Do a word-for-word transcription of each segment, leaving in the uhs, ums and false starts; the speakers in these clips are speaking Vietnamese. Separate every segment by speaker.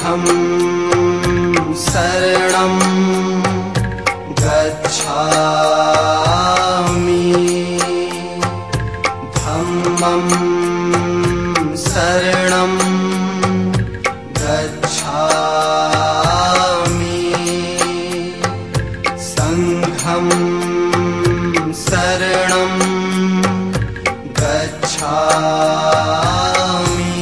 Speaker 1: Sangham saranam gacchami, dhammam saranam gacchami, sangham saranam gacchami,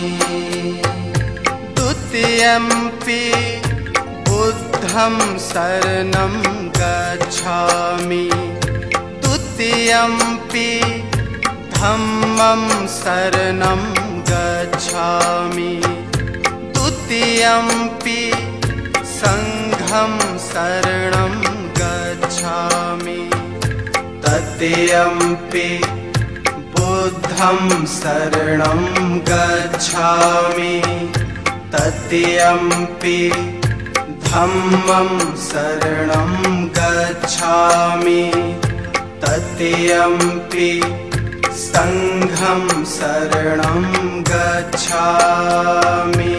Speaker 1: dutiyampi buddham saranam gacchami, dutiyampi dhammam saranam gacchami, dutiyampi sangham saranam gacchami, tatiyampi buddham saranam gacchami, tatiyampi dhammam saranam gacchami, tatiyampi sangham saranam gacchami.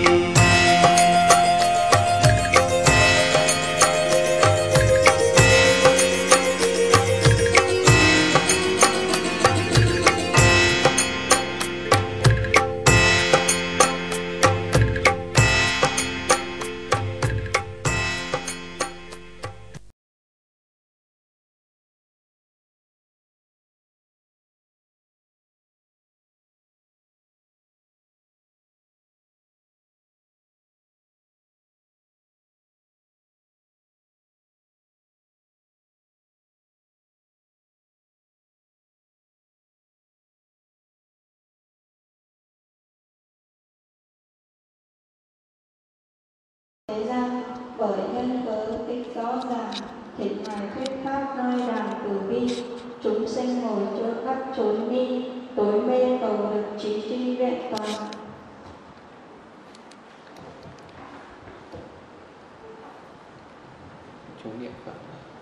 Speaker 2: Thế gian bởi nhân cớ tích rõ ràng, thỉnh ngài thuyết pháp nơi đàn từ bi, chúng sinh ngồi chưa khắp trốn đi, tối mê cầu được trí tri vẹn toàn.
Speaker 3: Chúng niệm Phật.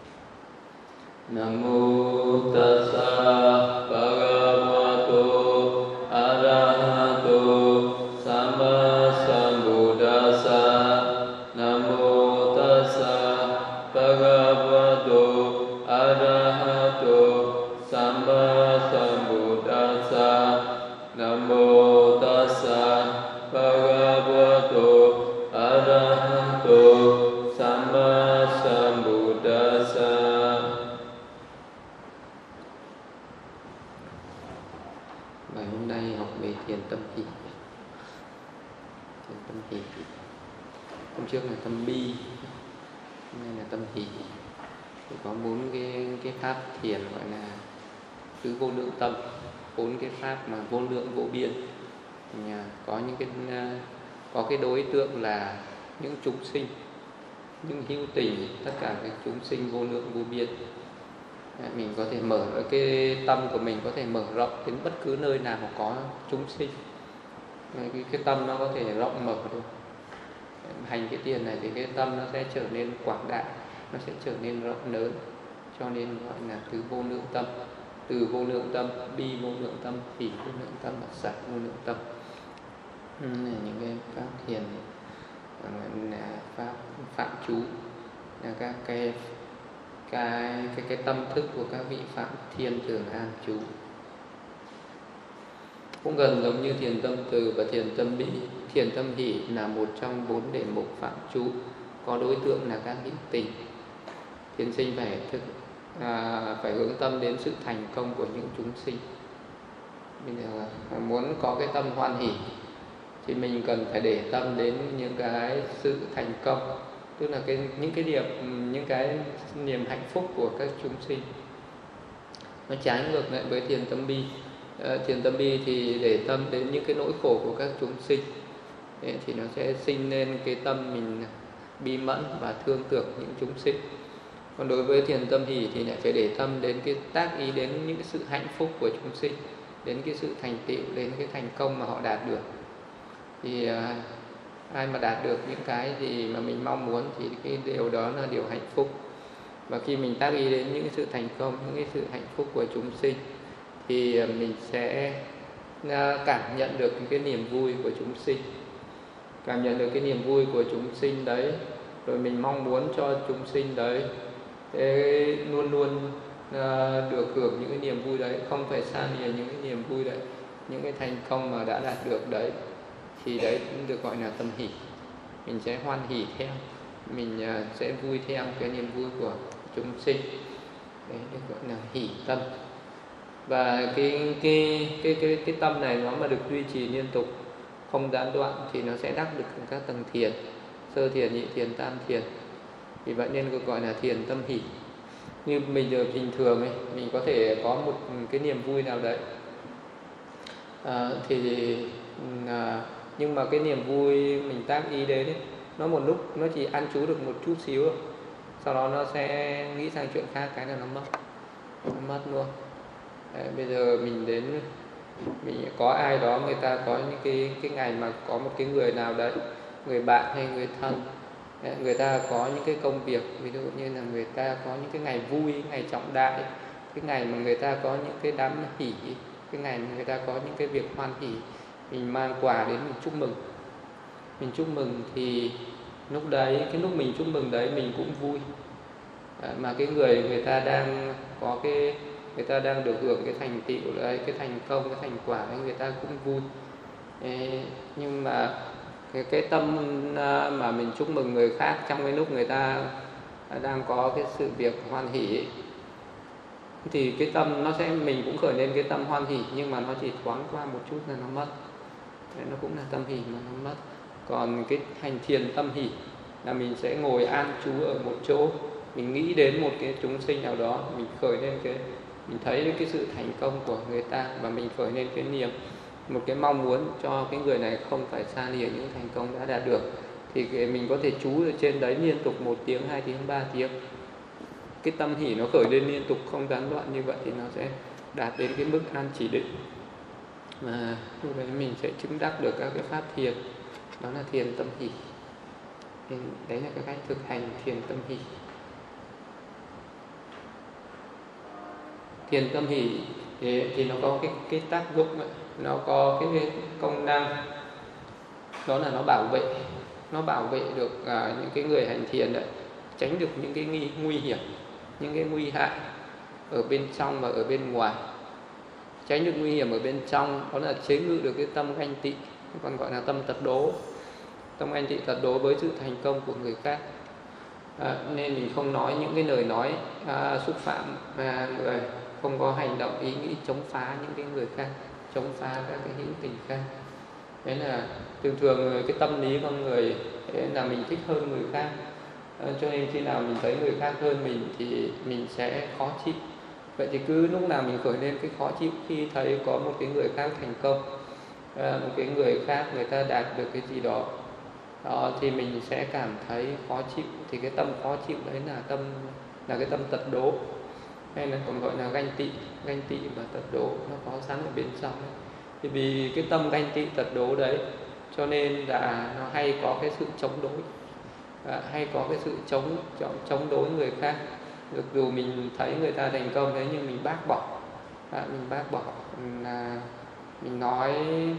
Speaker 3: Nam mô Tassa Bhagavato Arahato Samma Sambuddhassa. Nam mô Tassa Bhagavato Arahato Samma Sambuddhassa. Nam mô Tassa Bhagavato Arahato Samma Sambuddhassa. Bài hôm nay học về thiền tâm hỷ. Thiền tâm hỷ. Hôm trước là tâm bi, hôm nay là tâm hỷ. Thì có bốn cái cái pháp thiền gọi là tứ vô lượng tâm, bốn cái pháp mà vô lượng vô biên. Thì có những cái có cái đối tượng là những chúng sinh, những hữu tình, tất cả các chúng sinh vô lượng vô biên. Mình có thể mở cái tâm của mình có thể mở rộng đến bất cứ nơi nào mà có chúng sinh. Cái, cái tâm nó có thể rộng mở được. Hành cái thiền này thì cái tâm nó sẽ trở nên quảng đại, nó sẽ trở nên rộng lớn, cho nên gọi là tứ vô lượng tâm. Từ vô lượng tâm, bi vô lượng tâm, hỷ vô lượng tâm và xả vô lượng tâm. Là những cái pháp thiền là pháp phạm trú, là các cái cái cái cái tâm thức của các vị phạm thiên thường an trú. Cũng gần giống như thiền tâm từ và thiền tâm bi. Thiền tâm hỷ là một trong bốn đề mục phạm trú, có đối tượng là các hữu tình. Thiền sinh phải thực à, phải hướng tâm đến sự thành công của những chúng sinh. Bây giờ muốn có cái tâm hoan hỷ thì mình cần phải để tâm đến những cái sự thành công, tức là cái những cái điểm những cái niềm hạnh phúc của các chúng sinh. Nó trái ngược lại với thiền tâm bi. À, thiền tâm bi thì để tâm đến những cái nỗi khổ của các chúng sinh. Thế thì nó sẽ sinh lên cái tâm mình bi mẫn và thương tưởng những chúng sinh. Còn đối với thiền tâm hỷ thì lại phải để tâm đến cái tác ý đến những cái sự hạnh phúc của chúng sinh, đến cái sự thành tựu, đến cái thành công mà họ đạt được. Thì à, ai mà đạt được những cái gì mà mình mong muốn thì cái điều đó là điều hạnh phúc. Và khi mình tác ý đến những cái sự thành công, những cái sự hạnh phúc của chúng sinh thì mình sẽ cảm nhận được những cái niềm vui của chúng sinh. cảm nhận được cái niềm vui của chúng sinh đấy, rồi mình mong muốn cho chúng sinh đấy thế luôn luôn uh, được hưởng những cái niềm vui đấy, không phải xa lìa những cái niềm vui đấy, những cái thành công mà đã đạt được đấy, thì đấy cũng được gọi là tâm hỷ. Mình sẽ hoan hỷ theo, mình uh, sẽ vui theo cái niềm vui của chúng sinh, đấy được gọi là hỷ tâm. Và cái cái cái cái cái tâm này nó mà được duy trì liên tục, không gián đoạn, thì nó sẽ đắc được các tầng thiền, sơ thiền, nhị thiền, tam thiền. Vì vậy nên được gọi là thiền tâm hỷ. Như mình giờ bình thường ấy, mình có thể có một cái niềm vui nào đấy, à, thì à, nhưng mà cái niềm vui mình tác ý đến ấy, nó một lúc nó chỉ ăn trú được một chút xíu rồi, sau đó nó sẽ nghĩ sang chuyện khác, cái là nó mất, nó mất luôn. Đấy, bây giờ mình đến, mình có ai đó người ta có những cái cái ngày mà có một cái người nào đấy, người bạn hay người thân, đấy, người ta có những cái công việc, ví dụ như là người ta có những cái ngày vui, ngày trọng đại, cái ngày mà người ta có những cái đám hỷ, cái ngày mà người ta có những cái việc hoan hỷ, mình mang quà đến mình chúc mừng, mình chúc mừng thì lúc đấy, cái lúc mình chúc mừng đấy mình cũng vui. Đấy, mà cái người người ta đang có cái, người ta đang được hưởng cái thành tựu đấy, cái thành công, cái thành quả đấy, người ta cũng vui. Ê, nhưng mà cái, cái tâm mà mình chúc mừng người khác trong cái lúc người ta đang có cái sự việc hoan hỷ ấy, thì cái tâm nó sẽ, mình cũng khởi lên cái tâm hoan hỷ, nhưng mà nó chỉ thoáng qua một chút là nó mất. Đấy, nó cũng là tâm hỷ mà nó mất. Còn cái hành thiền tâm hỷ là mình sẽ ngồi an trú ở một chỗ, mình nghĩ đến một cái chúng sinh nào đó, mình khởi lên cái, mình thấy đến cái sự thành công của người ta, và mình khởi lên cái niềm, một cái mong muốn cho cái người này không phải xa lìa những thành công đã đạt được, thì mình có thể trú ở trên đấy liên tục một tiếng, hai tiếng, ba tiếng. Cái tâm hỷ nó khởi lên liên tục không gián đoạn như vậy thì nó sẽ đạt đến cái mức an chỉ định, và lúc đấy mình sẽ chứng đắc được các cái pháp thiền, đó là thiền tâm hỷ. Đấy là cái cách thực hành thiền tâm hỷ. Thiền tâm hỷ thì, thì nó có cái, cái tác dụng ấy, nó có cái công năng, đó là nó bảo vệ, nó bảo vệ được à, những cái người hành thiền đấy, tránh được những cái nghi, nguy hiểm, những cái nguy hại ở bên trong và ở bên ngoài. Tránh được nguy hiểm ở bên trong, đó là chế ngự được cái tâm ganh tị, còn gọi là tâm tật đố. Tâm ganh tị tật đố với sự thành công của người khác. À, nên mình không nói những cái lời nói à, xúc phạm à, người, không có hành động ý nghĩ chống phá những cái người khác, chống phá các cái hữu tình khác. Đấy là thường thường cái tâm lý con người là mình thích hơn người khác, à, cho nên khi nào mình thấy người khác hơn mình thì mình sẽ khó chịu. Vậy thì cứ lúc nào mình khởi lên cái khó chịu khi thấy có một cái người khác thành công, à, một cái người khác người ta đạt được cái gì đó, đó thì mình sẽ cảm thấy khó chịu. Thì cái tâm khó chịu đấy là tâm, là cái tâm tật đố, hay là còn gọi là ganh tị. Ganh tị và tật đố nó có sẵn ở bên trong đấy. Thì vì cái tâm ganh tị tật đố đấy, cho nên là nó hay có cái sự chống đối, à, hay có cái sự chống chống đối người khác. Được dù mình thấy người ta thành công đấy, nhưng mình bác bỏ, à, mình bác bỏ là mình nói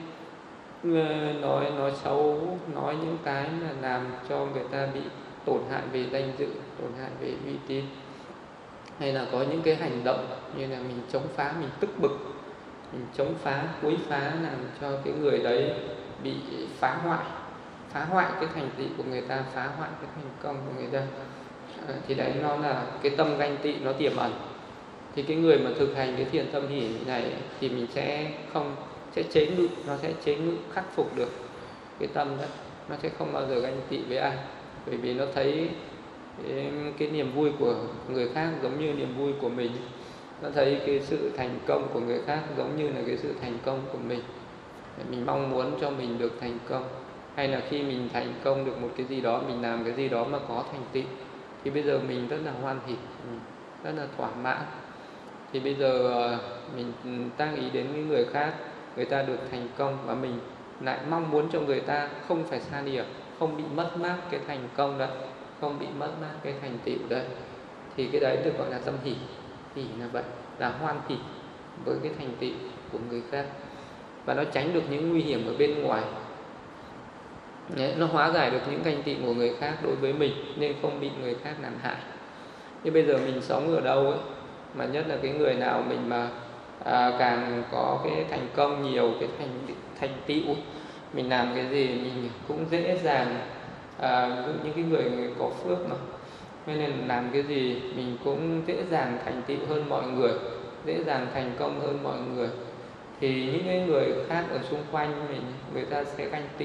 Speaker 3: nói nói xấu, nói những cái mà làm cho người ta bị tổn hại về danh dự, tổn hại về uy tín, hay là có những cái hành động như là mình chống phá, mình tức bực, mình chống phá, quấy phá, làm cho cái người đấy bị phá hoại, phá hoại cái thành tựu của người ta, phá hoại cái thành công của người ta. À, thì đấy nó là cái tâm ganh tị nó tiềm ẩn. Thì cái người mà thực hành cái thiền tâm hỷ này thì mình sẽ không, sẽ chế ngự, nó sẽ chế ngự khắc phục được cái tâm đó, nó sẽ không bao giờ ganh tị với ai, bởi vì nó thấy cái, cái niềm vui của người khác giống như niềm vui của mình, nó thấy cái sự thành công của người khác giống như là cái sự thành công của mình. Mình mong muốn cho mình được thành công, hay là khi mình thành công được một cái gì đó, mình làm cái gì đó mà có thành tựu, thì bây giờ mình rất là hoan hỷ, rất là thỏa mãn. Thì bây giờ mình tác ý đến những người khác, người ta được thành công, và mình lại mong muốn cho người ta không phải xa lìa, không bị mất mát cái thành công đấy, không bị mất mát cái thành tựu đấy, thì cái đấy được gọi là tâm hỷ. Hỷ là vậy, là hoan hỷ với cái thành tựu của người khác, và nó tránh được những nguy hiểm ở bên ngoài. Đấy, nó hóa giải được những ganh tị của người khác đối với mình nên không bị người khác làm hại. Như bây giờ mình sống ở đâu ấy, mà nhất là cái người nào mình mà à, càng có cái thành công nhiều, cái thành thành tựu, mình làm cái gì mình cũng dễ dàng à, những cái người có phước mà, cho nên làm cái gì mình cũng dễ dàng thành tựu hơn mọi người, dễ dàng thành công hơn mọi người. Thì những cái người khác ở xung quanh mình, người ta sẽ ganh tị.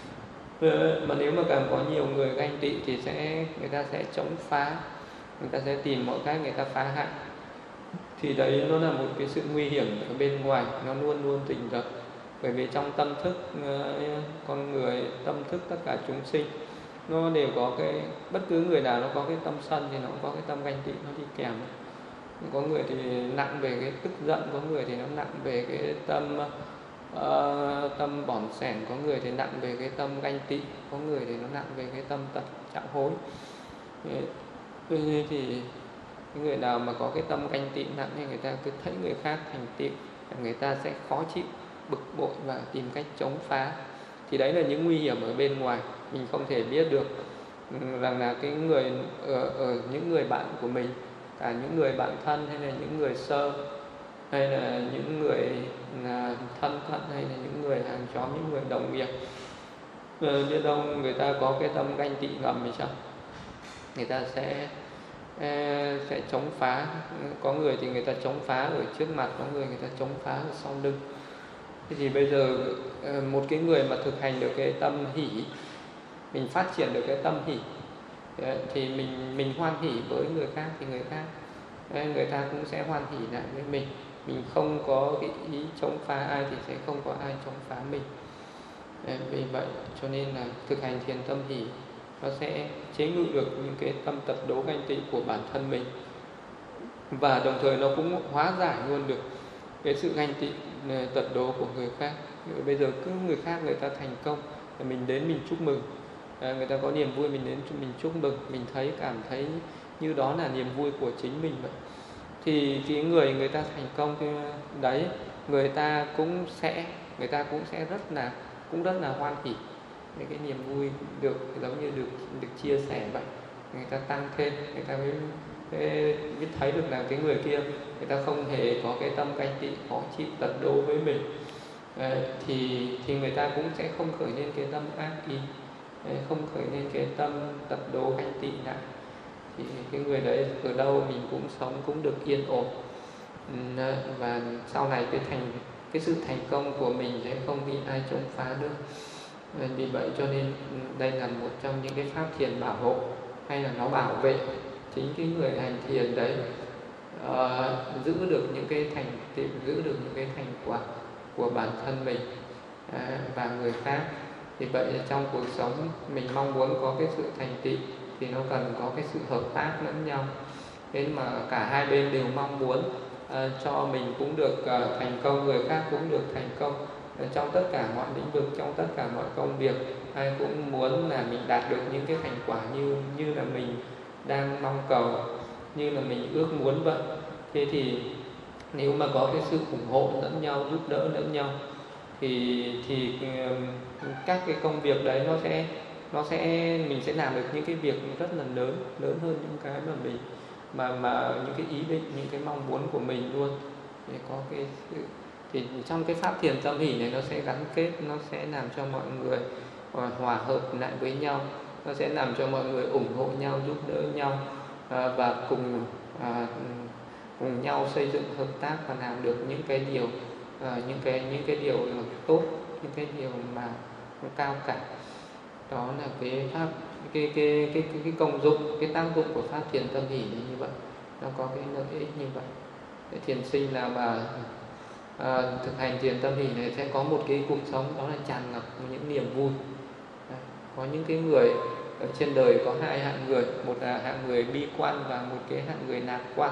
Speaker 3: Mà nếu mà càng có nhiều người ganh tị thì sẽ người ta sẽ chống phá, người ta sẽ tìm mọi cách người ta phá hại. Thì đấy nó là một cái sự nguy hiểm ở bên ngoài, nó luôn luôn tỉnh giấc. Bởi vì trong tâm thức con người, tâm thức tất cả chúng sinh, nó đều có cái, bất cứ người nào nó có cái tâm sân thì nó cũng có cái tâm ganh tị nó đi kèm. Có người thì nặng về cái tức giận, có người thì nó nặng về cái tâm uh, tâm bỏn sẻn, có người thì nặng về cái tâm ganh tị, có người thì nó nặng về cái tâm tật trạng hối. Tuy nhiên thì người nào mà có cái tâm ganh tị nặng thì người ta cứ thấy người khác thành tựu, người ta sẽ khó chịu, bực bội và tìm cách chống phá. Thì đấy là những nguy hiểm ở bên ngoài, mình không thể biết được rằng là cái người ở, ở những người bạn của mình, cả những người bạn thân hay là những người sơ, hay là những người là thân cận, hay là những người hàng xóm, những người đồng nghiệp, biết đâu người ta có cái tâm ganh tị ngầm thì sao? Người ta sẽ sẽ chống phá. Có người thì người ta chống phá ở trước mặt, có người người ta chống phá ở sau lưng. Thế thì bây giờ một cái người mà thực hành được cái tâm hỷ, mình phát triển được cái tâm hỷ, thì mình mình hoan hỷ với người khác thì người khác người ta cũng sẽ hoan hỷ lại với mình. Mình không có cái ý chống phá ai thì sẽ không có ai chống phá mình. Vì vậy cho nên là thực hành thiền tâm hỷ nó sẽ chế ngự được những cái tâm tật đố ganh tị của bản thân mình, và đồng thời nó cũng hóa giải luôn được cái sự ganh tị tật đố của người khác. Bây giờ cứ người khác người ta thành công, mình đến mình chúc mừng, người ta có niềm vui mình đến mình chúc mừng, mình thấy cảm thấy như đó là niềm vui của chính mình vậy. Thì cái người người ta thành công đấy, người ta cũng sẽ người ta cũng sẽ rất là cũng rất là hoan hỉ. Cái niềm vui được giống như được được chia sẻ vậy, người ta tăng thêm, người ta mới biết thấy được là cái người kia người ta không hề có cái tâm ganh tị khó chịu tật đố với mình. À, thì thì người ta cũng sẽ không khởi lên cái tâm ác ý, không khởi lên cái tâm tật đố ganh tị lại. Thì cái người đấy ở đâu mình cũng sống cũng được yên ổn, và sau này cái thành cái sự thành công của mình sẽ không bị ai chống phá được. Vì vậy cho nên đây là một trong những cái pháp thiền bảo hộ, hay là nó bảo vệ chính cái người hành thiền đấy uh, giữ được những cái thành tựu, giữ được những cái thành quả của bản thân mình uh, và người khác. Vì vậy trong cuộc sống mình mong muốn có cái sự thành tựu thì nó cần có cái sự hợp tác lẫn nhau. Thế mà cả hai bên đều mong muốn uh, cho mình cũng được uh, thành công, người khác cũng được thành công. Trong tất cả mọi lĩnh vực, trong tất cả mọi công việc, ai cũng muốn là mình đạt được những cái thành quả như như là mình đang mong cầu, như là mình ước muốn vậy. Thế thì nếu mà có cái sự ủng hộ lẫn nhau, giúp đỡ lẫn nhau, thì thì các cái công việc đấy nó sẽ nó sẽ mình sẽ làm được những cái việc rất là lớn, lớn hơn những cái mà mình mà mà những cái ý định, những cái mong muốn của mình luôn. Để có cái sự thì trong cái pháp thiền tâm hỷ này nó sẽ gắn kết, nó sẽ làm cho mọi người hòa hợp lại với nhau, nó sẽ làm cho mọi người ủng hộ nhau, giúp đỡ nhau, à, và cùng à, cùng nhau xây dựng hợp tác và làm được những cái điều à, những cái những cái điều tốt, những cái điều mà cao cả. Đó là cái pháp cái cái cái cái, cái công dụng, cái tác dụng của pháp thiền tâm hỷ như vậy, nó có cái lợi ích như vậy. Để thiền sinh nào mà À, thực hành thiền tâm hỷ này sẽ có một cái cuộc sống đó là tràn ngập những niềm vui. À, có những cái người ở trên đời có hai hạng người, một là hạng người bi quan và một cái hạng người lạc quan.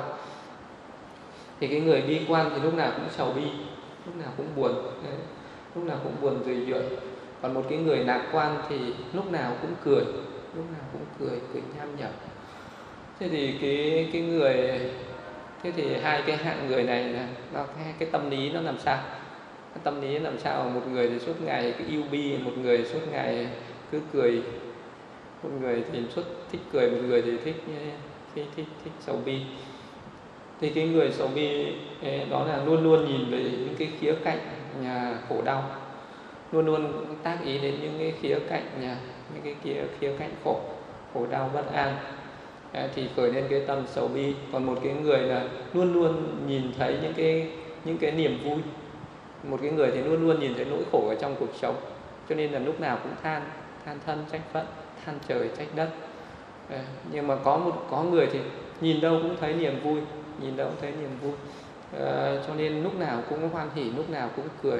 Speaker 3: Thì cái người bi quan thì lúc nào cũng sầu bi, lúc nào cũng buồn, đấy, lúc nào cũng buồn rười rượi. Còn một cái người lạc quan thì lúc nào cũng cười, lúc nào cũng cười, cười nham nhở. Thế thì cái cái người Thế thì hai cái hạng người này là nó cái, cái tâm lý nó làm sao? Cái tâm lý làm sao? Một người thì suốt ngày cái yêu bi, một người suốt ngày cứ cười. Một người thì suốt thích cười, một người thì thích thích thích, thích sầu bi. Thì cái người sầu bi đó là luôn luôn nhìn về những cái khía cạnh nhà khổ đau, luôn luôn tác ý đến những cái khía cạnh nhà những cái khía, khía cạnh khổ khổ đau bất an, thì khởi lên cái tâm sầu bi. Còn một cái người là luôn luôn nhìn thấy những cái những cái niềm vui, một cái người thì luôn luôn nhìn thấy nỗi khổ ở trong cuộc sống, cho nên là lúc nào cũng than than thân trách phận, than trời trách đất. À, nhưng mà có một có người thì nhìn đâu cũng thấy niềm vui, nhìn đâu cũng thấy niềm vui, à, cho nên lúc nào cũng hoan hỉ, lúc nào cũng cười.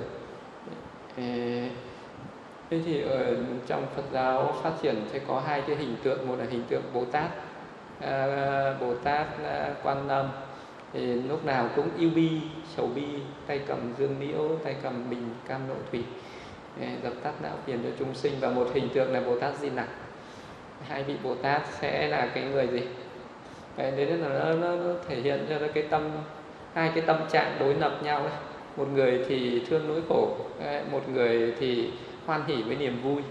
Speaker 3: À, thế thì ở trong Phật giáo phát triển sẽ có hai cái hình tượng, một là hình tượng Bồ Tát, à, Bồ Tát à, Quan Âm, thì lúc nào cũng yêu bi, sầu bi, tay cầm dương liễu, tay cầm bình cam lộ thủy, dập tắt não phiền cho chúng sinh. Và một hình tượng là Bồ Tát Di Lặc. Hai vị Bồ Tát sẽ là cái người gì? Đấy là nó, nó, nó thể hiện cho cái tâm, hai cái tâm trạng đối lập nhau đấy. Một người thì thương nỗi khổ, một người thì hoan hỉ với niềm vui.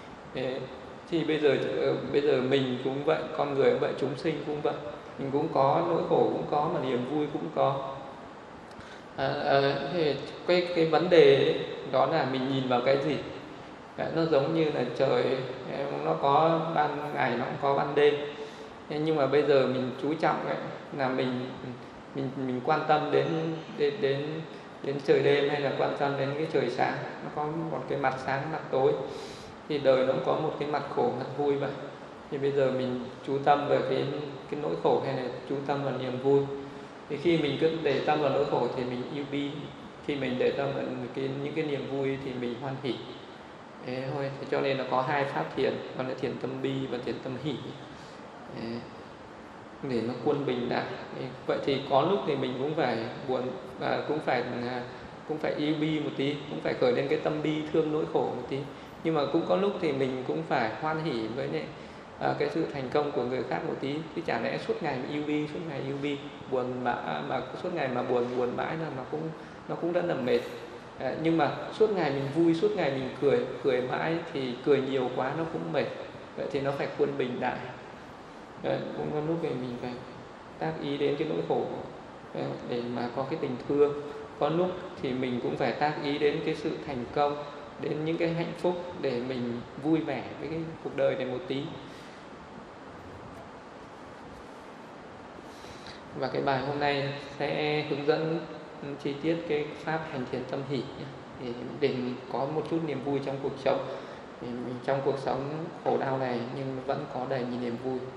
Speaker 3: Thì bây giờ bây giờ mình cũng vậy, con người cũng vậy, chúng sinh cũng vậy, mình cũng có nỗi khổ cũng có, mà niềm vui cũng có. À, à, thì cái cái vấn đề ấy, đó là mình nhìn vào cái gì. Đấy, nó giống như là trời nó có ban ngày, nó cũng có ban đêm. Nhưng mà bây giờ mình chú trọng ấy, là mình mình mình quan tâm đến đến đến đến trời đêm, hay là quan tâm đến cái trời sáng, nó có một cái mặt sáng mặt tối. Thì đời nó cũng có một cái mặt khổ mặt vui vậy. Thì bây giờ mình chú tâm về cái cái nỗi khổ hay là chú tâm vào niềm vui. Thì khi mình cứ để tâm vào nỗi khổ thì mình yêu bi, khi mình để tâm vào cái, những cái niềm vui thì mình hoan hỷ. Thế thôi. Thế cho nên là có hai pháp thiền, đó là thiền tâm bi và thiền tâm hỷ. Thế, để nó quân bình lại. Vậy thì có lúc thì mình cũng phải buồn, và cũng phải cũng phải yêu bi một tí, cũng phải khởi lên cái tâm bi thương nỗi khổ một tí. Nhưng mà cũng có lúc thì mình cũng phải hoan hỷ với này, à, cái sự thành công của người khác một tí. Chứ chả lẽ suốt ngày yêu bi, suốt ngày yêu bi, buồn mà mà suốt ngày mà buồn buồn mãi là nó cũng nó cũng rất là mệt. À, nhưng mà suốt ngày mình vui, suốt ngày mình cười, cười mãi thì cười nhiều quá nó cũng mệt. Vậy thì nó phải quân bình lại. À, cũng có lúc này mình phải tác ý đến cái nỗi khổ để mà có cái tình thương. Có lúc thì mình cũng phải tác ý đến cái sự thành công, đến những cái hạnh phúc để mình vui vẻ với cái cuộc đời này một tí. Và cái bài hôm nay sẽ hướng dẫn chi tiết cái pháp hành thiền tâm hỷ để, để có một chút niềm vui trong cuộc sống. Trong cuộc sống khổ đau này nhưng vẫn có đầy những niềm vui.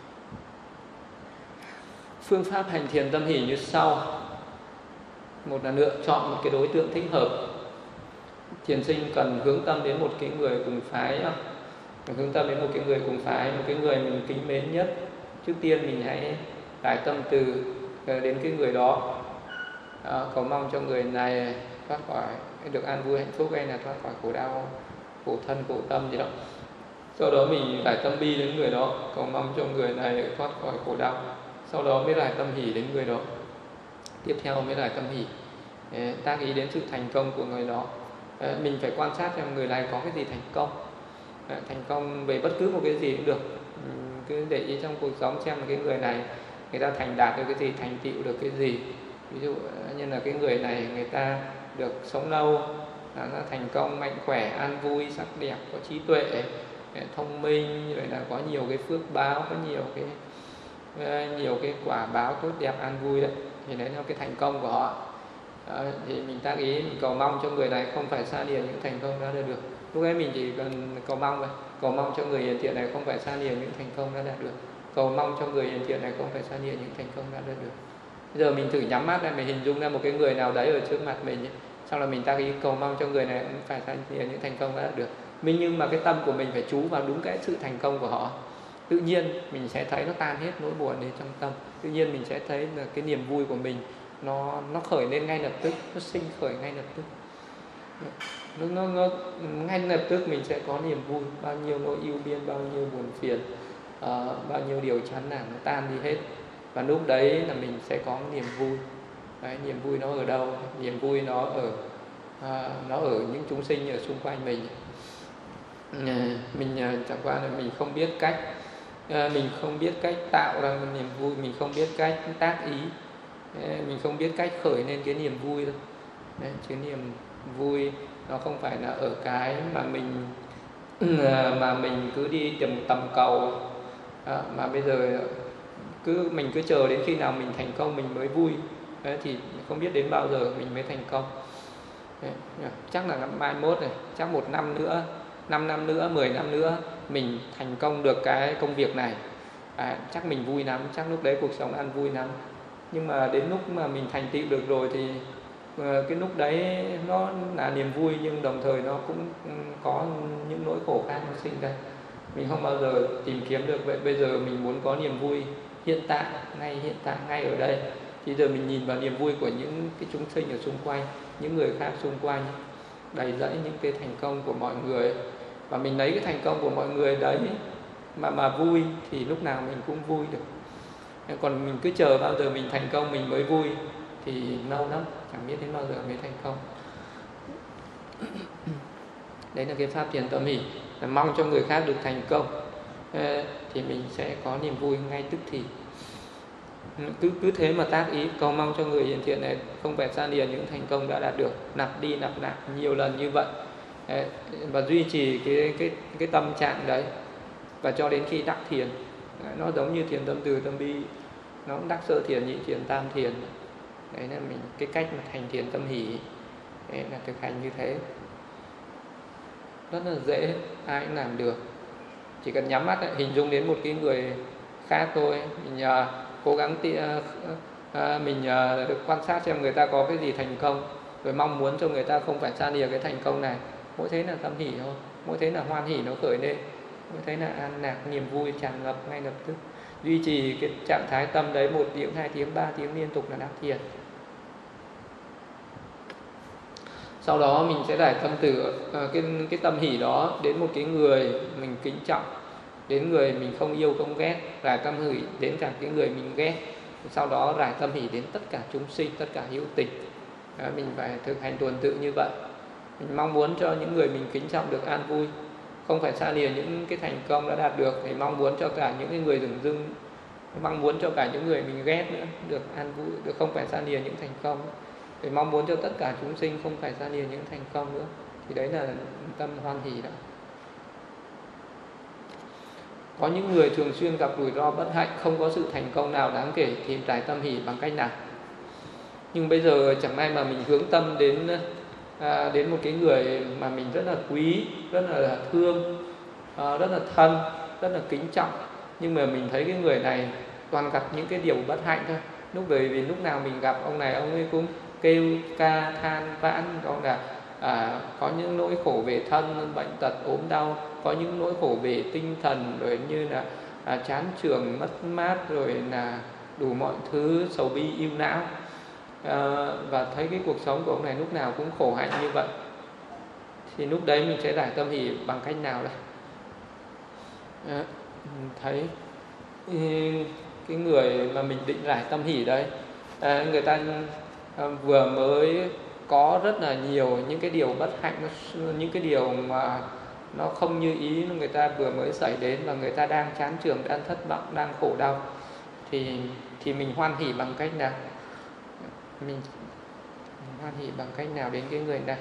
Speaker 3: Phương pháp hành thiền tâm hỷ như sau. Một là lựa chọn một cái đối tượng thích hợp. Thiền sinh cần hướng tâm đến một cái người cùng phái, hướng tâm đến một cái người cùng phái, một cái người mình kính mến nhất. Trước tiên mình hãy đại tâm từ đến cái người đó, à, cầu mong cho người này thoát khỏi, được an vui hạnh phúc, hay là thoát khỏi khổ đau, khổ thân, khổ tâm gì đó. Sau đó mình đại tâm bi đến người đó, cầu mong cho người này thoát khỏi khổ đau. Sau đó mới đại tâm hỷ đến người đó. Tiếp theo mới đại tâm hỷ, tác ý đến sự thành công của người đó. Mình phải quan sát xem người này có cái gì thành công. Thành công về bất cứ một cái gì cũng được. Cứ để ý trong cuộc sống xem là cái người này người ta thành đạt được cái gì, thành tựu được cái gì. Ví dụ như là cái người này người ta được sống lâu, là thành công, mạnh khỏe, an vui, sắc đẹp, có trí tuệ, thông minh, rồi là có nhiều cái phước báo, có nhiều cái nhiều cái quả báo tốt đẹp, an vui đấy. Thì đấy là cái thành công của họ. Đó, thì mình tác ý, mình cầu mong cho người này không phải xa lìa những thành công đã được. Lúc ấy mình chỉ cần cầu mong thôi, cầu mong cho người hiền thiện này không phải xa lìa những thành công đã đạt được, cầu mong cho người hiền thiện này không phải xa lìa những thành công đã đạt được. Bây giờ mình thử nhắm mắt lại, mình hình dung ra một cái người nào đấy ở trước mặt mình ấy. Xong là mình tác ý cầu mong cho người này cũng phải xa lìa những thành công đã đạt được. Mình nhưng mà cái tâm của mình phải chú vào đúng cái sự thành công của họ. Tự nhiên mình sẽ thấy nó tan hết nỗi buồn đi trong tâm. Tự nhiên mình sẽ thấy là cái niềm vui của mình nó nó khởi lên ngay lập tức, nó sinh khởi ngay lập tức. Nó, nó, nó ngay lập tức mình sẽ có niềm vui, bao nhiêu nỗi ưu biên, bao nhiêu buồn phiền, uh, bao nhiêu điều chán nản nó tan đi hết. Và lúc đấy là mình sẽ có niềm vui. Đấy, niềm vui nó ở đâu? Niềm vui nó ở uh, nó ở những chúng sinh ở xung quanh mình. mình chẳng qua là mình không biết cách mình không biết cách tạo ra một niềm vui, mình không biết cách tác ý, mình không biết cách khởi lên cái niềm vui thôi. Chứ niềm vui nó không phải là ở cái mà mình mà mình cứ đi tầm tầm cầu, mà bây giờ cứ mình cứ chờ đến khi nào mình thành công mình mới vui. Đấy, thì không biết đến bao giờ mình mới thành công. Đấy, chắc là mai mốt này, chắc một năm nữa, năm năm nữa, mười năm nữa mình thành công được cái công việc này, à, chắc mình vui lắm, chắc lúc đấy cuộc sống ăn vui lắm. Nhưng mà đến lúc mà mình thành tựu được rồi thì uh, cái lúc đấy nó là niềm vui, nhưng đồng thời nó cũng có những nỗi khổ khác nó sinh ra. Mình không bao giờ tìm kiếm được. Vậy bây giờ mình muốn có niềm vui hiện tại, ngay hiện tại, ngay ở đây, thì giờ mình nhìn vào niềm vui của những cái chúng sinh ở xung quanh, những người khác xung quanh, đầy dẫy những cái thành công của mọi người, và mình lấy cái thành công của mọi người đấy mà mà vui, thì lúc nào mình cũng vui được. Còn mình cứ chờ bao giờ mình thành công mình mới vui thì lâu lắm, chẳng biết đến bao giờ mới thành công. Đấy là cái pháp thiền tâm hỷ, là mong cho người khác được thành công thì mình sẽ có niềm vui ngay tức thì. Cứ cứ thế mà tác ý cầu mong cho người hiền thiện này không phải xa lìa những thành công đã đạt được, lặp đi lặp lại nhiều lần như vậy, và duy trì cái cái cái tâm trạng đấy, và cho đến khi đắc thiền. Nó giống như thiền tâm từ tâm bi, nó cũng đắc sơ thiền, nhị thiền, tam thiền. Đấy là mình cái cách mà thành thiền tâm hỷ, đấy là thực hành như thế, rất là dễ, ai cũng làm được. Chỉ cần nhắm mắt hình dung đến một cái người khác thôi, mình uh, cố gắng t- uh, uh, mình uh, được quan sát xem người ta có cái gì thành công, rồi mong muốn cho người ta không phải xa lìa cái thành công này. Mỗi thế là tâm hỷ thôi, mỗi thế là hoan hỷ nó khởi lên, mỗi thế là an lạc, niềm vui tràn ngập ngay lập tức. Duy trì cái trạng thái tâm đấy một tiếng, hai tiếng, ba tiếng liên tục là đắc thiền. Sau đó mình sẽ rải tâm từ uh, cái, cái tâm hỷ đó đến một cái người mình kính trọng, đến người mình không yêu không ghét, rải tâm hỷ đến cả cái người mình ghét. Sau đó rải tâm hỷ đến tất cả chúng sinh, tất cả hữu tình. À, mình phải thực hành tuần tự như vậy. Mình mong muốn cho những người mình kính trọng được an vui, không phải xa lìa những cái thành công đã đạt được, thì mong muốn cho cả những cái người dửng dưng, mong muốn cho cả những người mình ghét nữa được an vui, được không phải xa lìa những thành công, thì mong muốn cho tất cả chúng sinh không phải xa lìa những thành công nữa. Thì đấy là tâm hoan hỷ đó. Có những người thường xuyên gặp rủi ro bất hạnh, không có sự thành công nào đáng kể, thì trải tâm hỷ bằng cách nào? Nhưng bây giờ chẳng may mà mình hướng tâm đến à, đến một cái người mà mình rất là quý, rất là thương, à, rất là thân, rất là kính trọng, nhưng mà mình thấy cái người này toàn gặp những cái điều bất hạnh thôi. Lúc bởi vì lúc nào mình gặp ông này, ông ấy cũng kêu ca than vãn, đó là à, có những nỗi khổ về thân, bệnh tật, ốm đau, có những nỗi khổ về tinh thần, rồi như là à, chán chường, mất mát, rồi là đủ mọi thứ sầu bi ưu não, à, và thấy cái cuộc sống của ông này lúc nào cũng khổ hạnh như vậy. Thì lúc đấy mình sẽ giải tâm hỷ bằng cách nào đây? À, thấy cái người mà mình định giải tâm hỷ đấy, à, người ta à, vừa mới có rất là nhiều những cái điều bất hạnh, những cái điều mà nó không như ý người ta vừa mới xảy đến, và người ta đang chán chường, đang thất vọng, đang khổ đau, thì thì mình hoan hỷ bằng cách nào? Mình, mình hoan hỷ bằng cách nào đến cái người này?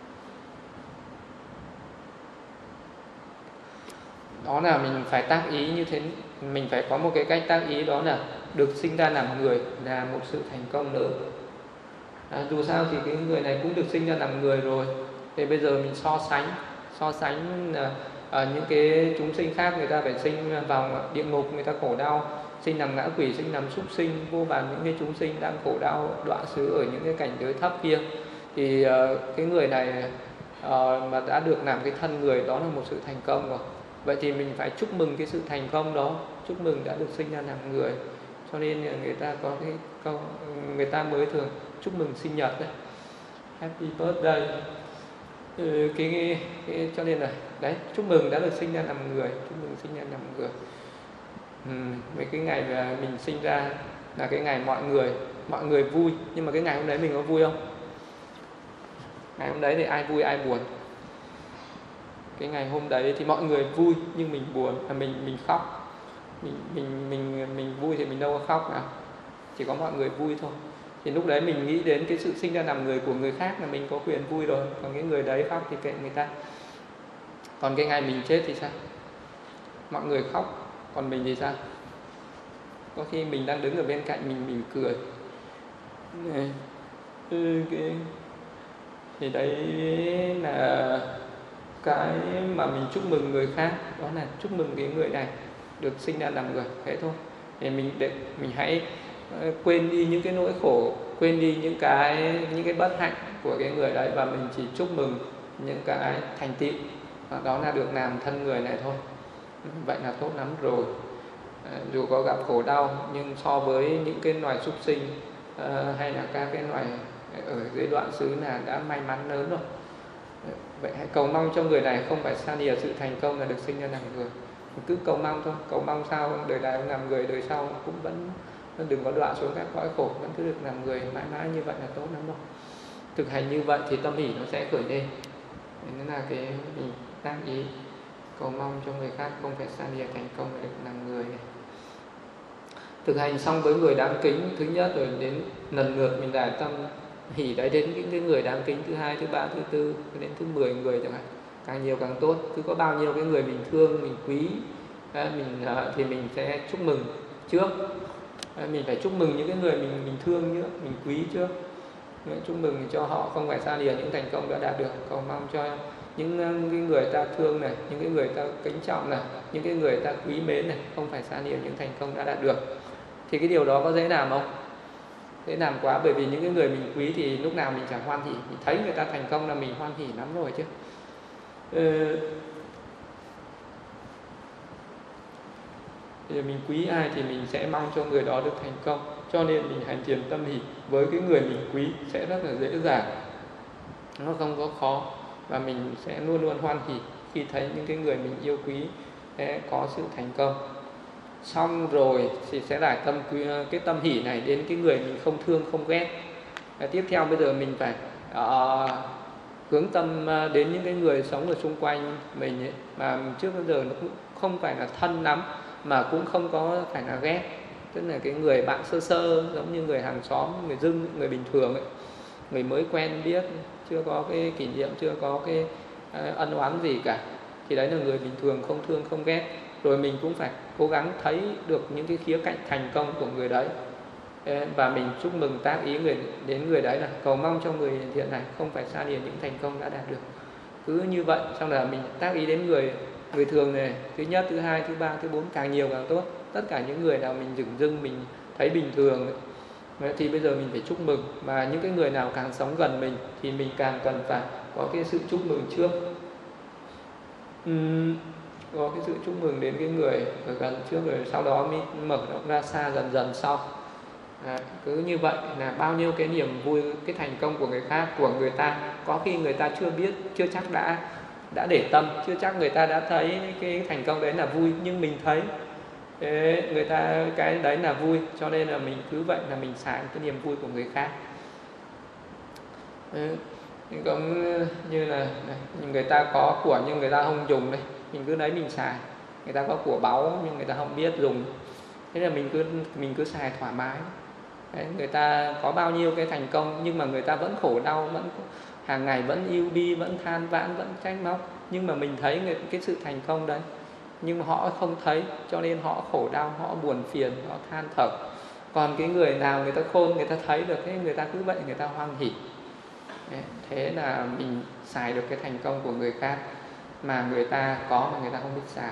Speaker 3: Đó là mình phải tác ý như thế, mình phải có một cái cách tác ý, đó là được sinh ra làm người là một sự thành công lớn. À, dù sao thì cái người này cũng được sinh ra làm người rồi, thì bây giờ mình so sánh so sánh là à, những cái chúng sinh khác người ta phải sinh vào địa ngục, người ta khổ đau, sinh làm ngã quỷ, sinh làm súc sinh, vô vàn những cái chúng sinh đang khổ đau đọa xứ ở những cái cảnh giới thấp kia, thì uh, cái người này uh, mà đã được làm cái thân người, đó là một sự thành công rồi. Vậy thì mình phải chúc mừng cái sự thành công đó, chúc mừng đã được sinh ra làm người. Cho nên người ta có cái câu, người ta mới thường chúc mừng sinh nhật đấy, Happy birthday. Ừ, cái, cái, cái cho nên là đấy, chúc mừng đã được sinh ra làm người, chúc mừng sinh ra làm người. Ừ, mấy cái ngày mà mình sinh ra là cái ngày mọi người mọi người vui, nhưng mà cái ngày hôm đấy mình có vui không? Ngày hôm đấy thì ai vui ai buồn? cái ngày hôm đấy thì mọi người vui nhưng mình buồn, à, mình mình khóc. Mình mình mình mình vui thì mình đâu có khóc nào, chỉ có mọi người vui thôi. Thì lúc đấy mình nghĩ đến cái sự sinh ra làm người của người khác là mình có quyền vui rồi, còn cái người đấy khóc thì kệ người ta. Còn cái ngày mình chết thì sao? Mọi người khóc, còn mình thì sao? Có khi mình đang đứng ở bên cạnh mình mình cười. Cái... thì đấy là cái mà mình chúc mừng người khác, đó là chúc mừng cái người này được sinh ra làm người, thế thôi. Thì mình để mình hãy quên đi những cái nỗi khổ, quên đi những cái những cái bất hạnh của cái người đấy, và mình chỉ chúc mừng những cái thành tựu, đó là được làm thân người này thôi. Vậy là tốt lắm rồi. À, dù có gặp khổ đau nhưng so với những cái loài súc sinh à, hay là các cái loài ở dưới đoạn xứ là đã may mắn lớn rồi. Vậy hãy cầu mong cho người này không phải xa lìa sự thành công là được sinh ra làm người. Mình cứ cầu mong thôi, cầu mong sao đời này làm người, đời sau cũng vẫn đừng có đọa xuống các cõi khổ, vẫn cứ được làm người mãi mãi, như vậy là tốt lắm rồi. Thực hành như vậy thì tâm hỷ nó sẽ khởi lên. Nên là cái mình tác ý cầu mong cho người khác không phải xa lìa thành công để được làm người này. Thực hành xong với người đáng kính thứ nhất rồi, đến lần lượt mình giải tâm hỷ đấy đến những cái người đáng kính thứ hai, thứ ba, thứ tư, đến thứ mười người chẳng hạn, càng nhiều càng tốt. Cứ có bao nhiêu cái người mình thương, mình quý mình thì mình sẽ chúc mừng trước. Mình phải chúc mừng những cái người mình mình thương nữa, mình quý trước. Chúc mừng cho họ không phải xa lìa những thành công đã đạt được. Cầu mong cho những cái người ta thương này, những cái người ta kính trọng này, những cái người ta quý mến này không phải xa lìa những thành công đã đạt được. Thì cái điều đó có dễ làm không? Dễ làm quá, bởi vì những cái người mình quý thì lúc nào mình chẳng hoan hỉ. Mình thấy người ta thành công là mình hoan hỉ lắm rồi chứ. Ừ. Thì mình quý ai thì mình sẽ mong cho người đó được thành công. Cho nên mình hành thiền tâm hỷ với cái người mình quý sẽ rất là dễ dàng, nó không có khó, và mình sẽ luôn luôn hoan hỉ khi thấy những cái người mình yêu quý sẽ có sự thành công. Xong rồi thì sẽ lại tâm cái tâm hỷ này đến cái người mình không thương không ghét. Và tiếp theo bây giờ mình phải uh, hướng tâm đến những cái người sống ở xung quanh mình ấy, mà trước bây giờ nó cũng không phải là thân lắm, mà cũng không có phải là ghét. Tức là cái người bạn sơ sơ, giống như người hàng xóm, người dưng, người bình thường ấy, người mới quen biết, chưa có cái kỷ niệm, chưa có cái uh, ân oán gì cả, thì đấy là người bình thường, không thương không ghét. Rồi mình cũng phải cố gắng thấy được những cái khía cạnh thành công của người đấy, và mình chúc mừng tác ý người đến người đấy là cầu mong cho người thiện này không phải xa lìa những thành công đã đạt được. Cứ như vậy, xong là mình tác ý đến người người thường này, thứ nhất, thứ hai, thứ ba, thứ bốn, càng nhiều càng tốt. Tất cả những người nào mình dửng dưng, mình thấy bình thường ấy, thì bây giờ mình phải chúc mừng. Và những cái người nào càng sống gần mình thì mình càng cần phải có cái sự chúc mừng trước. Uhm, có cái sự chúc mừng đến cái người ở gần trước, rồi sau đó mới mở rộng ra xa dần dần sau. À, cứ như vậy là bao nhiêu cái niềm vui, cái thành công của người khác, của người ta, có khi người ta chưa biết, chưa chắc đã đã để tâm, chưa chắc người ta đã thấy cái thành công đấy là vui, nhưng mình thấy thế, người ta cái đấy là vui, cho nên là mình cứ vậy là mình xài cái niềm vui của người khác. Thế, cũng như là người ta có của nhưng người ta không dùng đây, mình cứ lấy mình xài. Người ta có của báu nhưng người ta không biết dùng, thế là mình cứ mình cứ xài thoải mái. Đấy, người ta có bao nhiêu cái thành công nhưng mà người ta vẫn khổ đau, vẫn hàng ngày vẫn yêu bi, vẫn than vãn, vẫn trách móc, nhưng mà mình thấy người, cái sự thành công đấy, nhưng mà họ không thấy, cho nên họ khổ đau, họ buồn phiền, họ than thở. Còn cái người nào người ta khôn, người ta thấy được, thế người ta cứ vậy, người ta hoan hỉ. Thế là mình xài được cái thành công của người khác mà người ta có mà người ta không biết xài.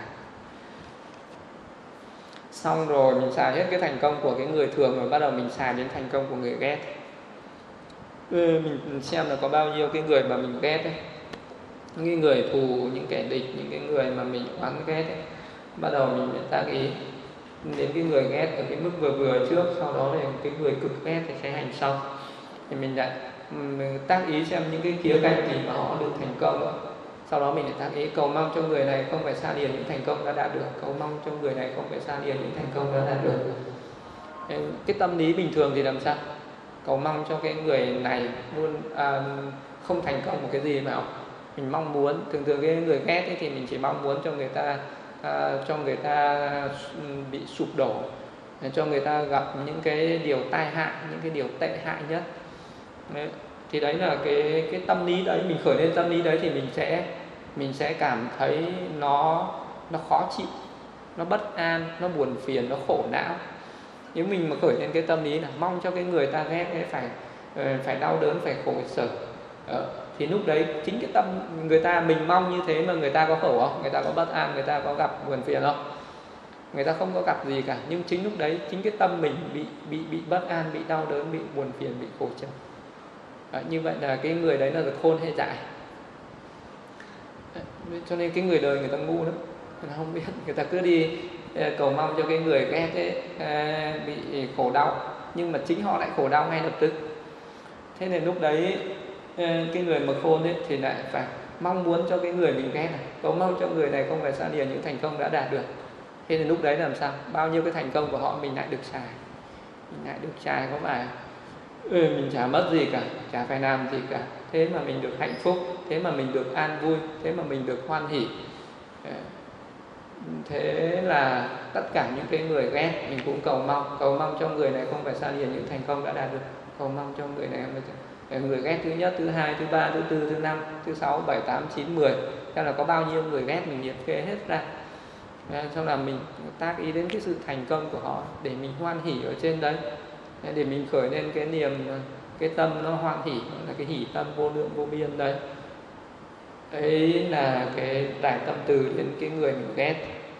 Speaker 3: Xong rồi mình xài hết cái thành công của cái người thường rồi, bắt đầu mình xài đến thành công của người ghét. Ừ, mình xem là có bao nhiêu cái người mà mình ghét ấy, những cái người thù, những kẻ địch, những cái người mà mình oán ghét ấy. Bắt đầu mình tác ý đến cái người ghét ở cái mức vừa vừa trước, sau đó là cái người cực ghét thì sẽ hành sau. Thì mình lại mình tác ý xem những cái khía cạnh gì mà họ được thành công, sau đó mình lại tác ý cầu mong cho người này không phải xa lìa những thành công đã đạt được, cầu mong cho người này không phải xa lìa những thành công đã đạt được. Cái tâm lý bình thường thì làm sao? Cầu mong cho cái người này luôn à, không thành công một cái gì nào, mình mong muốn. Thường thường cái người ghét ấy thì mình chỉ mong muốn cho người ta à, cho người ta bị sụp đổ, cho người ta gặp những cái điều tai hại, những cái điều tệ hại nhất. Đấy. Thì đấy là cái cái tâm lý đấy, mình khởi lên tâm lý đấy thì mình sẽ mình sẽ cảm thấy nó nó khó chịu, nó bất an, nó buồn phiền, nó khổ não. Nếu mình mà khởi lên cái tâm lý là mong cho cái người ta ghét ấy phải phải đau đớn, phải khổ sở, ờ, thì lúc đấy chính cái tâm người ta mình mong như thế mà người ta có khổ không, người ta có bất an, người ta có gặp buồn phiền không? Người ta không có gặp gì cả, nhưng chính lúc đấy chính cái tâm mình bị bị bị bất an, bị đau đớn, bị buồn phiền, bị khổ sở. À, như vậy là cái người đấy là được khôn hay dại. Cho nên cái người đời người ta ngu lắm, người ta không biết, người ta cứ đi cầu mong cho cái người ghét ấy bị khổ đau, nhưng mà chính họ lại khổ đau ngay lập tức. Thế nên lúc đấy cái người mà khôn ấy thì lại phải mong muốn cho cái người mình ghét này, cầu mong cho người này không phải xa lìa những thành công đã đạt được. Thế nên lúc đấy làm sao? Bao nhiêu cái thành công của họ mình lại được xài, mình lại được xài, có phải ừ, mình chả mất gì cả, chả phải làm gì cả, thế mà mình được hạnh phúc, thế mà mình được an vui, thế mà mình được hoan hỉ. Thế là tất cả những cái người ghét mình cũng cầu mong, cầu mong cho người này không phải xa lìa những thành công đã đạt được, cầu mong cho người này không phải người ghét thứ nhất, thứ hai, thứ ba, thứ tư, thứ năm, thứ sáu, bảy, tám, chín, mười. Thế là có bao nhiêu người ghét mình liệt kê hết ra. Sau là mình tác ý đến cái sự thành công của họ để mình hoan hỉ ở trên đấy, để mình khởi lên cái niềm, cái tâm nó hoan hỉ, là cái hỷ tâm vô lượng vô biên đấy. Ấy là cái đại tâm từ đến cái người mình ghét,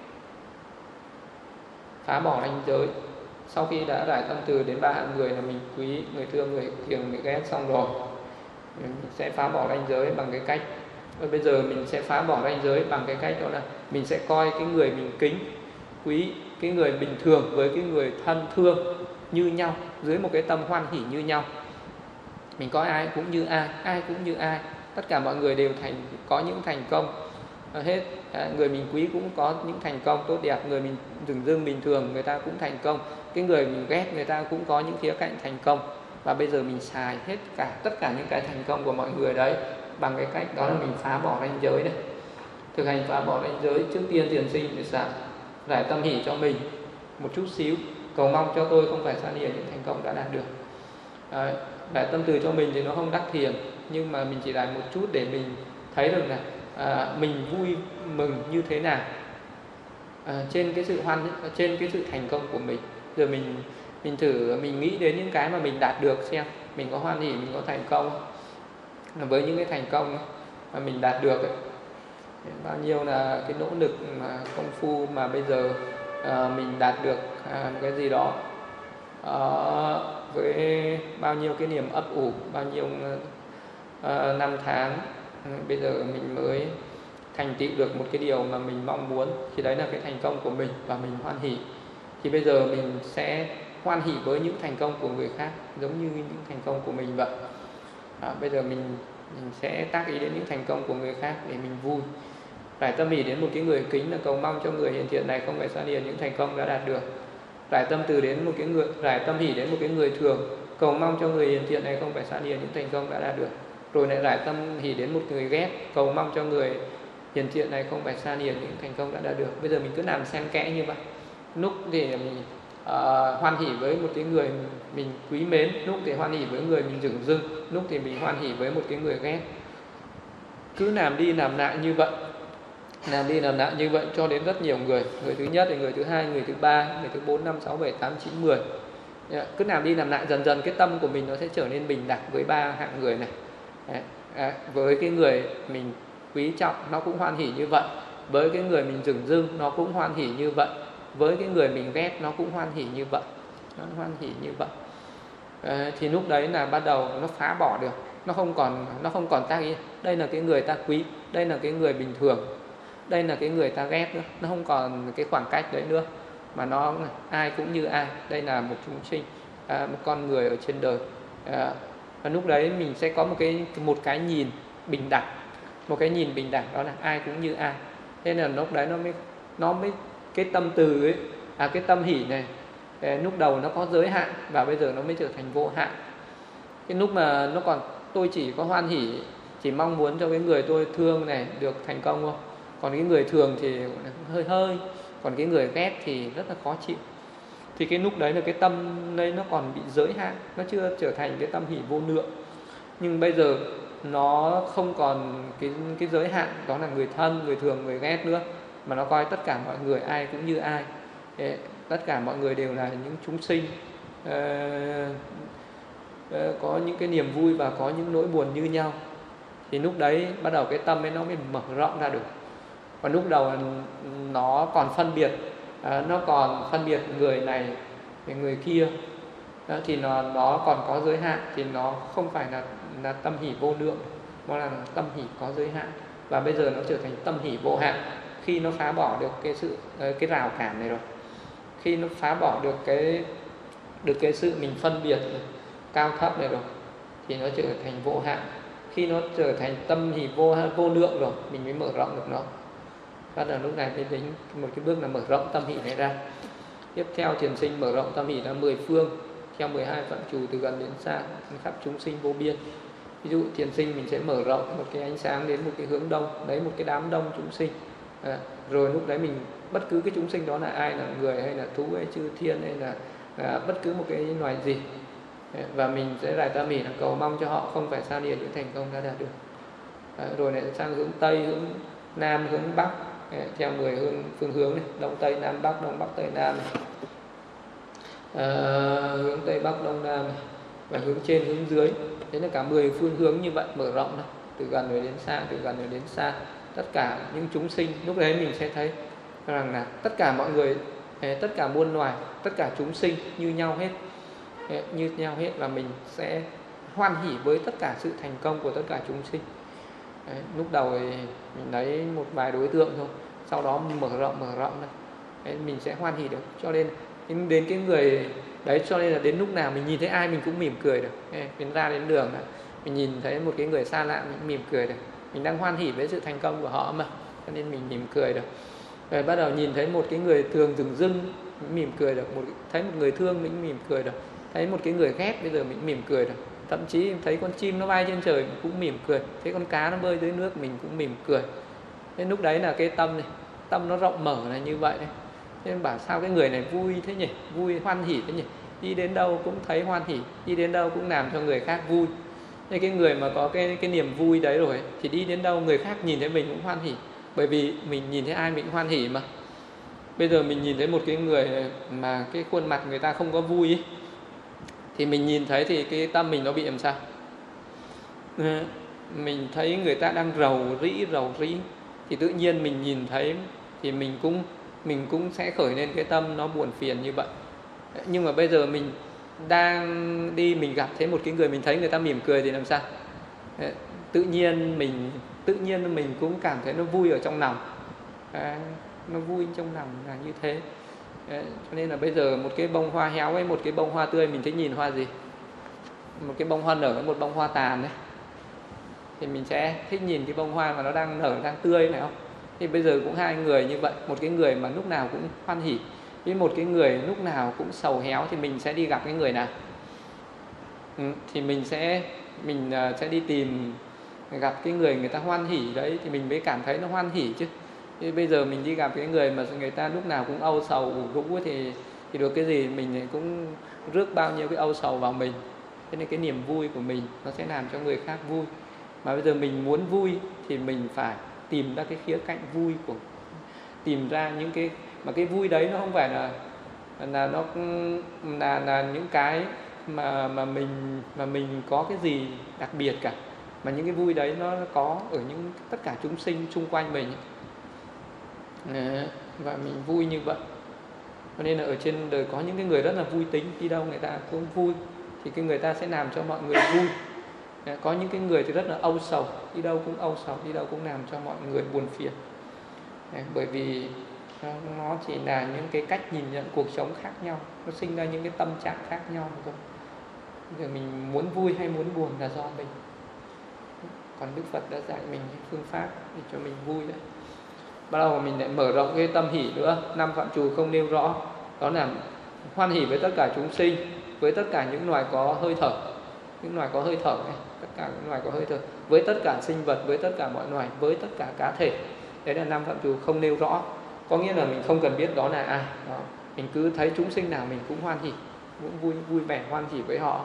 Speaker 3: phá bỏ ranh giới. Sau khi đã đại tâm từ đến ba hạng người là mình quý, người thương, người kiêng, người ghét xong rồi, mình sẽ phá bỏ ranh giới bằng cái cách, bây giờ mình sẽ phá bỏ ranh giới bằng cái cách đó là mình sẽ coi cái người mình kính quý, cái người bình thường với cái người thân thương như nhau, dưới một cái tâm hoan hỉ như nhau. Mình coi ai cũng như ai, ai cũng như ai, tất cả mọi người đều thành có những thành công hết. À, người mình quý cũng có những thành công tốt đẹp, người mình dửng dưng bình thường người ta cũng thành công, cái người mình ghét người ta cũng có những khía cạnh thành công. Và bây giờ mình xài hết cả tất cả những cái thành công của mọi người đấy bằng cái cách đó là mình phá bỏ ranh giới đấy. Thực hành phá bỏ ranh giới, trước tiên tiền sinh để sao giải tâm hỷ cho mình một chút xíu, cầu mong cho tôi không phải xa lìa những thành công đã đạt được. Đấy, đại tâm từ cho mình thì nó không đắc thiền, nhưng mà mình chỉ đại một chút để mình thấy được là à, mình vui mừng như thế nào à, trên cái sự hoan, trên cái sự thành công của mình. Giờ mình mình thử mình nghĩ đến những cái mà mình đạt được xem mình có hoan hỉ, mình có thành công với những cái thành công mà mình đạt được ấy. Bao nhiêu là cái nỗ lực mà công phu mà bây giờ à, mình đạt được à, một cái gì đó à, với bao nhiêu cái niềm ấp ủ, bao nhiêu à, năm tháng bây giờ mình mới thành tựu được một cái điều mà mình mong muốn, thì đấy là cái thành công của mình và mình hoan hỉ. Thì bây giờ mình sẽ hoan hỉ với những thành công của người khác giống như những thành công của mình vậy. À, bây giờ mình mình sẽ tác ý đến những thành công của người khác để mình vui. Rải tâm hỷ đến một cái người kính là cầu mong cho người hiện thiện này không phải xa lìa những thành công đã đạt được. Rải tâm từ đến một cái người rải tâm hỷ đến một cái người thường, cầu mong cho người hiện thiện này không phải xa lìa những thành công đã đạt được. Rồi lại rải tâm hỷ đến một người ghét, cầu mong cho người hiện thiện này không phải xa lìa những thành công đã đạt được. Bây giờ mình cứ làm xen kẽ như vậy. Lúc thì mình uh, hoan hỉ với một cái người mình quý mến, lúc thì hoan hỉ với người mình dửng dưng, lúc thì mình hoan hỉ với một cái người ghét. Cứ làm đi làm lại như vậy, làm đi làm lại như vậy cho đến rất nhiều người. Người thứ nhất, người thứ hai, người thứ ba, người thứ bốn, năm, sáu, bảy, tám, chín, mười. Cứ làm đi làm lại dần dần cái tâm của mình nó sẽ trở nên bình đẳng với ba hạng người này. Đấy. Đấy. Với cái người mình quý trọng nó cũng hoan hỉ như vậy, với cái người mình dửng dưng nó cũng hoan hỉ như vậy, với cái người mình ghét nó cũng hoan hỉ như vậy, nó hoan hỉ như vậy. Đấy. Thì lúc đấy là bắt đầu nó phá bỏ được, nó không còn nó không còn tác ý đây là cái người ta quý, đây là cái người bình thường, đây là cái người ta ghét nữa, nó không còn cái khoảng cách đấy nữa, mà nó ai cũng như ai, đây là một chúng sinh, à, một con người ở trên đời. À, và lúc đấy mình sẽ có một cái một cái nhìn bình đẳng, một cái nhìn bình đẳng đó là ai cũng như ai. Thế nên là lúc đấy nó mới nó mới cái tâm từ ấy, à cái tâm hỷ này lúc đầu nó có giới hạn và bây giờ nó mới trở thành vô hạn. Cái lúc mà nó còn tôi chỉ có hoan hỉ chỉ mong muốn cho cái người tôi thương này được thành công thôi. Còn cái người thường thì hơi hơi, còn cái người ghét thì rất là khó chịu. Thì cái lúc đấy là cái tâm đấy nó còn bị giới hạn, nó chưa trở thành cái tâm hỷ vô lượng. Nhưng bây giờ nó không còn cái, cái giới hạn, đó là người thân, người thường, người ghét nữa, mà nó coi tất cả mọi người ai cũng như ai. Tất cả mọi người đều là những chúng sinh, uh, uh, có những cái niềm vui và có những nỗi buồn như nhau. Thì lúc đấy bắt đầu cái tâm ấy nó mới mở rộng ra được. Còn lúc đầu nó còn phân biệt, uh, nó còn phân biệt người này người kia, đó, thì nó, nó còn có giới hạn, thì nó không phải là, là tâm hỷ vô lượng, mà là tâm hỷ có giới hạn. Và bây giờ nó trở thành tâm hỷ vô hạn khi nó phá bỏ được cái sự cái rào cản này rồi, khi nó phá bỏ được cái được cái sự mình phân biệt này, cao thấp này rồi, thì nó trở thành vô hạn. Khi nó trở thành tâm hỷ vô vô lượng rồi, mình mới mở rộng được nó. Bắt đầu lúc này mới đến một cái bước là mở rộng tâm hỷ này ra. Tiếp theo thiền sinh mở rộng tâm hỷ ra mười phương, theo mười hai phạm trù từ gần đến xa, khắp chúng sinh vô biên. Ví dụ thiền sinh mình sẽ mở rộng một cái ánh sáng đến một cái hướng đông, đấy một cái đám đông chúng sinh. À, rồi lúc đấy mình bất cứ cái chúng sinh đó là ai, là người hay là thú hay chư thiên hay là à, bất cứ một cái loài gì, và mình sẽ rải tâm hỷ là cầu mong cho họ không phải xa lìa những thành công đã đạt được. À, rồi lại sang hướng tây, hướng nam, hướng bắc, à, theo mười hướng phương hướng này, đông tây nam bắc, đông bắc tây nam này. À, hướng tây bắc đông nam này, và hướng trên hướng dưới. Thế là cả mười phương hướng như vậy mở rộng này, từ gần rồi đến xa, từ gần rồi đến xa. Tất cả những chúng sinh, lúc đấy mình sẽ thấy rằng là tất cả mọi người, tất cả muôn loài, tất cả chúng sinh như nhau hết, như nhau hết, và mình sẽ hoan hỉ với tất cả sự thành công của tất cả chúng sinh. Đấy, lúc đầu thì mình lấy một vài đối tượng thôi, sau đó mở rộng mở rộng này, đấy, mình sẽ hoan hỉ được. Cho nên đến cái người đấy, cho nên là đến lúc nào mình nhìn thấy ai mình cũng mỉm cười được. Mình ra đến đường này, mình nhìn thấy một cái người xa lạ mình mỉm cười được, mình đang hoan hỉ với sự thành công của họ mà, cho nên mình mỉm cười được. Rồi bắt đầu nhìn thấy một cái người thường dừng dưng mình mỉm cười được, một thấy một người thương mình mỉm cười được, thấy một cái người ghét bây giờ mình mỉm cười được. Thậm chí thấy con chim nó bay trên trời mình cũng mỉm cười, thấy con cá nó bơi dưới nước mình cũng mỉm cười. Nên lúc đấy là cái tâm này, tâm nó rộng mở là như vậy đấy. Nên bảo sao cái người này vui thế nhỉ, vui hoan hỉ thế nhỉ, đi đến đâu cũng thấy hoan hỉ, đi đến đâu cũng làm cho người khác vui. Nên cái người mà có cái cái niềm vui đấy rồi thì đi đến đâu người khác nhìn thấy mình cũng hoan hỉ, bởi vì mình nhìn thấy ai mình cũng hoan hỉ mà. Bây giờ mình nhìn thấy một cái người mà cái khuôn mặt người ta không có vui ấy, thì mình nhìn thấy thì cái tâm mình nó bị làm sao? Mình thấy người ta đang rầu rĩ rầu rĩ thì tự nhiên mình nhìn thấy thì mình cũng mình cũng sẽ khởi lên cái tâm nó buồn phiền như vậy. Nhưng mà bây giờ mình đang đi, mình gặp thấy một cái người, mình thấy người ta mỉm cười thì làm sao? Tự nhiên mình tự nhiên mình cũng cảm thấy nó vui ở trong lòng. À, nó vui trong lòng là như thế. À, cho nên là bây giờ một cái bông hoa héo với một cái bông hoa tươi, mình thích nhìn hoa gì? Một cái bông hoa nở với một bông hoa tàn đấy, thì mình sẽ thích nhìn cái bông hoa mà nó đang nở, đang tươi này không? Thì bây giờ cũng hai người như vậy, một cái người mà lúc nào cũng hoan hỉ với một cái người lúc nào cũng sầu héo, thì mình sẽ đi gặp cái người nào? Ừ, thì mình sẽ mình sẽ đi tìm gặp cái người người ta hoan hỉ đấy, thì mình mới cảm thấy nó hoan hỉ chứ. Thì bây giờ mình đi gặp cái người mà người ta lúc nào cũng âu sầu ủ rũ thì thì được cái gì? Mình cũng rước bao nhiêu cái âu sầu vào mình. Thế nên cái niềm vui của mình nó sẽ làm cho người khác vui. Mà bây giờ mình muốn vui thì mình phải tìm ra cái khía cạnh vui của, tìm ra những cái mà cái vui đấy nó không phải là là nó là là những cái mà mà mình mà mình có cái gì đặc biệt cả, mà những cái vui đấy nó có ở những tất cả chúng sinh xung quanh mình. Đấy, và mình vui như vậy. Cho nên là ở trên đời có những cái người rất là vui tính, đi đâu người ta cũng vui, thì cái người ta sẽ làm cho mọi người vui. Đấy, có những cái người thì rất là âu sầu, đi đâu cũng âu sầu, đi đâu cũng làm cho mọi người buồn phiền. Đấy, bởi vì nó chỉ là những cái cách nhìn nhận cuộc sống khác nhau, nó sinh ra những cái tâm trạng khác nhau thôi. Bây giờ mình muốn vui hay muốn buồn là do mình. Còn Đức Phật đã dạy mình phương pháp để cho mình vui đấy. Bắt đầu mình lại mở rộng cái tâm hỷ nữa. Năm phạm trù không nêu rõ, đó là hoan hỷ với tất cả chúng sinh, với tất cả những loài có hơi thở. những loài có hơi thở này, tất cả những loài có hơi thở, với tất cả sinh vật, với tất cả mọi loài, với tất cả cá thể. Đấy là năm phạm trù không nêu rõ. Có nghĩa là mình không cần biết đó là ai. Đó. Mình cứ thấy chúng sinh nào mình cũng hoan hỉ, cũng vui vui vẻ hoan hỉ với họ.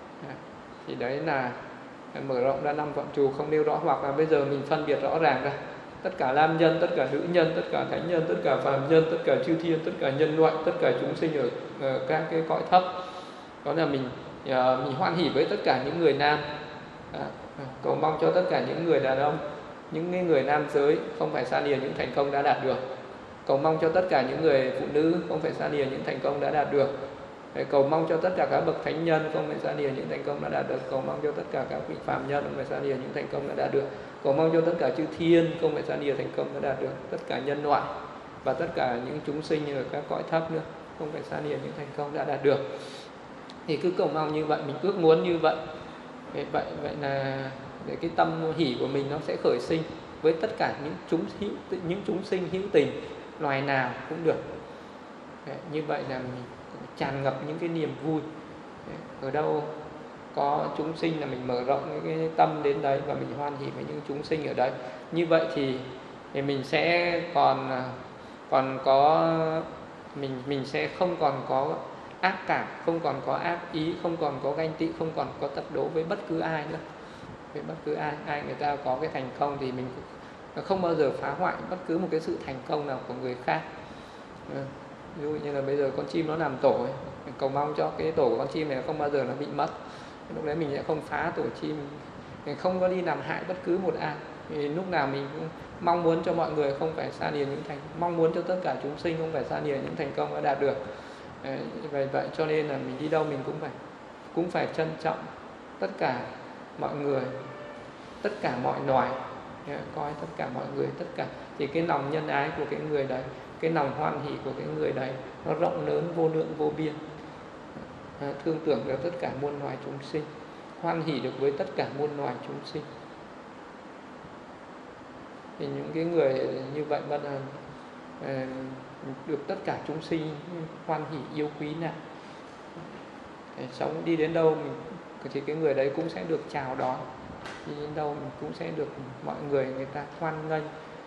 Speaker 3: Thì đấy là mở rộng ra năm phạm trù không nêu rõ. Hoặc là bây giờ mình phân biệt rõ ràng ra tất cả nam nhân, tất cả nữ nhân, tất cả thánh nhân, tất cả phàm nhân, tất cả chư thiên, tất cả nhân loại, tất cả chúng sinh ở, ở các cái cõi thấp. Đó là mình mình hoan hỉ với tất cả những người nam, à, cầu mong cho tất cả những người đàn ông, những người nam giới không phải xa lìa những thành công đã đạt được. Cầu mong cho tất cả những người phụ nữ không phải xa lìa những thành công đã đạt được. Cầu mong cho tất cả các bậc thánh nhân không phải xa lìa những thành công đã đạt được. Cầu mong cho tất cả các vị phàm nhân không phải xa lìa những thành công đã đạt được. Cầu mong cho tất cả chư thiên không phải xa lìa thành công đã đạt được. Tất cả nhân loại và tất cả những chúng sinh ở các cõi thấp nữa không phải xa lìa những thành công đã đạt được. Thì cứ cầu mong như vậy, mình ước muốn như vậy. Vậy vậy là để cái tâm hỷ của mình nó sẽ khởi sinh với tất cả những chúng hữu, những chúng sinh hữu tình, loài nào cũng được. Đấy, như vậy là mình tràn ngập những cái niềm vui. Đấy, ở đâu có chúng sinh là mình mở rộng cái tâm đến đấy và mình hoan hỉ với những chúng sinh ở đấy. Như vậy thì, thì mình sẽ còn còn có mình mình sẽ không còn có ác cảm, không còn có ác ý, không còn có ganh tị, không còn có tật đố với bất cứ ai nữa. Với bất cứ ai, ai người ta có cái thành công thì mình không bao giờ phá hoại bất cứ một cái sự thành công nào của người khác. Ví dụ như là bây giờ con chim nó làm tổ ấy, mình cầu mong cho cái tổ của con chim này không bao giờ nó bị mất. Lúc đấy mình sẽ không phá tổ chim, mình không có đi làm hại bất cứ một ai. Thì lúc nào mình cũng mong muốn cho mọi người không phải xa lìa những thành, mong muốn cho tất cả chúng sinh không phải xa lìa những thành công đã đạt được. Vậy vậy cho nên là mình đi đâu mình cũng phải cũng phải trân trọng tất cả mọi người, tất cả mọi loài, coi tất cả mọi người, tất cả thì cái lòng nhân ái của cái người đấy, cái lòng hoan hỷ của cái người đấy nó rộng lớn vô lượng vô biên, thương tưởng được tất cả muôn loài chúng sinh, hoan hỷ được với tất cả muôn loài chúng sinh. Thì những cái người như vậy bắt đầu được tất cả chúng sinh hoan hỷ yêu quý nào, sống đi đến đâu mình thì cái người đấy cũng sẽ được chào đón, đi đến đâu mình cũng sẽ được mọi người người ta hoan nghênh.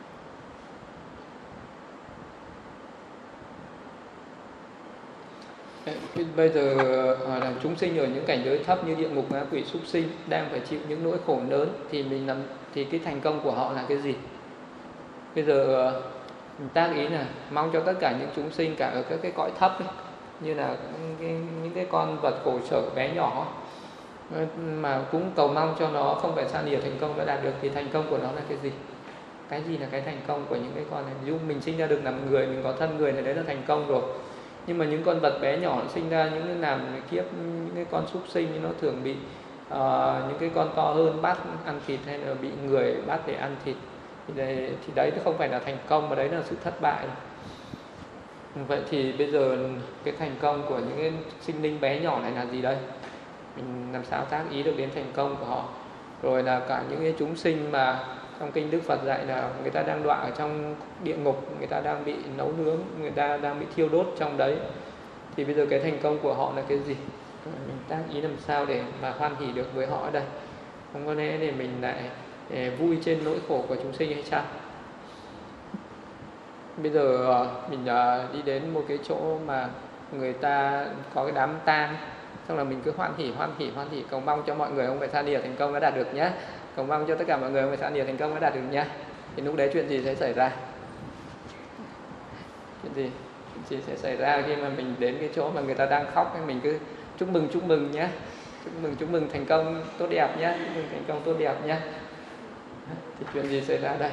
Speaker 3: Bây giờ là chúng sinh ở những cảnh giới thấp như địa ngục, ngạ quỷ, súc sinh đang phải chịu những nỗi khổ lớn thì mình làm thì cái thành công của họ là cái gì? Bây giờ mình tác ý là mong cho tất cả những chúng sinh cả ở các cái cõi thấp ấy, như là cái, những cái con vật khổ sở bé nhỏ mà cũng cầu mong cho nó không phải xa lìa thành công đã đạt được thì thành công của nó là cái gì? Cái gì là cái thành công của những cái con này? Ví dụ mình sinh ra được làm người, mình có thân người này đấy là thành công rồi. Nhưng mà những con vật bé nhỏ sinh ra những cái làm kiếp, những cái con súc sinh nó thường bị uh, những cái con to hơn bắt ăn thịt hay là bị người bắt để ăn thịt. Thì đấy, thì đấy không phải là thành công mà đấy là sự thất bại. Vậy thì bây giờ cái thành công của những cái sinh linh bé nhỏ này là gì đây? Mình làm sao tác ý được đến thành công của họ? Rồi là cả những cái chúng sinh mà trong kinh Đức Phật dạy là người ta đang đọa ở trong địa ngục, người ta đang bị nấu nướng, người ta đang bị thiêu đốt trong đấy. Thì bây giờ cái thành công của họ là cái gì? Mình tác ý làm sao để mà hoan hỷ được với họ ở đây? Không có lẽ để mình lại để vui trên nỗi khổ của chúng sinh hay sao? Bây giờ mình đi đến một cái chỗ mà người ta có cái đám tang, xong là mình cứ hoan hỉ, hoan hỉ, hoan hỉ, cầu mong cho mọi người không phải xa lìa thành công đã đạt được nhé, cầu mong cho tất cả mọi người không phải xa lìa thành công đã đạt được nhé. Thì lúc đấy chuyện gì sẽ xảy ra? Chuyện gì? Chuyện gì sẽ xảy ra khi mà mình đến cái chỗ mà người ta đang khóc, mình cứ chúc mừng, chúc mừng nhé, chúc mừng, chúc mừng thành công tốt đẹp nhé, chúc mừng thành công tốt đẹp nhé. Thì chuyện gì xảy ra đây?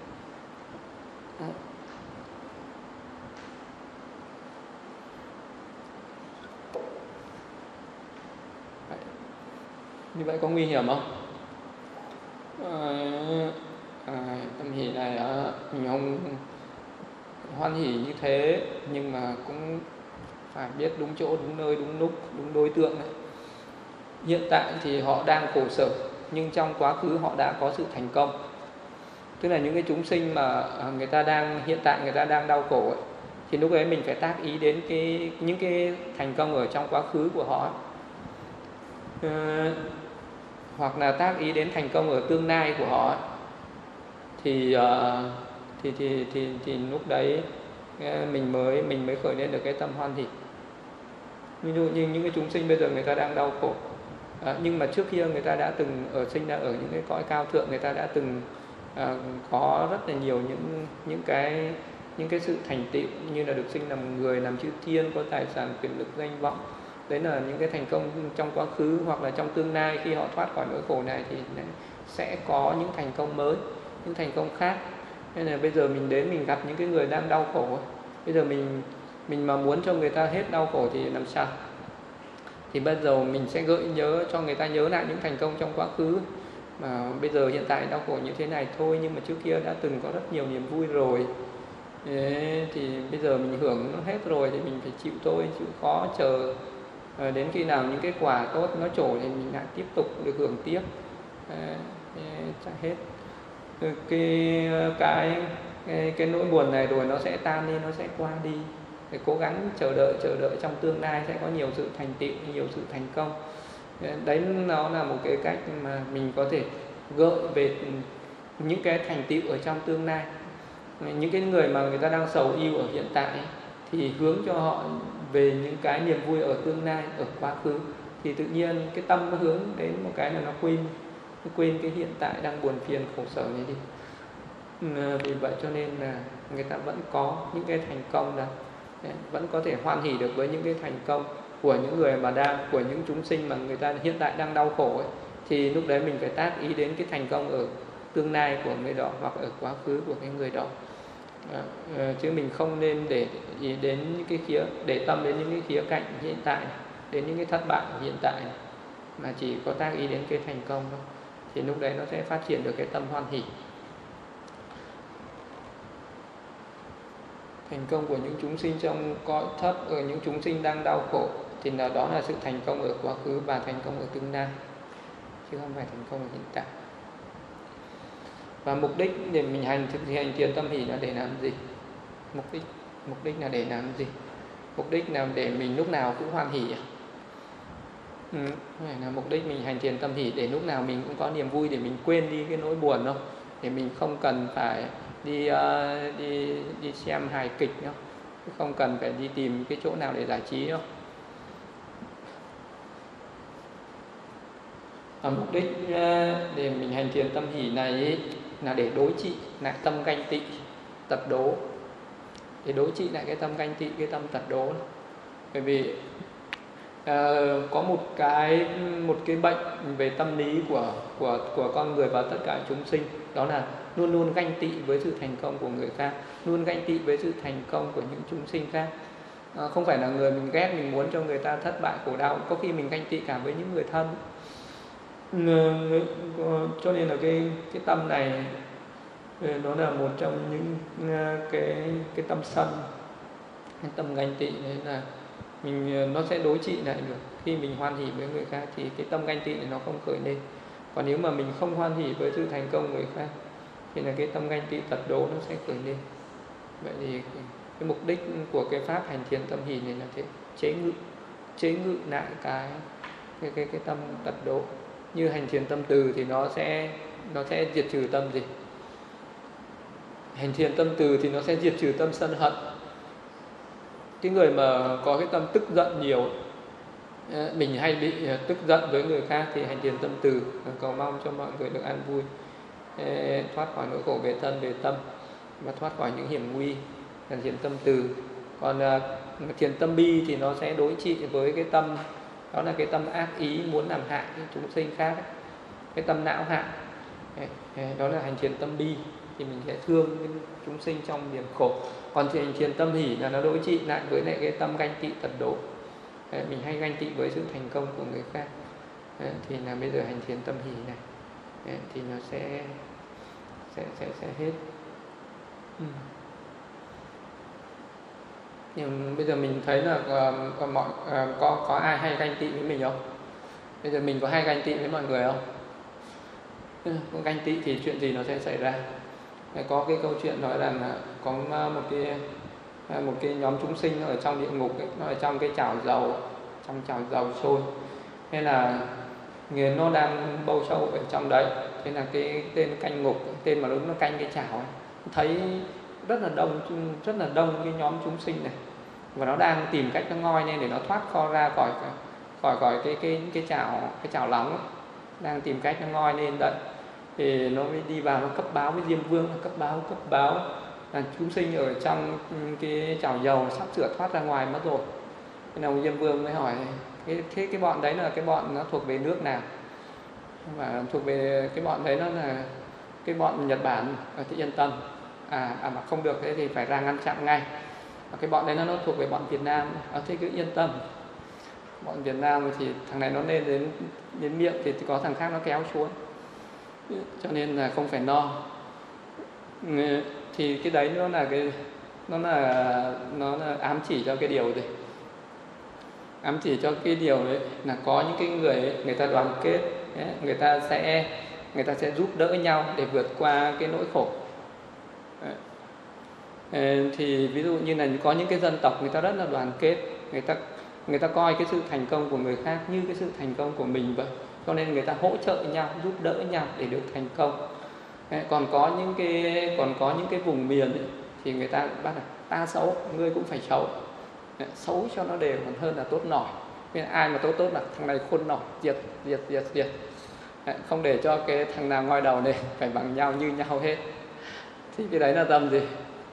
Speaker 3: Như vậy có nguy hiểm không? À, à, tâm hỷ này mình không hoan hỷ như thế, nhưng mà cũng phải biết đúng chỗ, đúng nơi, đúng lúc, đúng đối tượng này. Hiện tại thì họ đang khổ sở, nhưng trong quá khứ họ đã có sự thành công. Tức là những cái chúng sinh mà người ta đang hiện tại người ta đang đau khổ ấy, thì lúc ấy mình phải tác ý đến cái những cái thành công ở trong quá khứ của họ ấy. À, hoặc là tác ý đến thành công ở tương lai của họ, thì uh, thì, thì thì thì lúc đấy mình mới mình mới khởi lên được cái tâm hoan hỷ. Ví dụ như những cái chúng sinh bây giờ người ta đang đau khổ, à, nhưng mà trước kia người ta đã từng ở sinh ra ở những cái cõi cao thượng, người ta đã từng à, có rất là nhiều những những cái những cái sự thành tựu, như là được sinh làm người, làm chư thiên, có tài sản, quyền lực, danh vọng. Đấy là những cái thành công trong quá khứ, hoặc là trong tương lai khi họ thoát khỏi nỗi khổ này thì sẽ có những thành công mới, những thành công khác. Nên là bây giờ mình đến mình gặp những cái người đang đau khổ, bây giờ mình mình mà muốn cho người ta hết đau khổ thì làm sao? Thì bây giờ mình sẽ gợi nhớ cho người ta nhớ lại những thành công trong quá khứ, mà bây giờ hiện tại đau khổ như thế này thôi, nhưng mà trước kia đã từng có rất nhiều niềm vui rồi. Thế thì bây giờ mình hưởng nó hết rồi thì mình phải chịu thôi, chịu khó, chờ à, đến khi nào những cái quả tốt nó trổ thì mình lại tiếp tục được hưởng tiếp. À, chẳng hết cái cái cái cái nỗi buồn này rồi nó sẽ tan đi, nó sẽ qua đi. Phải cố gắng chờ đợi chờ đợi trong tương lai sẽ có nhiều sự thành tựu, nhiều sự thành công. Đấy nó là một cái cách mà mình có thể gợi về những cái thành tựu ở trong tương lai. Những cái người mà người ta đang sầu ưu ở hiện tại thì hướng cho họ về những cái niềm vui ở tương lai, ở quá khứ, thì tự nhiên cái tâm nó hướng đến một cái là nó quên nó quên cái hiện tại đang buồn phiền khổ sở này đi. Vì vậy cho nên là người ta vẫn có những cái thành công đó, vẫn có thể hoan hỉ được với những cái thành công của những người mà đang, của những chúng sinh mà người ta hiện tại đang đau khổ ấy. Thì lúc đấy mình phải tác ý đến cái thành công ở tương lai của người đó, hoặc ở quá khứ của cái người đó. À, chứ mình không nên để ý đến những cái khía, để tâm đến những cái khía cạnh hiện tại, đến những cái thất bại hiện tại, mà chỉ có tác ý đến cái thành công thôi. Thì lúc đấy nó sẽ phát triển được cái tâm hoan hỷ. Thành công của những chúng sinh trong cõi thấp, ở những chúng sinh đang đau khổ, thì là đó là sự thành công ở quá khứ và thành công ở tương lai, chứ không phải thành công ở hiện tại. Và mục đích để mình hành thực hành thiền tâm hỷ là để làm gì? Mục đích mục đích là để làm gì? Mục đích là để mình lúc nào cũng hoan hỷ à? Ừ, không phải là mục đích mình hành thiền tâm hỷ để lúc nào mình cũng có niềm vui, để mình quên đi cái nỗi buồn đâu, để mình không cần phải đi uh, đi đi xem hài kịch đâu, không cần phải đi tìm cái chỗ nào để giải trí đâu. Và mục đích uh, để mình hành thiền tâm hỷ này ấy, là để đối trị lại tâm ganh tị tật đố, để đối trị lại cái tâm ganh tị, cái tâm tật đố. Bởi vì uh, có một cái một cái bệnh về tâm lý của của của con người và tất cả chúng sinh, đó là luôn luôn ganh tị với sự thành công của người khác, luôn ganh tị với sự thành công của những chúng sinh khác. À, không phải là người mình ghét, mình muốn cho người ta thất bại khổ đau, có khi mình ganh tị cả với những người thân. Cho nên là cái cái tâm này nó là một trong những cái cái tâm sân, cái tâm ganh tị. Nên là mình nó sẽ đối trị lại được. Khi mình hoan hỉ với người khác thì cái tâm ganh tị nó không khởi lên. Còn nếu mà mình không hoan hỉ với sự thành công của người khác thì là cái tâm ganh tị tật đố nó sẽ khởi lên. Vậy thì cái mục đích của cái pháp hành thiền tâm hỷ này là thế, chế ngự chế ngự lại cái cái cái cái tâm tật đố. Như hành thiền tâm từ thì nó sẽ nó sẽ diệt trừ tâm gì? Hành thiền tâm từ thì nó sẽ diệt trừ tâm sân hận. Cái người mà có cái tâm tức giận nhiều, mình hay bị tức giận với người khác, thì hành thiền tâm từ, cầu mong cho mọi người được an vui, thoát khỏi nỗi khổ về thân về tâm và thoát khỏi những hiểm nguy. Hành thiền tâm từ. Còn thiền tâm bi thì nó sẽ đối trị với cái tâm, đó là cái tâm ác ý, muốn làm hại những chúng sinh khác, cái tâm não hại. Đó là hành thiền tâm bi, thì mình sẽ thương những chúng sinh trong niềm khổ. Còn hành thiền tâm hỷ là nó đối trị lại với lại cái tâm ganh tị tật đố. Mình hay ganh tị với sự thành công của người khác, thì là bây giờ hành thiền tâm hỷ này thì nó sẽ sẽ sẽ sẽ hết. Ừ. Nhưng bây giờ mình thấy là có, mọi, có, có ai hay ganh tị với mình không? Bây giờ mình có hay ganh tị với mọi người không? Ganh tị thì chuyện gì nó sẽ xảy ra? Có cái câu chuyện nói rằng là có một cái một cái nhóm chúng sinh ở trong địa ngục ấy, nó ở trong cái chảo dầu, trong chảo dầu sôi. Thế là người nó đang bâu sâu ở trong đấy. Thế là cái tên canh ngục, tên mà nó canh cái chảo ấy, thấy rất là đông, rất là đông cái nhóm chúng sinh này, và nó đang tìm cách nó ngoi lên để nó thoát kho ra khỏi khỏi khỏi cái cái cái chảo cái chảo nóng ấy. Đang tìm cách nó ngoi lên đấy, thì nó mới đi vào nó cấp báo với Diêm Vương, cấp báo cấp báo là chúng sinh ở trong cái chảo dầu sắp sửa thoát ra ngoài mất rồi. Thế nào Diêm Vương mới hỏi cái thế cái bọn đấy là cái bọn nó thuộc về nước nào, và thuộc về cái bọn đấy nó là cái bọn Nhật Bản. Thì yên tâm, à, à mà không được thế thì phải ra ngăn chặn ngay. Và cái bọn đấy nó, nó thuộc về bọn Việt Nam. À, thế cứ yên tâm, bọn Việt Nam thì thằng này nó lên đến đến miệng thì có thằng khác nó kéo xuống, cho nên là không phải lo. Thì cái đấy nó là cái nó là nó là ám chỉ cho cái điều gì? Ám chỉ cho cái điều đấy là có những cái người ấy, người ta đoàn kết, người ta sẽ người ta sẽ giúp đỡ nhau để vượt qua cái nỗi khổ. Đấy. Thì ví dụ như là có những cái dân tộc người ta rất là đoàn kết, người ta người ta coi cái sự thành công của người khác như cái sự thành công của mình vậy, cho nên người ta hỗ trợ nhau, giúp đỡ nhau để được thành công. Đấy. Còn có những cái còn có những cái vùng miền ấy, thì người ta bắt là ta xấu, ngươi cũng phải xấu. Đấy. Xấu cho nó đều còn hơn là tốt nổi. Nên ai mà tốt tốt là thằng này khôn nổi, diệt diệt diệt diệt. Đấy. Không để cho cái thằng nào ngoi đầu này phải bằng nhau như nhau hết. Thì cái đấy là tâm gì?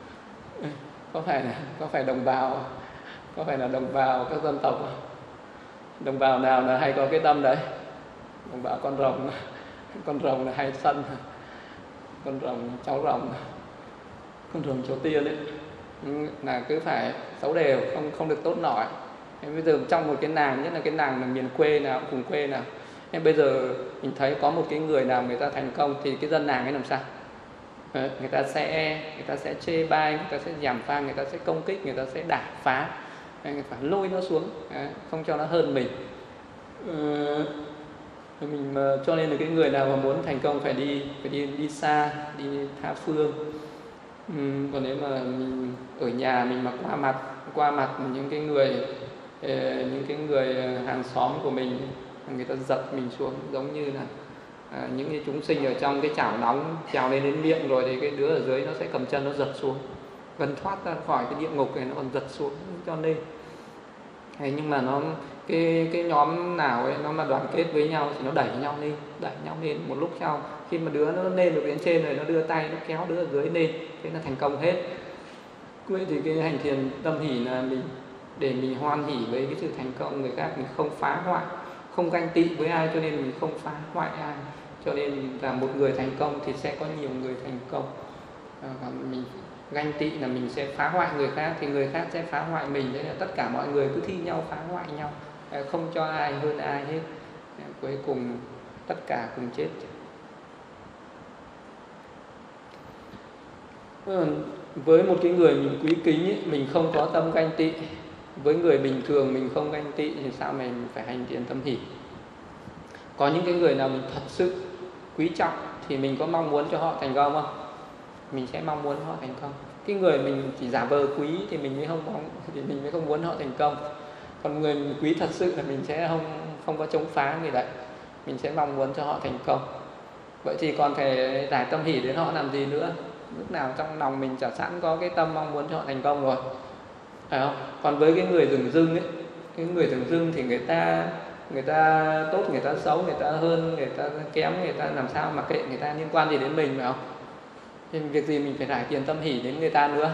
Speaker 3: Có phải là có phải đồng bào có phải là đồng bào các dân tộc không? Đồng bào nào là hay có cái tâm đấy? Đồng bào con rồng, con rồng là hay sân, con rồng cháu rồng, con rồng cháu tiên đấy, là cứ phải xấu đều, không không được tốt nổi. Bây giờ trong một cái nàng, nhất là cái nàng là miền quê nào, vùng quê nào, nên bây giờ mình thấy có một cái người nào người ta thành công thì cái dân nàng ấy làm sao? Đấy, người ta sẽ người ta sẽ chê bai, người ta sẽ gièm pha, người ta sẽ công kích, người ta sẽ đả phá, người ta phải lôi nó xuống, không cho nó hơn mình. Ừ, mình cho nên là cái người nào mà muốn thành công phải đi phải đi đi xa, đi tha phương. Ừ, còn nếu mà mình ở nhà mình mà qua mặt qua mặt những cái người những cái người hàng xóm của mình, người ta giật mình xuống, giống như là À, những cái chúng sinh ở trong cái chảo nóng trào lên đến miệng rồi thì cái đứa ở dưới nó sẽ cầm chân nó giật xuống, gần thoát ra khỏi cái địa ngục này nó còn giật xuống. Cho nên thế, nhưng mà nó cái cái nhóm nào ấy nó mà đoàn kết với nhau thì nó đẩy nhau lên, đẩy nhau lên. Một lúc sau khi mà đứa nó lên được đến trên rồi, nó đưa tay nó kéo đứa ở dưới lên, thế là thành công hết. Vậy thì cái hành thiền tâm hỷ là mình để mình hoan hỷ với cái sự thành công người khác, mình không phá hoại, không ganh tị với ai, cho nên mình không phá hoại ai. Cho nên là một người thành công thì sẽ có nhiều người thành công. À, mình ganh tị là mình sẽ phá hoại người khác, thì người khác sẽ phá hoại mình. Thế là tất cả mọi người cứ thi nhau phá hoại nhau, không cho ai hơn ai hết. Cuối cùng tất cả cùng chết. Với một cái người mình quý kính ấy, mình không có tâm ganh tị. Với người bình thường mình không ganh tị thì sao mình phải hành thiền tâm hỷ? Có những cái người nào mình thật sự quý trọng thì mình có mong muốn cho họ thành công không? Mình sẽ mong muốn họ thành công. Cái người mình chỉ giả vờ quý thì mình mới không mong, thì mình mới không muốn họ thành công. Còn người mình quý thật sự là mình sẽ không không có chống phá người đấy, mình sẽ mong muốn cho họ thành công. Vậy thì còn phải giải tâm hỷ đến họ làm gì nữa? Lúc nào trong lòng mình chả sẵn có cái tâm mong muốn cho họ thành công rồi, phải không? Còn với cái người dửng dưng ấy, cái người dửng dưng thì người ta người ta tốt, người ta xấu, người ta hơn, người ta kém, người ta làm sao mà kệ, người ta liên quan gì đến mình, phải không? Nên việc gì mình phải rải tiền tâm hỷ đến người ta nữa?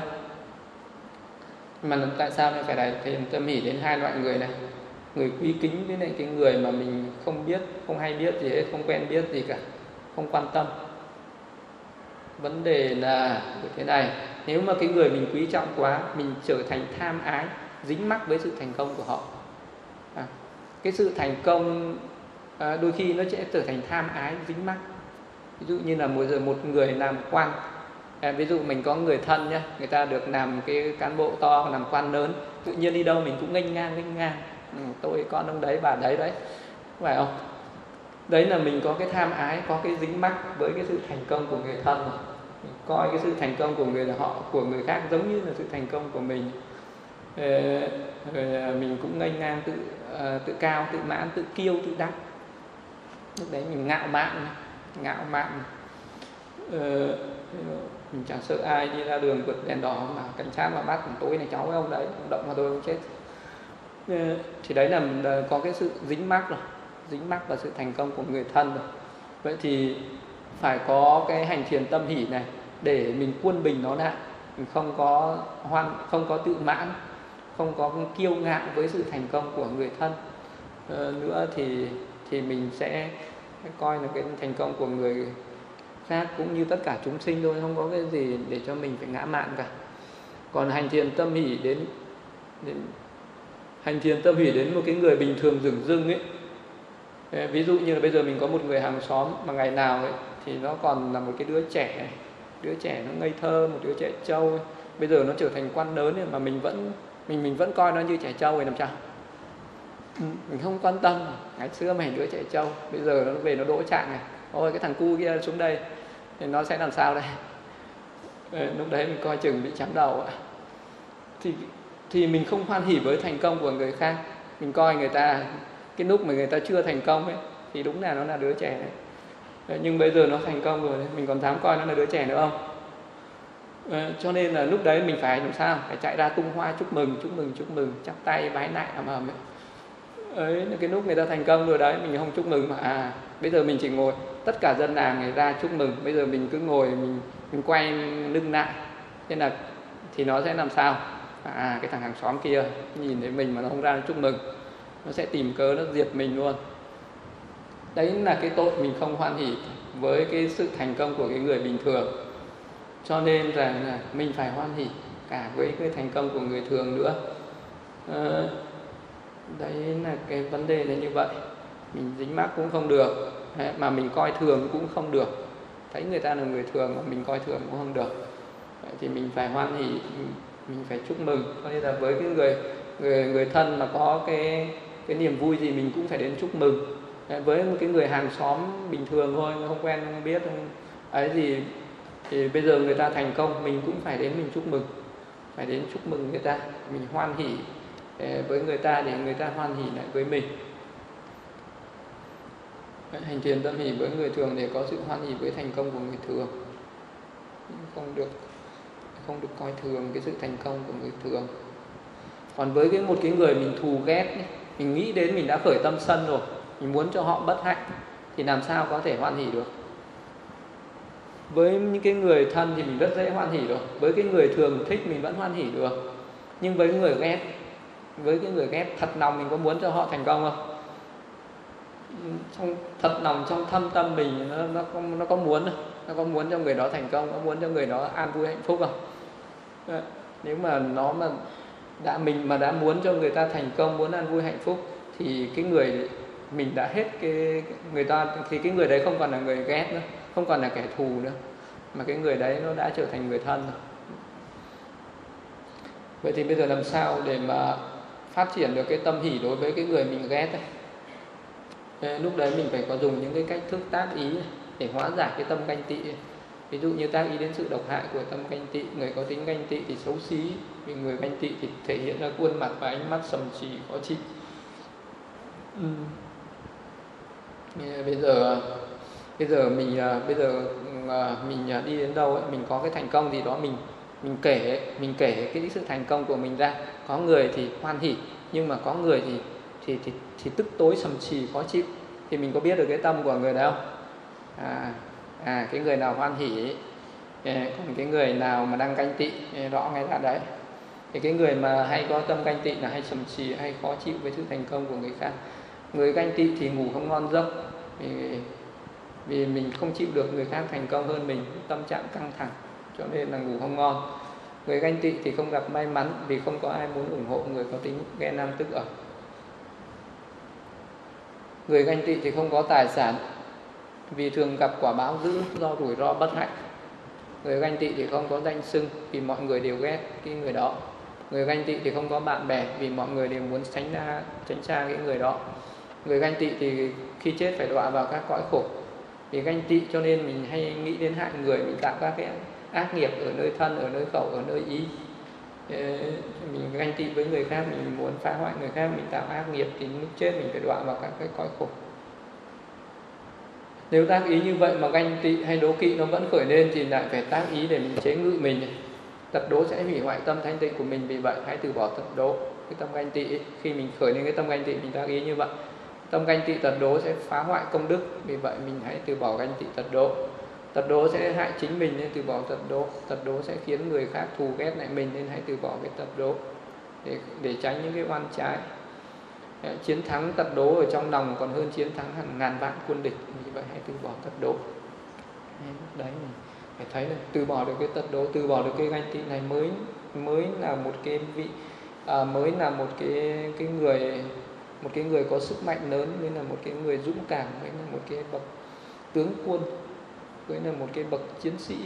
Speaker 3: Mà tại sao lại phải rải tiền tâm hỷ đến hai loại người này? Người quý kính với lại cái người mà mình không biết, không hay biết gì hết, không quen biết gì cả, không quan tâm. Vấn đề là thế này, nếu mà cái người mình quý trọng quá, mình trở thành tham ái, dính mắc với sự thành công của họ. À, cái sự thành công à, đôi khi nó sẽ trở thành tham ái, dính mắc. Ví dụ như là một giờ một người làm quan, à, ví dụ mình có người thân nhá, người ta được làm cái cán bộ to, làm quan lớn, tự nhiên đi đâu mình cũng nghênh ngang nghênh ngang, ừ, tôi con ông đấy, bà đấy đấy, phải không? Đấy là mình có cái tham ái, có cái dính mắc với cái sự thành công của người thân, mình coi cái sự thành công của người họ của người khác giống như là sự thành công của mình. Rồi mình cũng nghênh ngang, tự uh, tự cao, tự mãn, tự kiêu, tự đắc. lúc đấy mình ngạo mạn, ngạo mạn. Ờ, mình chẳng sợ ai đi ra đường vượt đèn đỏ mà cảnh sát mà bắt tối này cháu với ông đấy, ông động vào tôi ông chết. Ờ, thì đấy là có cái sự dính mắc rồi, dính mắc vào sự thành công của người thân rồi. Vậy thì phải có cái hành thiền tâm hỷ này để mình quân bình nó lại, mình không có hoan, không có tự mãn, không có kiêu ngạo với sự thành công của người thân. Ờ, nữa thì thì mình sẽ coi là cái thành công của người khác cũng như tất cả chúng sinh thôi, không có cái gì để cho mình phải ngã mạn cả. Còn hành thiền tâm hỷ đến, đến hành thiền tâm hỷ đến một cái người bình thường dửng dưng ấy. Ví dụ như là bây giờ mình có một người hàng xóm mà ngày nào ấy thì nó còn là một cái đứa trẻ, đứa trẻ nó ngây thơ, một đứa trẻ trâu ấy. Bây giờ nó trở thành quan lớn ấy, mà mình vẫn mình mình vẫn coi nó như trẻ trâu ấy làm sao? Mình không quan tâm. Ngày xưa mày đứa trẻ trâu, bây giờ nó về nó đỗ trạng này, ôi cái thằng cu kia xuống đây thì nó sẽ làm sao đây? Lúc đấy mình coi chừng bị chém đầu ạ. Thì thì mình không hoan hỉ với thành công của người khác. Mình coi người ta cái lúc mà người ta chưa thành công ấy thì đúng là nó là đứa trẻ đấy. Nhưng bây giờ nó thành công rồi đấy, mình còn dám coi nó là đứa trẻ nữa không? À, cho nên là lúc đấy mình phải làm sao? Phải chạy ra tung hoa chúc mừng, chúc mừng, chúc mừng, chắp tay vái lại ầm ầm ấy. Ấy, cái lúc người ta thành công rồi đấy, mình không chúc mừng mà à, bây giờ mình chỉ ngồi, tất cả dân làng người ra chúc mừng, bây giờ mình cứ ngồi mình mình quay lưng lại. Nên là thì nó sẽ làm sao? À, cái thằng hàng xóm kia nhìn thấy mình mà nó không ra chúc mừng, nó sẽ tìm cớ nó diệt mình luôn. Đấy là cái tội mình không hoan hỉ với cái sự thành công của cái người bình thường. Cho nên rằng là mình phải hoan hỉ cả với cái thành công của người thường nữa. À, đấy là cái vấn đề là như vậy. Mình dính mắc cũng không được, mà mình coi thường cũng không được. Thấy người ta là người thường mà mình coi thường cũng không được. Vậy thì mình phải hoan hỉ, mình phải chúc mừng. Cho nên là với cái người người người thân mà có cái cái niềm vui gì mình cũng phải đến chúc mừng. Với một cái người hàng xóm bình thường thôi, không quen không biết không ấy gì, thì bây giờ người ta thành công mình cũng phải đến mình chúc mừng, phải đến chúc mừng người ta, mình hoan hỉ với người ta để người ta hoan hỉ lại với mình. Hành thiền tâm hỷ với người thường để có sự hoan hỉ với thành công của người thường, không được không được coi thường cái sự thành công của người thường. Còn với cái một cái người mình thù ghét, mình nghĩ đến mình đã khởi tâm sân rồi, mình muốn cho họ bất hạnh thì làm sao có thể hoan hỉ được. Với những cái người thân thì mình rất dễ hoan hỉ rồi, với cái người thường thích mình vẫn hoan hỉ được. Nhưng với người ghét, với cái người ghét thật lòng mình có muốn cho họ thành công không? Trong thật lòng trong thâm tâm mình nó nó có nó có muốn không? Nó có muốn cho người đó thành công, có muốn cho người đó an vui hạnh phúc không? Đấy. Nếu mà nó mà đã mình mà đã muốn cho người ta thành công, muốn an vui hạnh phúc thì cái người mình đã hết cái người ta thì cái người đấy không còn là người ghét nữa, không còn là kẻ thù nữa, mà cái người đấy nó đã trở thành người thân rồi. Vậy thì bây giờ làm sao để mà phát triển được cái tâm hỷ đối với cái người mình ghét ấy? Thế lúc đấy mình phải có dùng những cái cách thức tác ý để hóa giải cái tâm ganh tị. Ví dụ như tác ý đến sự độc hại của tâm ganh tị. Người có tính ganh tị thì xấu xí, vì người ganh tị thì thể hiện ra khuôn mặt và ánh mắt sầm trì khó chịu. Ừ. Bây giờ bây giờ mình bây giờ mình đi đến đâu ấy, mình có cái thành công gì đó mình mình kể mình kể cái sự thành công của mình ra. Có người thì hoan hỉ, nhưng mà có người thì thì thì, thì tức tối sầm trì khó chịu. Thì mình có biết được cái tâm của người đó không? À, à cái người nào hoan hỉ, còn cái người nào mà đang ganh tị rõ ngay ra đấy. Thì cái người mà hay có tâm ganh tị là hay sầm trì, hay khó chịu với sự thành công của người khác. Người ganh tị thì ngủ không ngon giấc, vì, vì mình không chịu được người khác thành công hơn mình, tâm trạng căng thẳng, cho nên là ngủ không ngon. Người ganh tị thì không gặp may mắn, vì không có ai muốn ủng hộ người có tính ghen nam tức ẩn. Người ganh tị thì không có tài sản, vì thường gặp quả báo dữ do rủi ro bất hạnh. Người ganh tị thì không có danh xưng, vì mọi người đều ghét cái người đó. Người ganh tị thì không có bạn bè, vì mọi người đều muốn tránh ra tránh xa cái người đó. Người ganh tị thì khi chết phải đọa vào các cõi khổ. Vì ganh tị cho nên mình hay nghĩ đến hại người, mình tạo các cái ác nghiệp ở nơi thân, ở nơi khẩu, ở nơi ý. Mình ganh tị với người khác, mình muốn phá hoại người khác, mình tạo ác nghiệp thì lúc chết mình phải đọa vào các cái cõi khổ. Nếu tác ý như vậy mà ganh tị hay đố kỵ nó vẫn khởi lên thì lại phải tác ý để mình chế ngự mình. Tật đố sẽ hủy hoại tâm thanh tịnh của mình, vì vậy hãy từ bỏ tật đố. Cái tâm ganh tị ấy, khi mình khởi lên cái tâm ganh tị mình tác ý như vậy, tâm ganh tị tật đố sẽ phá hoại công đức, vì vậy mình hãy từ bỏ ganh tị tật đố. Tật đố sẽ hại chính mình nên từ bỏ tật đố. Tật đố sẽ khiến người khác thù ghét lại mình nên hãy từ bỏ cái tật đố để để tránh những cái oan trái. Chiến thắng tật đố ở trong lòng còn hơn chiến thắng hàng ngàn vạn quân địch, vì vậy hãy từ bỏ tật đố. Đấy, mình phải thấy là từ bỏ được cái tật đố, từ bỏ được cái ganh tị này mới mới là một cái vị à, mới là một cái cái người một cái người có sức mạnh lớn, mới là một cái người dũng cảm, mới là một cái bậc tướng quân, mới là một cái bậc chiến sĩ.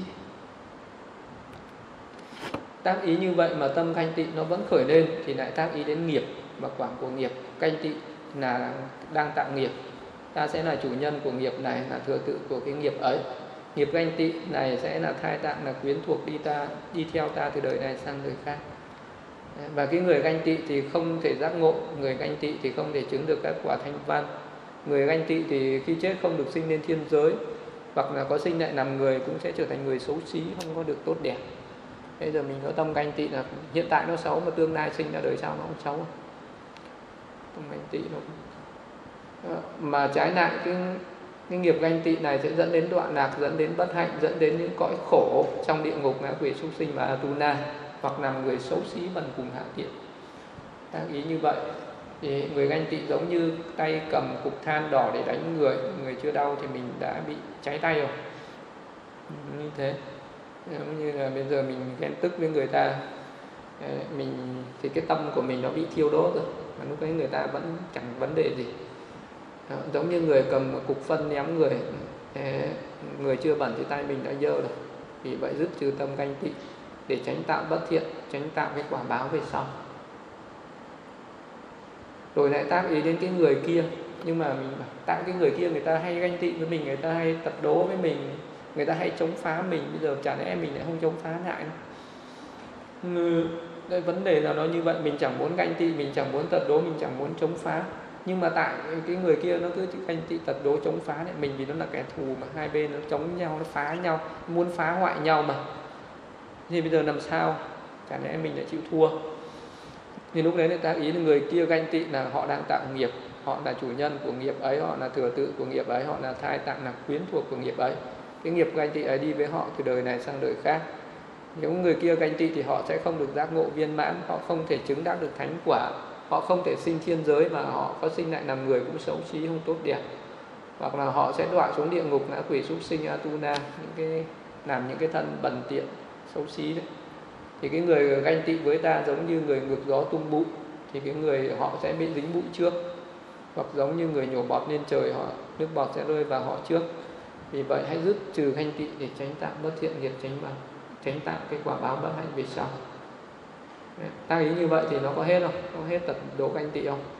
Speaker 3: Tác ý như vậy mà tâm ganh tị nó vẫn khởi lên thì lại tác ý đến nghiệp và quả của nghiệp. Ganh tị là đang tạo nghiệp, ta sẽ là chủ nhân của nghiệp này, là thừa tự của cái nghiệp ấy. Nghiệp ganh tị này sẽ là thai tạng, là quyến thuộc đi ta đi theo ta từ đời này sang đời khác. Và cái người ganh tị thì không thể giác ngộ, người ganh tị thì không thể chứng được các quả thanh văn. Người ganh tị thì khi chết không được sinh lên thiên giới, hoặc là có sinh lại làm người cũng sẽ trở thành người xấu xí, không có được tốt đẹp. Bây giờ mình có tâm ganh tị là hiện tại nó xấu mà tương lai sinh ra đời sau nó cũng xấu. Tâm ganh tị nó mà trái lại cái cái nghiệp ganh tị này sẽ dẫn đến đoạn lạc, dẫn đến bất hạnh, dẫn đến những cõi khổ trong địa ngục, ngạ quỷ, súc sinh và Atuna, hoặc làm người xấu xí bần cùng hạ tiện. Tác ý như vậy thì người ganh tị giống như tay cầm cục than đỏ để đánh người, người chưa đau thì mình đã bị cháy tay rồi. Như thế, giống như là bây giờ mình ghen tức với người ta, mình thì cái tâm của mình nó bị thiêu đốt rồi, mà lúc đấy người ta vẫn chẳng vấn đề gì. Đó, giống như người cầm một cục phân ném người, người chưa bẩn thì tay mình đã dơ rồi. Vì vậy dứt trừ tâm ganh tị để tránh tạo bất thiện, tránh tạo cái quả báo về sau. Rồi lại tác ý đến cái người kia, nhưng mà mình bảo tại cái người kia người ta hay ganh tị với mình, người ta hay tật đố với mình, người ta hay chống phá mình, bây giờ chả lẽ mình lại không chống phá lại đâu. Cái vấn đề là nó như vậy, mình chẳng muốn ganh tị, mình chẳng muốn tật đố, mình chẳng muốn chống phá, nhưng mà tại cái người kia nó cứ ganh tị tật đố chống phá lại mình, vì nó là kẻ thù mà, hai bên nó chống nhau, nó phá nhau, muốn phá hoại nhau mà. Thì bây giờ làm sao? Chả lẽ mình lại chịu thua? Thì lúc đấy người ta ý là người kia ganh tị là họ đang tạo nghiệp, họ là chủ nhân của nghiệp ấy, họ là thừa tự của nghiệp ấy, họ là thai tạng, là quyến thuộc của nghiệp ấy. Cái nghiệp ganh tị ấy đi với họ từ đời này sang đời khác. Nếu người kia ganh tị thì họ sẽ không được giác ngộ viên mãn, họ không thể chứng đắc được thánh quả, họ không thể sinh thiên giới, mà họ có sinh lại làm người cũng xấu xí, không tốt đẹp, hoặc là họ sẽ đọa xuống địa ngục, ngã quỷ, súc sinh, Atuna, những cái làm những cái thân bẩn tiện xấu xí đấy. Thì cái người ganh tị với ta giống như người ngược gió tung bụi, thì cái người họ sẽ bị dính bụi trước, hoặc giống như người nhổ bọt lên trời, họ nước bọt sẽ rơi vào họ trước. Vì vậy hãy dứt trừ ganh tị để tránh tạo bất thiện nghiệp, tránh vào tránh tạo cái quả báo bất hạnh về sau. Tác ý như vậy thì nó có hết không? Có hết tật đố ganh tị không?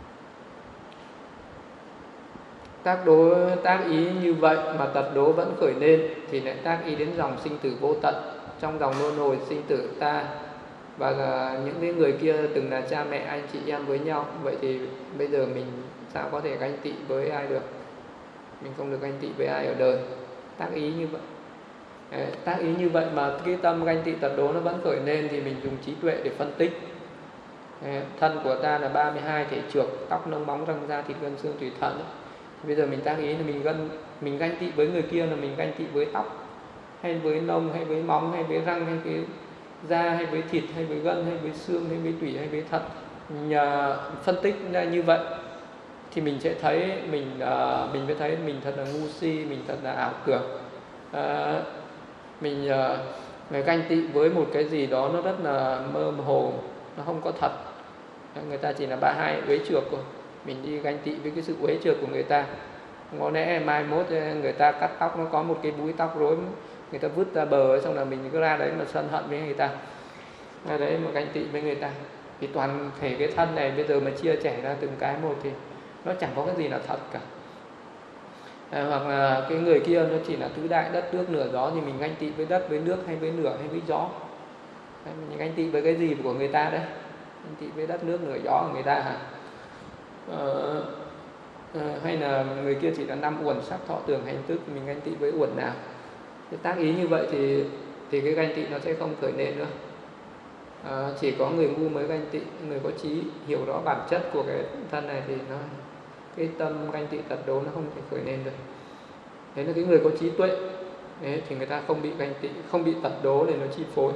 Speaker 3: Tác đố tác ý như vậy mà tật đố vẫn khởi lên thì lại tác ý đến dòng sinh tử vô tận. Trong dòng luân hồi sinh tử ta và những cái người kia từng là cha mẹ, anh chị em với nhau, vậy thì bây giờ mình sao có thể ganh tị với ai được? Mình không được ganh tị với ai ở đời. Tác ý như vậy. Đấy, tác ý như vậy mà cái tâm ganh tị tật đố nó vẫn khởi lên thì mình dùng trí tuệ để phân tích. Đấy, thân của ta là ba mươi hai thể trược, tóc lông móng răng da thịt gân xương tủy thận. Bây giờ mình tác ý là mình gân mình ganh tị với người kia là mình ganh tị với tóc, hay với lông, hay với móng, hay với răng, hay với da, hay với thịt, hay với gân, hay với xương, hay với tủy, hay với thận. Nhờ phân tích ra như vậy thì mình sẽ thấy mình uh, mình mới thấy mình thật là ngu si, mình thật là ảo tưởng. Uh, mình uh, ganh tị với một cái gì đó nó rất là mơ hồ, nó không có thật. Người ta chỉ là ba hai uế trược rồi, mình đi ganh tị với cái sự uế trược của người ta. Có lẽ mai mốt người ta cắt tóc nó có một cái búi tóc rối, người ta vứt ra bờ, xong là mình cứ ra đấy mà sân hận với người ta, ra đấy mà ganh tị với người ta. Thì toàn thể cái thân này bây giờ mà chia sẻ ra từng cái một thì nó chẳng có cái gì là thật cả. À, hoặc là cái người kia nó chỉ là tứ đại đất nước lửa gió, thì mình ganh tị với đất, với nước, hay với lửa, hay với gió. Đấy, mình ganh tị với cái gì của người ta đấy? Ganh tị với đất nước lửa gió của người ta hả? Ờ, à, hay là người kia chỉ là năm uẩn sắc thọ tưởng hành thức, mình ganh tị với uẩn nào. Thì tác ý như vậy thì thì cái ganh tị nó sẽ không khởi lên nữa. À, chỉ có người ngu mới ganh tị, người có trí hiểu rõ bản chất của cái thân này thì nó cái tâm ganh tị tật đố nó không thể khởi lên được. Đấy là cái người có trí tuệ. Đấy, thì người ta không bị ganh tị, không bị tật đố để nó chi phối.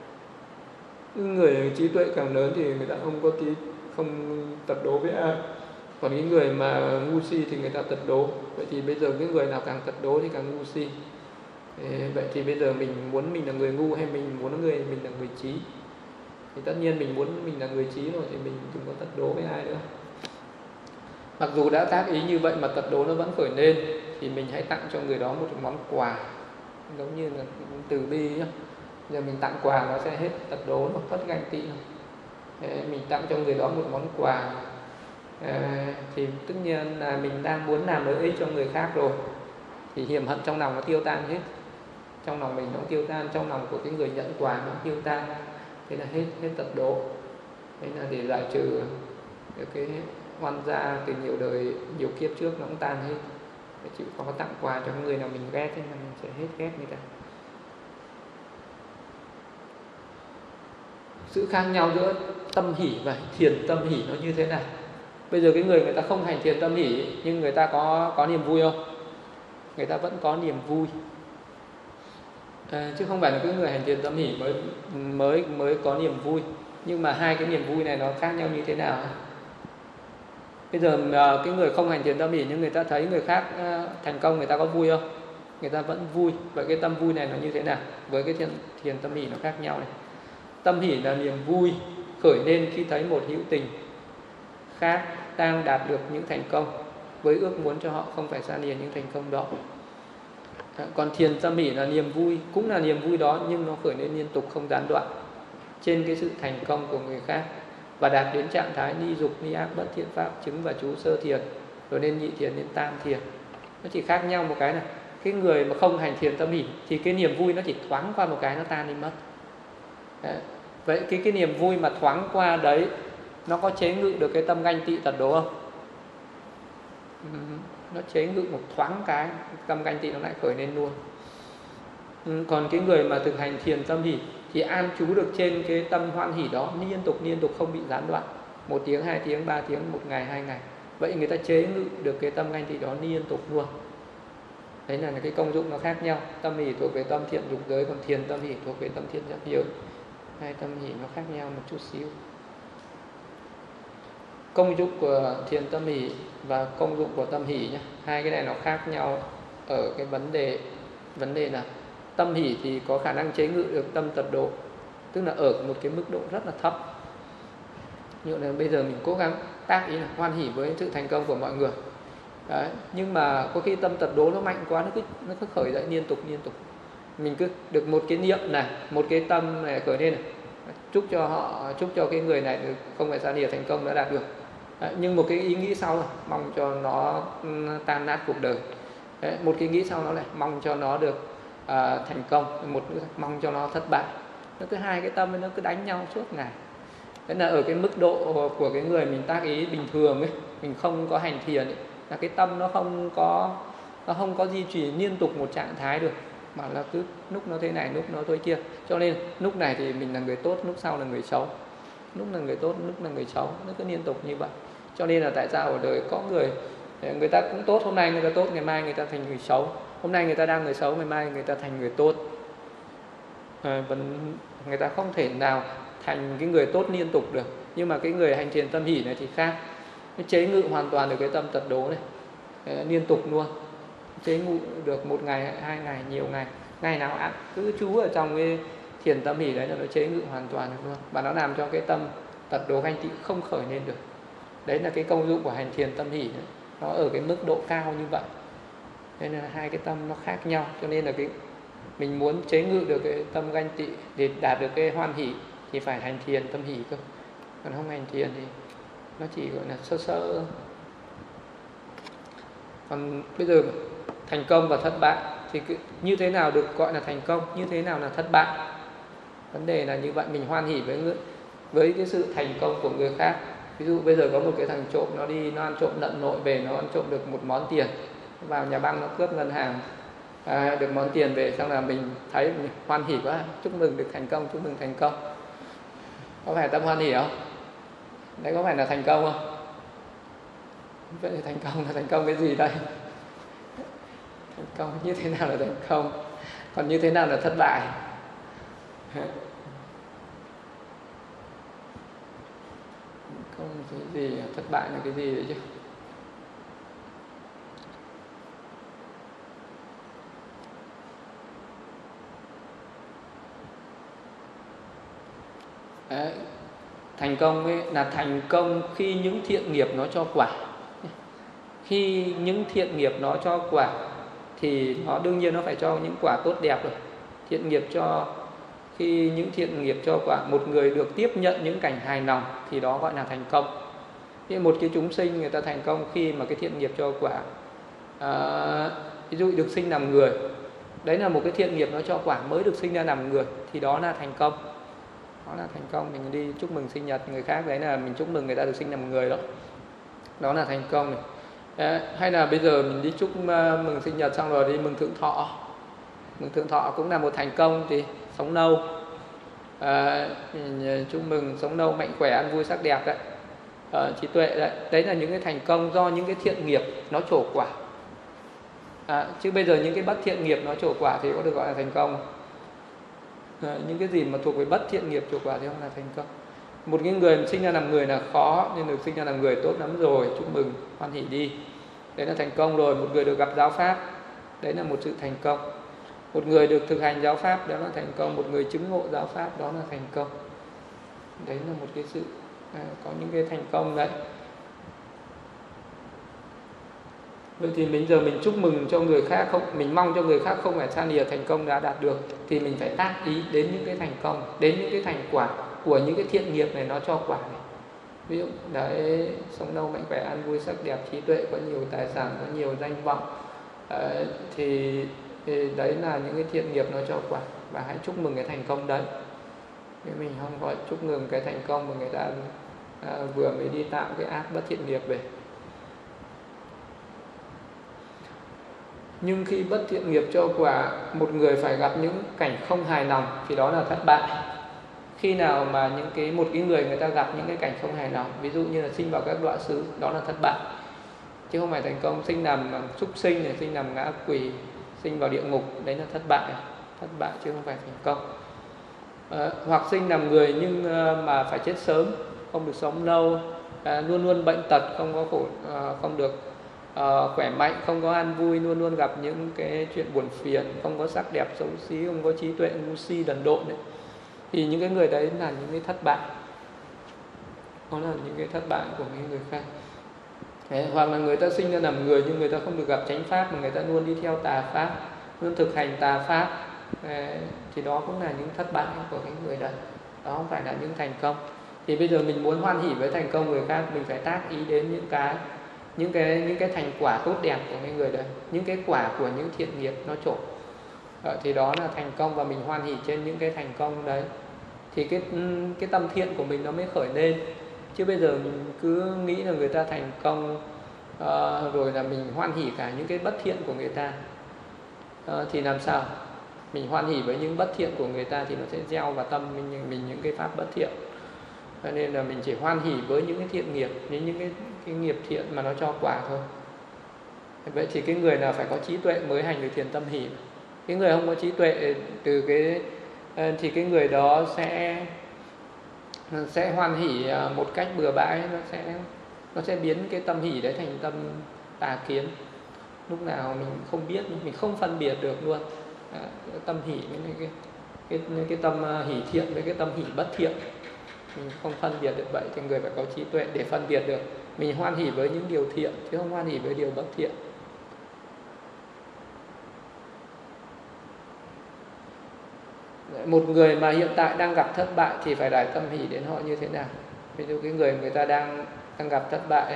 Speaker 3: Người trí tuệ càng lớn thì người ta không có tí không tật đố với ai. Còn cái người mà ngu si thì người ta tật đố. Vậy thì bây giờ cái người nào càng tật đố thì càng ngu si. Vậy thì bây giờ mình muốn mình là người ngu hay mình muốn người mình là người trí? Thì tất nhiên mình muốn mình là người trí rồi thì mình đừng có tật đố với ai nữa. Mặc dù đã tác ý như vậy mà tật đố nó vẫn khởi lên thì mình hãy tặng cho người đó một món quà, giống như là từ bi nhá. Giờ mình tặng quà nó sẽ hết tật đố, nó mất ganh tị. Mình tặng cho người đó một món quà à, thì tất nhiên là mình đang muốn làm lợi ích cho người khác rồi, thì hiểm hận trong lòng nó tiêu tan hết. Trong lòng mình nó tiêu tan, trong lòng của cái người nhận quà nó tiêu tan. Thế là hết hết tật đố. Thế là để giải trừ cái oan gia từ nhiều đời, nhiều kiếp trước nó cũng tan hết. Để chịu khó tặng quà cho người nào mình ghét thì mình sẽ hết ghét người ta. Sự khác nhau giữa tâm hỷ và thiền tâm hỷ nó như thế nào? Bây giờ cái người người ta không hành thiền tâm hỷ nhưng người ta có có niềm vui không? Người ta vẫn có niềm vui. À, chứ không phải là cái người hành thiền tâm hỷ mới mới mới có niềm vui. Nhưng mà hai cái niềm vui này nó khác nhau như thế nào? Bây giờ cái người không hành thiền tâm hỷ nhưng người ta thấy người khác thành công, người ta có vui không? Người ta vẫn vui. Vậy cái tâm vui này nó như thế nào? Với cái thiền, thiền tâm hỷ nó khác nhau này. Tâm hỷ là niềm vui khởi lên khi thấy một hữu tình khác đang đạt được những thành công, với ước muốn cho họ không phải xa lìa những thành công đó. Còn thiền tâm hỷ là niềm vui, cũng là niềm vui đó nhưng nó khởi lên liên tục không gián đoạn trên cái sự thành công của người khác, và đạt đến trạng thái ni dục, ni ác, bất thiện pháp, chứng và trú sơ thiền, rồi nên nhị thiền, nên tam thiền. Nó chỉ khác nhau một cái này. Cái người mà không hành thiền tâm hỷ thì cái niềm vui nó chỉ thoáng qua một cái nó tan đi mất. Đấy. Vậy cái, cái niềm vui mà thoáng qua đấy nó có chế ngự được cái tâm ganh tị tật đố không? Ừ, nó chế ngự một thoáng cái tâm ganh tị nó lại khởi lên luôn. Ừ, còn cái người mà thực hành thiền tâm hỷ thì an trú được trên cái tâm hoan hỷ đó liên tục liên tục không bị gián đoạn, một tiếng, hai tiếng, ba tiếng, một ngày, hai ngày. Vậy người ta chế ngự được cái tâm ganh tị đó liên tục luôn. Đấy là cái công dụng nó khác nhau. Tâm hỷ thuộc về tâm thiện dục giới, còn thiền tâm hỷ thuộc về tâm thiện giác giới. Hai tâm hỷ nó khác nhau một chút xíu. Công dụng của thiền tâm hỷ và công dụng của tâm hỷ nhé, hai cái này nó khác nhau ở cái vấn đề vấn đề là tâm hỷ thì có khả năng chế ngự được tâm tật độ, tức là ở một cái mức độ rất là thấp. Như là bây giờ mình cố gắng tác ý là hoan hỷ với sự thành công của mọi người. Đấy. Nhưng mà có khi tâm tật đố nó mạnh quá, nó cứ nó cứ khởi dậy liên tục liên tục. Mình cứ được một cái niệm này, một cái tâm này khởi lên này, chúc cho họ, chúc cho cái người này được không phải xa lìa thành công đã đạt được. Đấy. Nhưng một cái ý nghĩ sau là mong cho nó tan nát cuộc đời. Đấy. Một cái nghĩ sau nó lại mong cho nó được à, thành công, một mong cho nó thất bại. Nó cứ hai cái tâm ấy, nó cứ đánh nhau suốt ngày. Thế là ở cái mức độ của cái người mình tác ý bình thường ấy, mình không có hành thiền ấy, là cái tâm nó không có nó không có duy trì liên tục một trạng thái được, mà là cứ lúc nó thế này, lúc nó thế kia. Cho nên lúc này thì mình là người tốt, lúc sau là người xấu, lúc là người tốt, lúc là người xấu, nó cứ liên tục như vậy. Cho nên là tại sao ở đời có người người ta cũng tốt, hôm nay người ta tốt, ngày mai người ta thành người xấu, hôm nay người ta đang người xấu, ngày mai người ta thành người tốt. À, vẫn người ta không thể nào thành cái người tốt liên tục được. Nhưng mà cái người hành thiền tâm hỷ này thì khác, nó chế ngự hoàn toàn được cái tâm tật đố này, à, liên tục luôn, chế ngự được một ngày, hai ngày, nhiều ngày, ngày nào ăn cứ trú ở trong cái thiền tâm hỷ đấy là nó chế ngự hoàn toàn được luôn, và nó làm cho cái tâm tật đố ganh tị không khởi lên được. Đấy là cái công dụng của hành thiền tâm hỷ đấy. Nó ở cái mức độ cao như vậy, nên là hai cái tâm nó khác nhau. Cho nên là cái mình muốn chế ngự được cái tâm ganh tị để đạt được cái hoan hỷ thì phải hành thiền tâm hỷ cơ. Còn không hành thiền thì nó chỉ gọi là sơ sơ. Còn bây giờ thành công và thất bại thì như thế nào được gọi là thành công, như thế nào là thất bại? Vấn đề là như vậy, mình hoan hỷ với người, với cái sự thành công của người khác, Ví dụ bây giờ có một cái thằng trộm, nó đi nó ăn trộm lợn nội về, nó ăn trộm được một món tiền, vào nhà băng nó cướp ngân hàng, à, được món tiền về, xong là mình thấy mình hoan hỉ quá, chúc mừng được thành công, chúc mừng thành công. Có phải tâm hoan hỉ không? Đấy có phải là thành công không? Vậy thì thành công là thành công cái gì đây? Thành công như thế nào là thành công? Còn như thế nào là thất bại? Không cái gì, thất bại là cái gì đấy chứ? Đấy. Thành công ấy là thành công khi những thiện nghiệp nó cho quả. Khi những thiện nghiệp nó cho quả thì nó đương nhiên nó phải cho những quả tốt đẹp rồi. Thiện nghiệp cho khi những thiện nghiệp cho quả, một người được tiếp nhận những cảnh hài lòng thì đó gọi là thành công. Thì một cái chúng sinh người ta thành công khi mà cái thiện nghiệp cho quả. À, ví dụ được sinh làm người, đấy là một cái thiện nghiệp nó cho quả, mới được sinh ra làm người thì đó là thành công. Đó là thành công. Mình đi chúc mừng sinh nhật người khác, đấy là mình chúc mừng người ta được sinh làm người đó. Đó là thành công này. Đấy, hay là bây giờ mình đi chúc mừng sinh nhật xong rồi đi mừng thượng thọ. Mừng thượng thọ cũng là một thành công, thì sống lâu, à, chúc mừng sống lâu mạnh khỏe ăn vui sắc đẹp đấy, à, trí tuệ đấy. Đấy là những cái thành công do những cái thiện nghiệp nó trổ quả, à, chứ bây giờ những cái bất thiện nghiệp nó trổ quả thì có được gọi là thành công? À, những cái gì mà thuộc về bất thiện nghiệp trổ quả thì không là thành công. Một cái người sinh ra làm người là khó, nhưng được sinh ra làm người tốt lắm rồi, chúc mừng, hoan hỉ đi, đấy là thành công rồi. Một người được gặp giáo pháp, đấy là một sự thành công. Một người được thực hành giáo pháp, đó là thành công. Một người chứng ngộ giáo pháp, đó là thành công. Đấy là một cái sự, à, có những cái thành công đấy. Vậy thì bây giờ mình chúc mừng cho người khác không, mình mong cho người khác không phải san lìa thành công đã đạt được, thì mình phải tác ý đến những cái thành công, đến những cái thành quả của những cái thiện nghiệp này nó cho quả này. Ví dụ đấy, sống lâu mạnh khỏe ăn vui sắc đẹp trí tuệ, có nhiều tài sản, có nhiều danh vọng, à, thì, thì đấy là những cái thiện nghiệp nó cho quả, và hãy chúc mừng cái thành công đấy. Nếu mình không gọi chúc mừng cái thành công mà người ta, à, vừa mới đi tạo cái ác bất thiện nghiệp về. Nhưng khi bất thiện nghiệp cho quả, một người phải gặp những cảnh không hài lòng thì đó là thất bại. Khi nào mà những cái một cái người người ta gặp những cái cảnh không hài lòng, ví dụ như là sinh vào các đọa xứ, đó là thất bại, chứ không phải thành công. Sinh làm súc sinh này, sinh làm ngã quỷ, sinh vào địa ngục, đấy là thất bại, thất bại chứ không phải thành công. À, hoặc sinh làm người nhưng mà phải chết sớm, không được sống lâu, à, luôn luôn bệnh tật, không có khổ, à, không được à, khỏe mạnh, không có an vui, luôn luôn gặp những cái chuyện buồn phiền, không có sắc đẹp xấu xí, không có trí tuệ ngu si đần độn đấy. Thì những cái người đấy là những cái thất bại, đó là những cái thất bại của những người khác. Đấy, hoặc là người ta sinh ra làm người nhưng người ta không được gặp chánh pháp, mà người ta luôn đi theo tà pháp, luôn thực hành tà pháp. Đấy, thì đó cũng là những thất bại của cái người đấy, đó không phải là những thành công. Thì bây giờ mình muốn hoan hỉ với thành công người khác, mình phải tác ý đến những cái những cái những cái thành quả tốt đẹp của cái người đấy, những cái quả của những thiện nghiệp nó trổ, ờ, thì đó là thành công, và mình hoan hỉ trên những cái thành công đấy, thì cái cái tâm thiện của mình nó mới khởi lên. Chứ bây giờ mình cứ nghĩ là người ta thành công, uh, rồi là mình hoan hỉ cả những cái bất thiện của người ta, uh, thì làm sao? Mình hoan hỉ với những bất thiện của người ta thì nó sẽ gieo vào tâm mình, mình những cái pháp bất thiện. Cho nên là mình chỉ hoan hỉ với những cái thiện nghiệp, những, những cái, cái nghiệp thiện mà nó cho quả thôi. Vậy thì cái người nào phải có trí tuệ mới hành được thiền tâm hỷ. Cái người không có trí tuệ từ cái thì cái người đó sẽ sẽ hoan hỉ một cách bừa bãi, nó sẽ nó sẽ biến cái tâm hỷ đấy thành tâm tà kiến. Lúc nào mình không biết, mình không phân biệt được luôn, à, tâm hỷ với cái cái cái tâm hỷ thiện với cái tâm hỷ bất thiện, mình không phân biệt được. Vậy thì người phải có trí tuệ để phân biệt được mình hoan hỉ với những điều thiện chứ không hoan hỉ với điều bất thiện. Một người mà hiện tại đang gặp thất bại thì phải đại tâm hỷ đến họ như thế nào? Ví dụ cái người người ta đang đang gặp thất bại,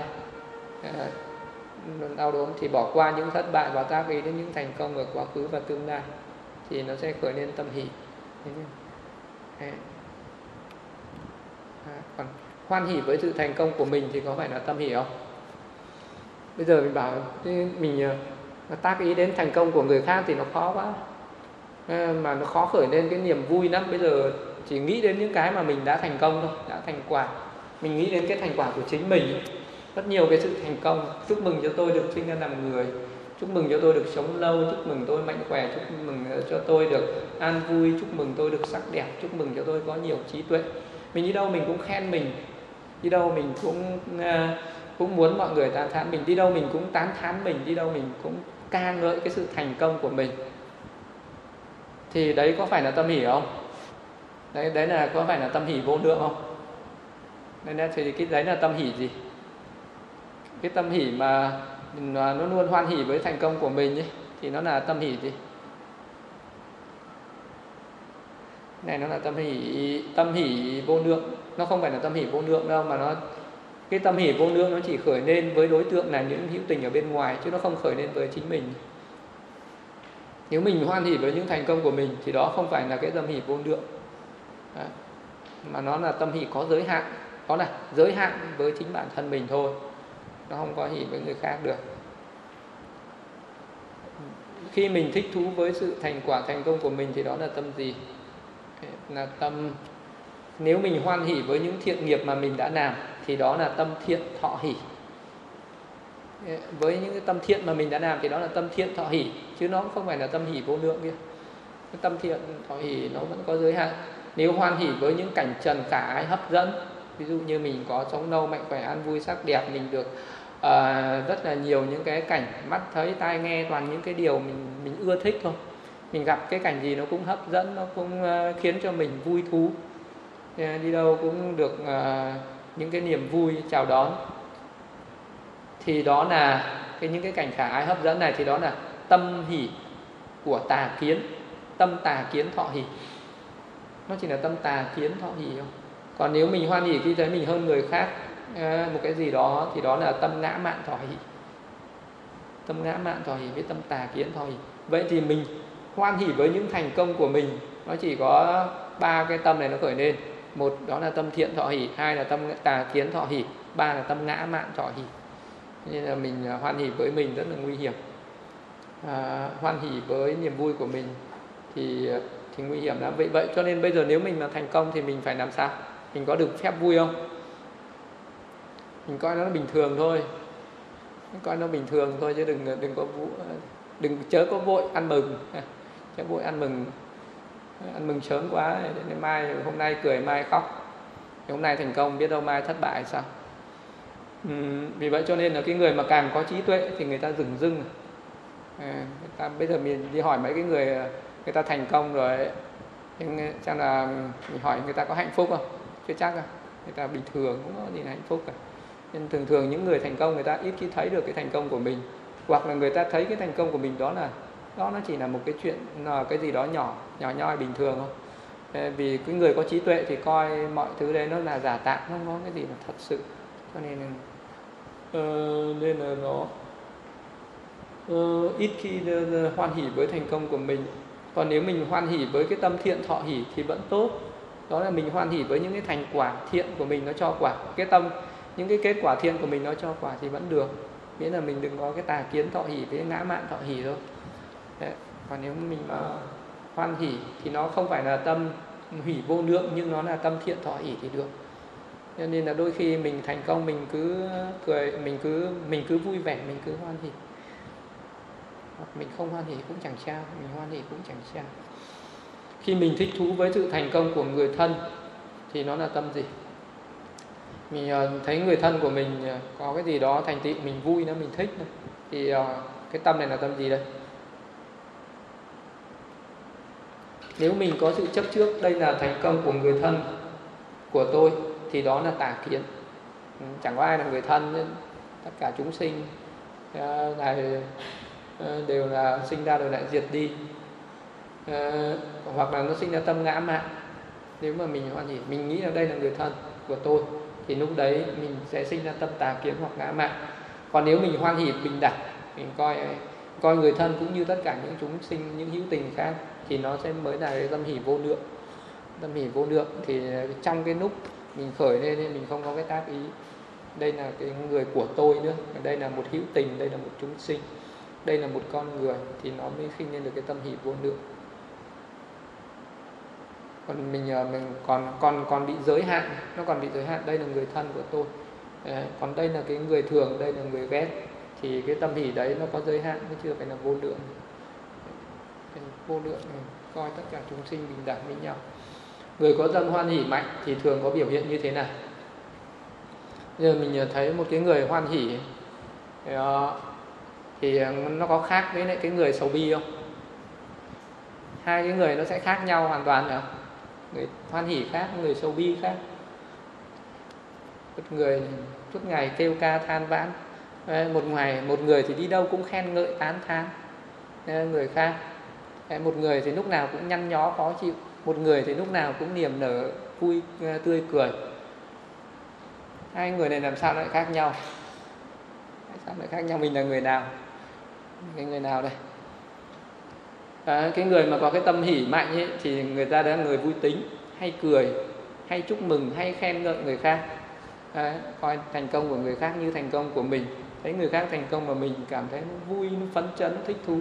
Speaker 3: đau đớn, thì bỏ qua những thất bại và tác ý đến những thành công ở quá khứ và tương lai, thì nó sẽ khởi lên tâm hỷ. À, còn hoan hỷ với sự thành công của mình thì có phải là tâm hỷ không? Bây giờ mình bảo mình tác ý đến thành công của người khác thì nó khó quá, mà nó khó khởi lên cái niềm vui lắm. Bây giờ chỉ nghĩ đến những cái mà mình đã thành công thôi, đã thành quả. Mình nghĩ đến cái thành quả của chính mình, rất nhiều cái sự thành công. Chúc mừng cho tôi được sinh ra làm người, chúc mừng cho tôi được sống lâu, chúc mừng tôi mạnh khỏe, chúc mừng cho tôi được an vui, chúc mừng tôi được sắc đẹp, chúc mừng cho tôi có nhiều trí tuệ. Mình đi đâu mình cũng khen mình, đi đâu mình cũng cũng muốn mọi người tán thán mình, đi đâu mình cũng tán thán mình, đi đâu mình cũng ca ngợi cái sự thành công của mình. Thì đấy có phải là tâm hỷ không? Đấy, đấy là có phải là tâm hỷ vô lượng không? Nên là, thì cái đấy là tâm hỷ gì? Cái tâm hỷ mà nó luôn hoan hỷ với thành công của mình ấy, thì nó là tâm hỷ gì? Này nó là tâm hỷ tâm hỷ vô lượng. Nó không phải là tâm hỷ vô lượng đâu, mà nó cái tâm hỷ vô lượng nó chỉ khởi lên với đối tượng là những hữu tình ở bên ngoài, chứ nó không khởi lên với chính mình. Nếu mình hoan hỷ với những thành công của mình thì đó không phải là cái tâm hỷ vô lượng. Đấy. Mà nó là tâm hỷ có giới hạn, đó là giới hạn với chính bản thân mình thôi, nó không có hỷ với người khác được. Khi mình thích thú với sự thành quả thành công của mình thì đó là tâm gì? Là tâm, nếu mình hoan hỷ với những thiện nghiệp mà mình đã làm thì đó là tâm thiện thọ hỷ. Với những cái tâm thiện mà mình đã làm thì đó là tâm thiện thọ hỷ, chứ nó không phải là tâm hỷ vô lượng kia. Cái tâm thiện thọ hỷ nó vẫn có giới hạn. Nếu hoan hỷ với những cảnh trần khả ái hấp dẫn, ví dụ như mình có sống lâu, mạnh khỏe, an vui, sắc đẹp, mình được uh, rất là nhiều những cái cảnh mắt thấy, tai nghe, toàn những cái điều mình mình ưa thích thôi. Mình gặp cái cảnh gì nó cũng hấp dẫn, nó cũng uh, khiến cho mình vui thú. Uh, đi đâu cũng được uh, những cái niềm vui chào đón. Thì đó là cái những cái cảnh khả ái hấp dẫn này thì đó là tâm hỷ của tà kiến, tâm tà kiến thọ hỷ. Nó chỉ là tâm tà kiến thọ hỷ không? Còn nếu mình hoan hỷ khi thấy mình hơn người khác một cái gì đó thì đó là tâm ngã mạn thọ hỷ. Tâm ngã mạn thọ hỷ với tâm tà kiến thọ hỷ. Vậy thì mình hoan hỷ với những thành công của mình, nó chỉ có ba cái tâm này nó khởi lên. Một đó là tâm thiện thọ hỷ, hai là tâm tà kiến thọ hỷ, ba là tâm ngã mạn thọ hỷ. Nên là mình hoan hỷ với mình rất là nguy hiểm. À, hoan hỷ với niềm vui của mình thì thì nguy hiểm lắm. Vậy vậy cho nên bây giờ nếu mình mà thành công thì mình phải làm sao? Mình có được phép vui không? Mình coi nó bình thường thôi, mình coi nó bình thường thôi, chứ đừng đừng có vũ, đừng chớ có vội ăn mừng, chớ vội ăn mừng, ăn mừng sớm quá, đến mai hôm nay cười mai khóc, hôm nay thành công biết đâu mai thất bại sao? Uhm, vì vậy cho nên là cái người mà càng có trí tuệ thì người ta dửng dưng. À, người ta, bây giờ mình đi hỏi mấy cái người người ta thành công rồi, nhưng chắc là mình hỏi người ta có hạnh phúc không? Chưa chắc. Người ta bình thường, cũng có gì là hạnh phúc cả. Nên thường thường những người thành công người ta ít khi thấy được cái thành công của mình, hoặc là người ta thấy cái thành công của mình đó là đó nó chỉ là một cái chuyện, là cái gì đó nhỏ nhỏ nhoi bình thường không? Vì cái người có trí tuệ thì coi mọi thứ đấy nó là giả tạm, không có cái gì là thật sự. Cho nên uh, nên là nó uh, ít khi uh, hoan hỷ với thành công của mình. Còn nếu mình hoan hỷ với cái tâm thiện thọ hỷ thì vẫn tốt. Đó là mình hoan hỷ với những cái thành quả thiện của mình nó cho quả, cái tâm, những cái kết quả thiện của mình nó cho quả thì vẫn được. Miễn là mình đừng có cái tà kiến thọ hỷ với ngã mạn thọ hỷ thôi. Đấy. Còn nếu mình mà hoan hỷ thì nó không phải là tâm hỷ vô lượng, nhưng nó là tâm thiện thọ hỷ thì được. Cho nên là đôi khi mình thành công mình cứ cười, mình cứ mình cứ vui vẻ, mình cứ hoan hỷ. Hoặc mình không hoan hỷ cũng chẳng sao, mình hoan hỷ cũng chẳng sao. Khi mình thích thú với sự thành công của người thân thì nó là tâm gì? Mình thấy người thân của mình có cái gì đó thành tựu, mình vui, nó mình thích, thì cái tâm này là tâm gì đây? Nếu mình có sự chấp trước đây là thành công của người thân của tôi thì đó là tà kiến. Chẳng có ai là người thân, tất cả chúng sinh là đều là sinh ra rồi lại diệt đi. À, hoặc là nó sinh ra tâm ngã mạn. Nếu mà mình hoan hỷ, mình nghĩ là đây là người thân của tôi thì lúc đấy mình sẽ sinh ra tâm tà kiến hoặc ngã mạn. Còn nếu mình hoan hỷ bình đẳng, mình coi coi người thân cũng như tất cả những chúng sinh, những hữu tình khác, thì nó sẽ mới là cái tâm hỷ vô lượng. Tâm hỷ vô lượng thì trong cái lúc mình khởi lên nên mình không có cái tác ý đây là cái người của tôi nữa, đây là một hữu tình, đây là một chúng sinh, đây là một con người, thì nó mới sinh lên được cái tâm hỷ vô lượng. Còn mình mình còn còn còn bị giới hạn, nó còn bị giới hạn, đây là người thân của tôi, à, còn đây là cái người thường, đây là người ghét, thì cái tâm hỷ đấy nó có giới hạn, nó chưa phải là vô lượng. Vô lượng này, coi tất cả chúng sinh bình đẳng với nhau. Người có tâm hoan hỷ mạnh thì thường có biểu hiện như thế nào? Giờ mình thấy một cái người hoan hỷ thì nó có khác với lại cái người sầu bi không? Hai cái người nó sẽ khác nhau hoàn toàn không? Người hoan hỷ khác, người sầu bi khác. Một người suốt ngày kêu ca than vãn, một ngày một người thì đi đâu cũng khen ngợi tán thán người khác. Một người thì lúc nào cũng nhăn nhó khó chịu, một người thì lúc nào cũng niềm nở vui tươi cười. Hai người này làm sao lại khác nhau? Sao lại khác nhau? Mình là người nào? Cái người nào đây? À, cái người mà có cái tâm hỷ mạnh ấy, thì người ta đã là người vui tính, hay cười, hay chúc mừng, hay khen ngợi người khác. À, coi thành công của người khác như thành công của mình. Thấy người khác thành công mà mình cảm thấy nó vui, nó phấn chấn, nó thích thú.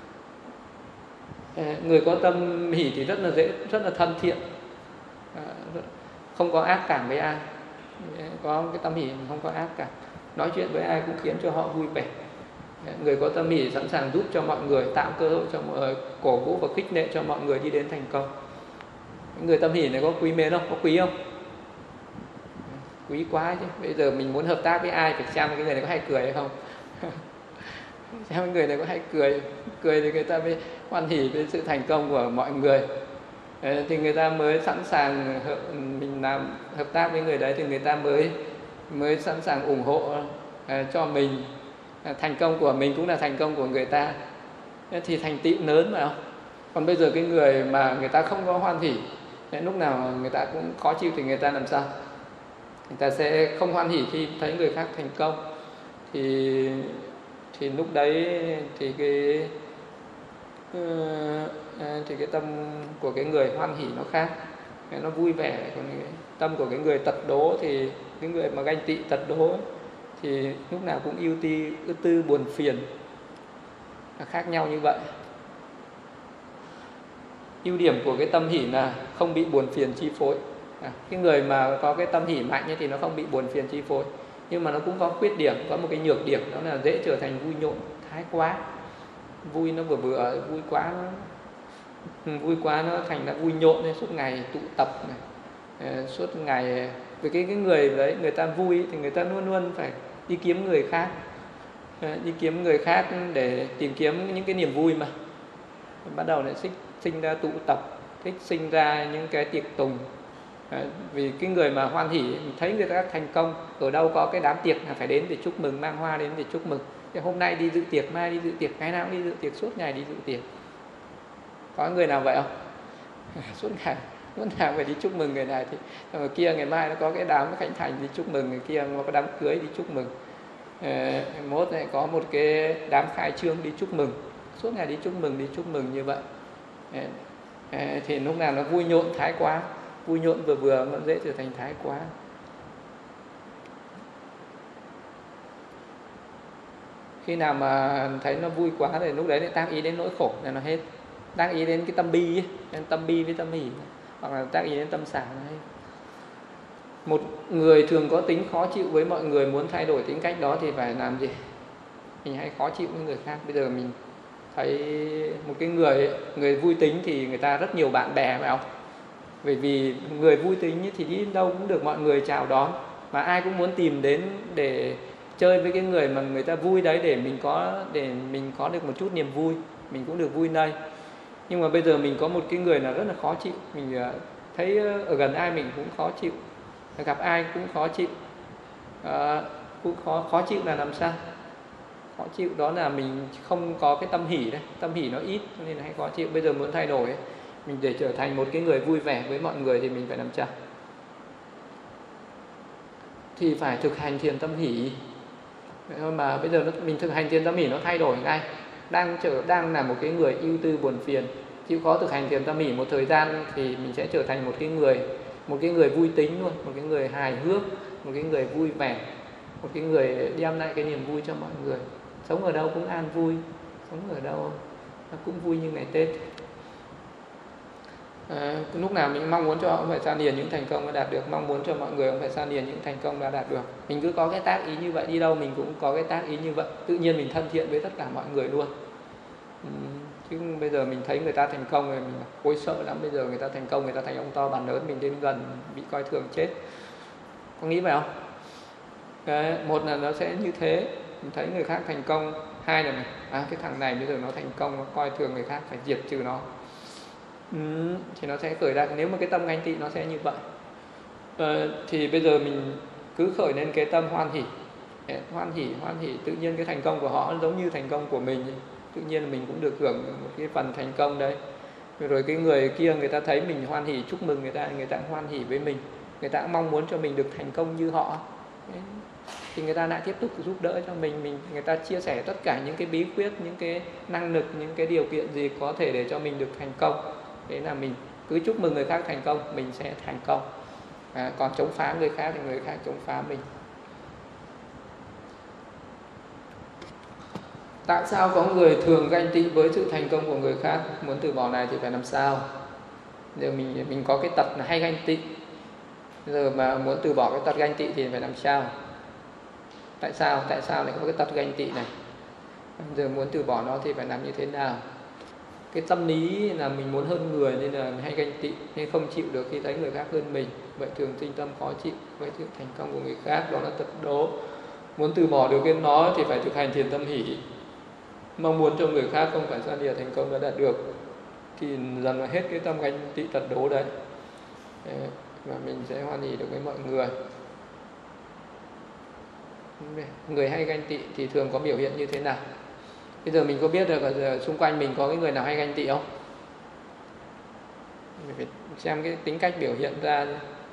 Speaker 3: À, người có tâm hỷ thì rất là dễ, rất là thân thiện, à, không có ác cảm với ai. Có cái tâm hỷ không có ác cảm, nói chuyện với ai cũng khiến cho họ vui vẻ. Người có tâm hỷ sẵn sàng giúp cho mọi người, tạo cơ hội cho mọi người, cổ vũ và khích lệ cho mọi người đi đến thành công. Người tâm hỷ này có quý mến không? Có quý không? Quý quá chứ. Bây giờ mình muốn hợp tác với ai phải xem cái người này có hay cười hay không. Xem người này có hay cười, cười thì người ta mới hoan hỉ với sự thành công của mọi người. Thì người ta mới sẵn sàng, mình làm hợp tác với người đấy thì người ta mới mới sẵn sàng ủng hộ cho mình. Thành công của mình cũng là thành công của người ta, thì thành tựu lớn mà không. Còn bây giờ cái người mà người ta không có hoan hỉ, lúc nào người ta cũng khó chịu thì người ta làm sao? Người ta sẽ không hoan hỉ khi thấy người khác thành công. Thì thì lúc đấy thì cái thì cái tâm của cái người hoan hỉ nó khác, nó vui vẻ. Còn cái tâm của cái người tật đố, thì cái người mà ganh tị tật đố thì lúc nào cũng ưu ti, ưu tư, buồn phiền, là khác nhau như vậy. Ưu điểm của cái tâm hỷ là không bị buồn phiền chi phối. À, cái người mà có cái tâm hỷ mạnh ấy thì nó không bị buồn phiền chi phối, nhưng mà nó cũng có khuyết điểm, có một cái nhược điểm, đó là dễ trở thành vui nhộn, thái quá. Vui nó vừa vừa, vui quá nó vui quá nó thành là vui nhộn, nên suốt ngày tụ tập này, suốt ngày. Với cái cái người đấy, người ta vui thì người ta luôn luôn phải đi kiếm người khác, đi kiếm người khác để tìm kiếm những cái niềm vui mà. Bắt đầu lại sinh, sinh ra tụ tập, thích sinh ra những cái tiệc tùng. Vì cái người mà hoan hỉ, mình thấy người ta thành công, ở đâu có cái đám tiệc là phải đến để chúc mừng, mang hoa đến để chúc mừng. Thì hôm nay đi dự tiệc, mai đi dự tiệc, ngày nào cũng đi dự tiệc, suốt ngày đi dự tiệc. Có người nào vậy không? Suốt ngày lúc nào phải đi chúc mừng người này, thì người kia ngày mai nó có cái đám khánh thành đi chúc mừng, người kia nó có đám cưới đi chúc mừng, à, mốt này có một cái đám khai trương đi chúc mừng, suốt ngày đi chúc mừng, đi chúc mừng như vậy. À, à, thì lúc nào nó vui nhộn thái quá, vui nhộn vừa vừa nó dễ trở thành thái quá. Khi nào mà thấy nó vui quá thì lúc đấy lại tác ý đến nỗi khổ là nó hết. Tác ý đến cái tâm bi ấy, tâm bi với tâm hỷ, hoặc là tác ý đến tâm xả. Một người thường có tính khó chịu với mọi người, muốn thay đổi tính cách đó thì phải làm gì? Mình hay khó chịu với người khác. Bây giờ mình thấy một cái người người vui tính thì người ta rất nhiều bạn bè, phải không? Bởi vì người vui tính thì đi đâu cũng được mọi người chào đón, mà ai cũng muốn tìm đến để chơi với cái người mà người ta vui đấy, để mình có để mình có được một chút niềm vui, mình cũng được vui nơi. Nhưng mà bây giờ mình có một cái người là rất là khó chịu, mình thấy ở gần ai mình cũng khó chịu, gặp ai cũng khó chịu. À, cũng khó khó chịu là làm sao? Khó chịu đó là mình không có cái tâm hỷ đấy, tâm hỷ nó ít cho nên là hay khó chịu. Bây giờ muốn thay đổi ấy, mình để trở thành một cái người vui vẻ với mọi người thì mình phải làm sao? Thì phải thực hành thiền tâm hỷ. Mà bây giờ nó, mình thực hành thiền tâm hỷ nó thay đổi ngay. Đang trở đang là một cái người ưu tư buồn phiền, chịu khó thực hành thiền tâm hỷ một thời gian thì mình sẽ trở thành một cái người một cái người vui tính luôn, một cái người hài hước, một cái người vui vẻ, một cái người đem lại cái niềm vui cho mọi người. Sống ở đâu cũng an vui, sống ở đâu nó cũng vui như ngày Tết. À, lúc nào mình mong muốn cho họ cũng phải san điền những thành công đã đạt được, mong muốn cho mọi người cũng phải san điền những thành công đã đạt được. Mình cứ có cái tác ý như vậy, đi đâu mình cũng có cái tác ý như vậy, tự nhiên mình thân thiện với tất cả mọi người luôn. Ừ, chứ bây giờ mình thấy người ta thành công rồi mình ôi sợ lắm, bây giờ người ta thành công, người ta thành ông to bàn lớn, mình đến gần bị coi thường chết. Có nghĩ vậy không? Cái, một là nó sẽ như thế, mình thấy người khác thành công. Hai là này, à, cái thằng này bây giờ nó thành công, nó coi thường người khác, phải diệt trừ nó. Ừ, thì nó sẽ khởi ra, nếu mà cái tâm ganh tị nó sẽ như vậy. À, thì bây giờ mình cứ khởi lên cái tâm hoan hỉ, hoan hỉ, hoan hỉ, tự nhiên cái thành công của họ giống như thành công của mình, tự nhiên là mình cũng được hưởng một cái phần thành công đấy. Rồi cái người kia người ta thấy mình hoan hỉ chúc mừng người ta, người ta hoan hỉ với mình, người ta cũng mong muốn cho mình được thành công như họ. Đấy. Thì người ta lại tiếp tục giúp đỡ cho mình, mình người ta chia sẻ tất cả những cái bí quyết, những cái năng lực, những cái điều kiện gì có thể để cho mình được thành công. Thế là mình cứ chúc mừng người khác thành công, mình sẽ thành công. À, còn chống phá người khác thì người khác chống phá mình. Tại sao có người thường ganh tị với sự thành công của người khác? Muốn từ bỏ này thì phải làm sao? Giờ mình mình có cái tật là hay ganh tị. Giờ mà muốn từ bỏ cái tật ganh tị thì phải làm sao? Tại sao? Tại sao lại có cái tật ganh tị này? Giờ muốn từ bỏ nó thì phải làm như thế nào? Cái tâm lý là mình muốn hơn người nên là hay ganh tị, nên không chịu được khi thấy người khác hơn mình. Vậy thường sinh tâm khó chịu với sự thành công của người khác, đó là tật đố. Muốn từ bỏ được cái nó thì phải thực hành thiền tâm hỷ. Mong muốn cho người khác không phải san điền thành công đã đạt được, thì dần là hết cái tâm ganh tị tật đố đấy. Và mình sẽ hoan hỉ được với mọi người. Người hay ganh tị thì thường có biểu hiện như thế nào? Bây giờ mình có biết được là xung quanh mình có cái người nào hay ganh tị không? Mình phải xem cái tính cách biểu hiện ra.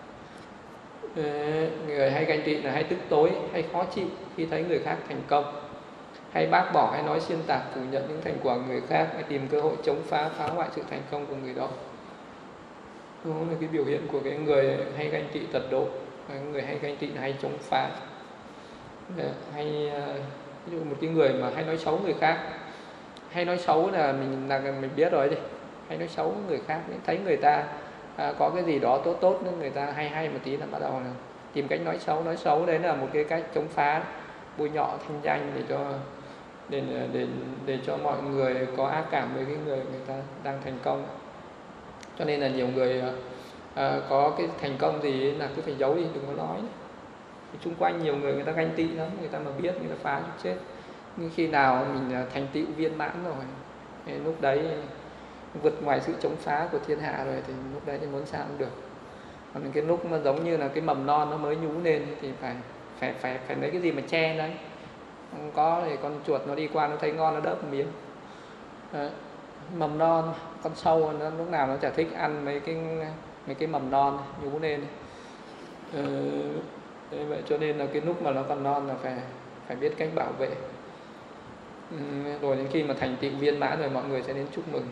Speaker 3: Người hay ganh tị là hay tức tối, hay khó chịu khi thấy người khác thành công, hay bác bỏ, hay nói xuyên tạc, phủ nhận những thành quả của người khác, hay tìm cơ hội chống phá, phá hoại sự thành công của người đó. Đó là cái biểu hiện của cái người hay ganh tị tật độ. Người hay ganh tị là hay chống phá, hay ví dụ một cái người mà hay nói xấu người khác, hay nói xấu là mình là mình biết rồi đi, hay nói xấu người khác, thấy người ta à, có cái gì đó tốt tốt nên người ta hay hay một tí là bắt đầu là tìm cách nói xấu. Nói xấu đấy là một cái cách chống phá, bôi nhọ thanh danh để cho để để để cho mọi người có ác cảm với cái người người ta đang thành công. Cho nên là nhiều người à, có cái thành công gì là cứ phải giấu đi, đừng có nói. Xung quanh nhiều người người ta ganh tị lắm, người ta mà biết người ta phá chút chết. Nhưng khi nào mình thành tựu viên mãn rồi, thì lúc đấy vượt ngoài sự chống phá của thiên hạ rồi, thì lúc đấy thì muốn sao cũng được. Còn cái lúc mà giống như là cái mầm non nó mới nhú lên thì phải phải phải phải lấy cái gì mà che đấy. Không có thì con chuột nó đi qua nó thấy ngon nó đớp một miếng. Đấy. Mầm non, con sâu nó lúc nào nó chả thích ăn mấy cái mấy cái mầm non nhú lên. Ừ. Thế vậy cho nên là cái lúc mà nó còn non là phải phải biết cách bảo vệ. Ừ, rồi đến khi mà thành tựu viên mãn rồi mọi người sẽ đến chúc mừng.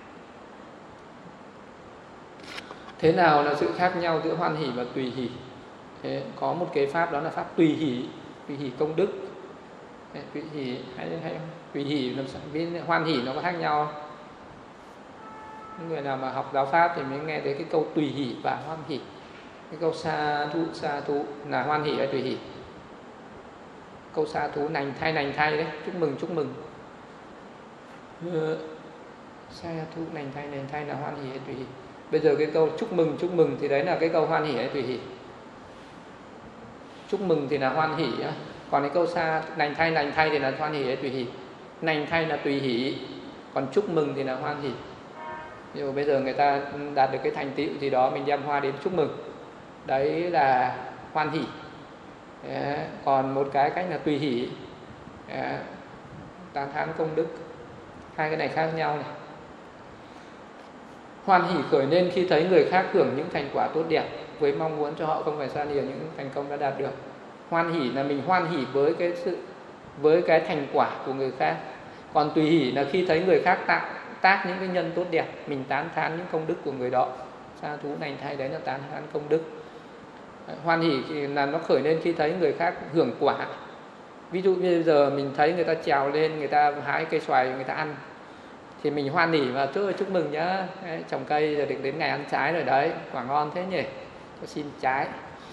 Speaker 3: Thế nào là sự khác nhau giữa hoan hỷ và tùy hỷ? Thế, có một cái pháp đó là pháp tùy hỷ, tùy hỷ công đức. Thế, tùy hỷ hay hay tùy hỷ làm sao biết hoan hỷ nó có khác nhau không? Những người nào mà học giáo pháp thì mới nghe thấy cái câu tùy hỷ và hoan hỷ. Cái câu sa thú sa thú là hoan hỷ hay tùy hỷ? Câu sa thú nành thay nành thay đấy, chúc mừng chúc mừng. Sa thú nành thay nành thay là hoan hỷ hay tùy hỷ? Bây giờ cái câu chúc mừng chúc mừng thì đấy là cái câu hoan hỷ hay tùy hỷ? Chúc mừng thì là hoan hỷ á, còn cái câu sa nành thay nành thay thì là hoan hỷ hay tùy hỷ? Nành thay là tùy hỷ, còn chúc mừng thì là hoan hỷ. Ví dụ bây giờ người ta đạt được cái thành tựu gì đó, mình đem hoa đến chúc mừng, đấy là hoan hỷ. Đấy. Còn một cái cách là tùy hỷ, tán thán công đức. Hai cái này khác nhau này. Hoan hỷ khởi lên khi thấy người khác hưởng những thành quả tốt đẹp, với mong muốn cho họ không phải san điền những thành công đã đạt được. Hoan hỷ là mình hoan hỷ với cái sự với cái thành quả của người khác. Còn tùy hỷ là khi thấy người khác tạo tác những cái nhân tốt đẹp, mình tán thán những công đức của người đó. xa thú nành thay, đấy là tán thán công đức. Hoan hỉ là nó khởi lên khi thấy người khác hưởng quả. Ví dụ như bây giờ mình thấy người ta trèo lên, người ta hái cây xoài người ta ăn, thì mình hoan hỉ và chúc, chúc mừng nhá, đấy, trồng cây rồi được đến ngày ăn trái rồi đấy, quả ngon thế nhỉ, cho xin trái,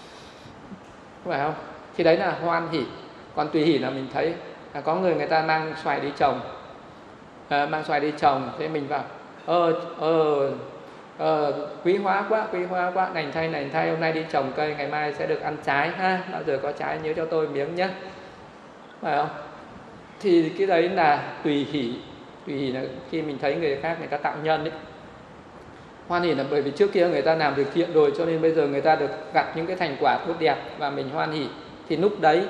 Speaker 3: phải không? Thì đấy là hoan hỉ. Còn tùy hỉ là mình thấy là có người người ta mang xoài đi trồng, à, mang xoài đi trồng, thế mình vào ờ ờ ờ quý hóa quá, quý hóa quá, nành thay nành thay, hôm nay đi trồng cây ngày mai sẽ được ăn trái ha, bao giờ có trái nhớ cho tôi miếng nhé, phải không? Thì cái đấy là tùy hỷ. Tùy hỷ là khi mình thấy người khác người ta tạo nhân đấy. Hoan hỷ là bởi vì trước kia người ta làm việc thiện rồi, cho nên bây giờ người ta được gặt những cái thành quả tốt đẹp và mình hoan hỷ. Thì lúc đấy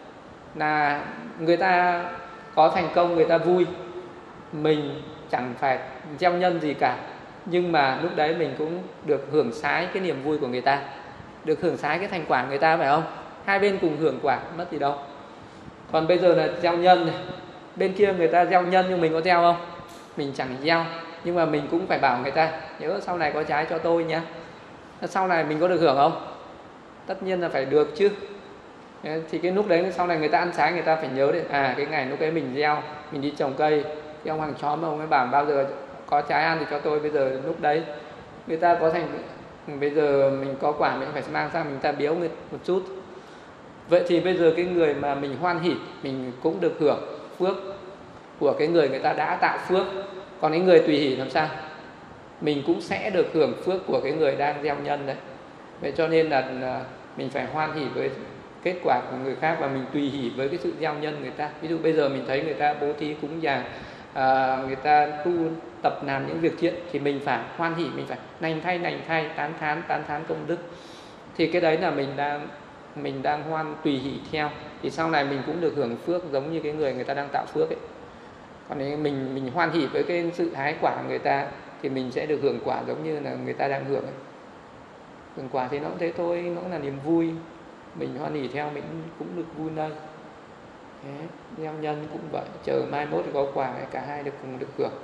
Speaker 3: là người ta có thành công, người ta vui, mình chẳng phải gieo nhân gì cả, nhưng mà lúc đấy mình cũng được hưởng sái cái niềm vui của người ta, được hưởng sái cái thành quả người ta, phải không? Hai bên cùng hưởng quả, mất gì đâu. Còn bây giờ là gieo nhân này, bên kia người ta gieo nhân nhưng mình có gieo không? Mình chẳng gieo, nhưng mà mình cũng phải bảo người ta nhớ sau này có trái cho tôi nhé. Sau này mình có được hưởng không? Tất nhiên là phải được chứ. Thì cái lúc đấy sau này người ta ăn trái, người ta phải nhớ đấy, à cái ngày lúc ấy mình gieo, mình đi trồng cây, cái ông hàng xóm ông ấy bảo bao giờ có trái ăn thì cho tôi. Bây giờ lúc đấy người ta có thành, bây giờ mình có quả mình phải mang sang mình ta biếu người một chút. Vậy thì bây giờ cái người mà mình hoan hỉ, mình cũng được hưởng phước của cái người người ta đã tạo phước. Còn cái người tùy hỷ làm sao? Mình cũng sẽ được hưởng phước của cái người đang gieo nhân đấy. Vậy cho nên là mình phải hoan hỉ với kết quả của người khác và mình tùy hỷ với cái sự gieo nhân người ta. Ví dụ bây giờ mình thấy người ta bố thí cúng dường, à, người ta tu tập làm những việc thiện thì mình phải hoan hỷ, mình phải nành thay nành thay, tán thán tán thán công đức. Thì cái đấy là mình đang mình đang hoan tùy hỷ theo, thì sau này mình cũng được hưởng phước giống như cái người người ta đang tạo phước ấy. Còn nếu mình mình hoan hỷ với cái sự hái quả của người ta thì mình sẽ được hưởng quả giống như là người ta đang hưởng ấy. Hưởng quả thì nó cũng thế thôi, nó cũng là niềm vui. Mình hoan hỷ theo mình cũng được vui nơi. Thế, gieo nhân cũng vậy, chờ mai mốt thì có quả cả hai được cùng được hưởng,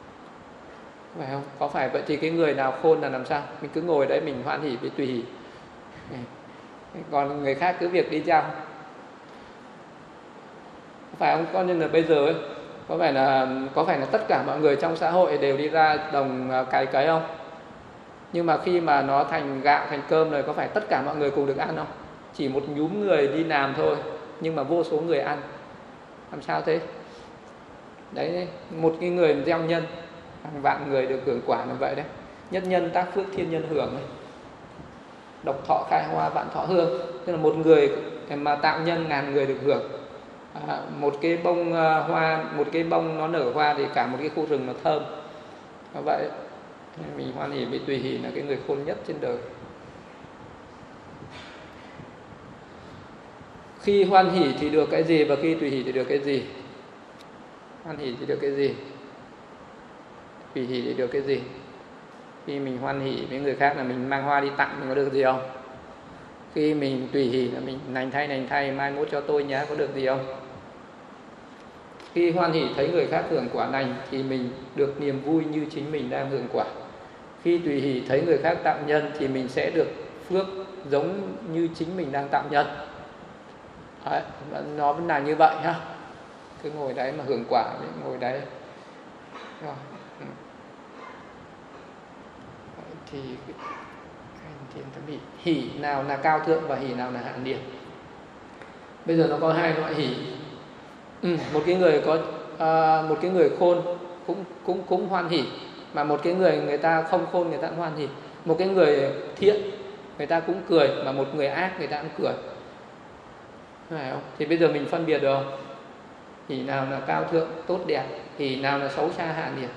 Speaker 3: phải không? Có phải vậy thì cái người nào khôn là làm sao? Mình cứ ngồi đấy mình hoan hỷ với tùy hỷ, còn người khác cứ việc đi gieo, phải không? Con nên là bây giờ ấy, có phải là có phải là tất cả mọi người trong xã hội đều đi ra đồng cày cấy không? Nhưng mà khi mà nó thành gạo thành cơm rồi, có phải tất cả mọi người cùng được ăn không? Chỉ một nhúm người đi làm thôi, nhưng mà vô số người ăn. Làm sao thế? Đấy, một cái người gieo nhân, hàng vạn người được hưởng quả là vậy đấy. Nhất nhân tác phước thiên nhân hưởng ấy. Độc thọ khai hoa vạn thọ hương, tức là một người mà tạo nhân ngàn người được hưởng. À, một cái bông hoa, một cái bông nó nở hoa thì cả một cái khu rừng nó thơm. Như vậy mình hoan hỷ với tùy hỷ là cái người khôn nhất trên đời. Khi hoan hỷ thì được cái gì và khi tùy hỷ thì được cái gì? Hoan hỷ thì được cái gì? Tùy hỷ thì được cái gì? Khi mình hoan hỷ với người khác là mình mang hoa đi tặng, mình có được gì không? Khi mình tùy hỷ là mình nành thay nành thay, mai mốt cho tôi nhé, có được gì không? Khi hoan hỷ thấy người khác hưởng quả lành thì mình được niềm vui như chính mình đang hưởng quả. Khi tùy hỷ thấy người khác tạo nhân thì mình sẽ được phước giống như chính mình đang tạo nhân. Đấy, nó vẫn là như vậy ha. Cứ ngồi đấy mà hưởng quả, ngồi đấy. Rồi. Thì thiện tâm hỷ, hỷ nào là cao thượng và hỷ nào là hạ liệt. Bây giờ nó có hai loại hỷ. Ừ, một cái người có uh, một cái người khôn cũng cũng cũng hoan hỷ, mà một cái người người ta không khôn người ta cũng hoan hỷ. Một cái người thiện người ta cũng cười, mà một người ác người ta cũng cười, phải không? Thì bây giờ mình phân biệt được không? Hỷ nào là cao thượng tốt đẹp, hỷ nào là xấu xa hạ liệt.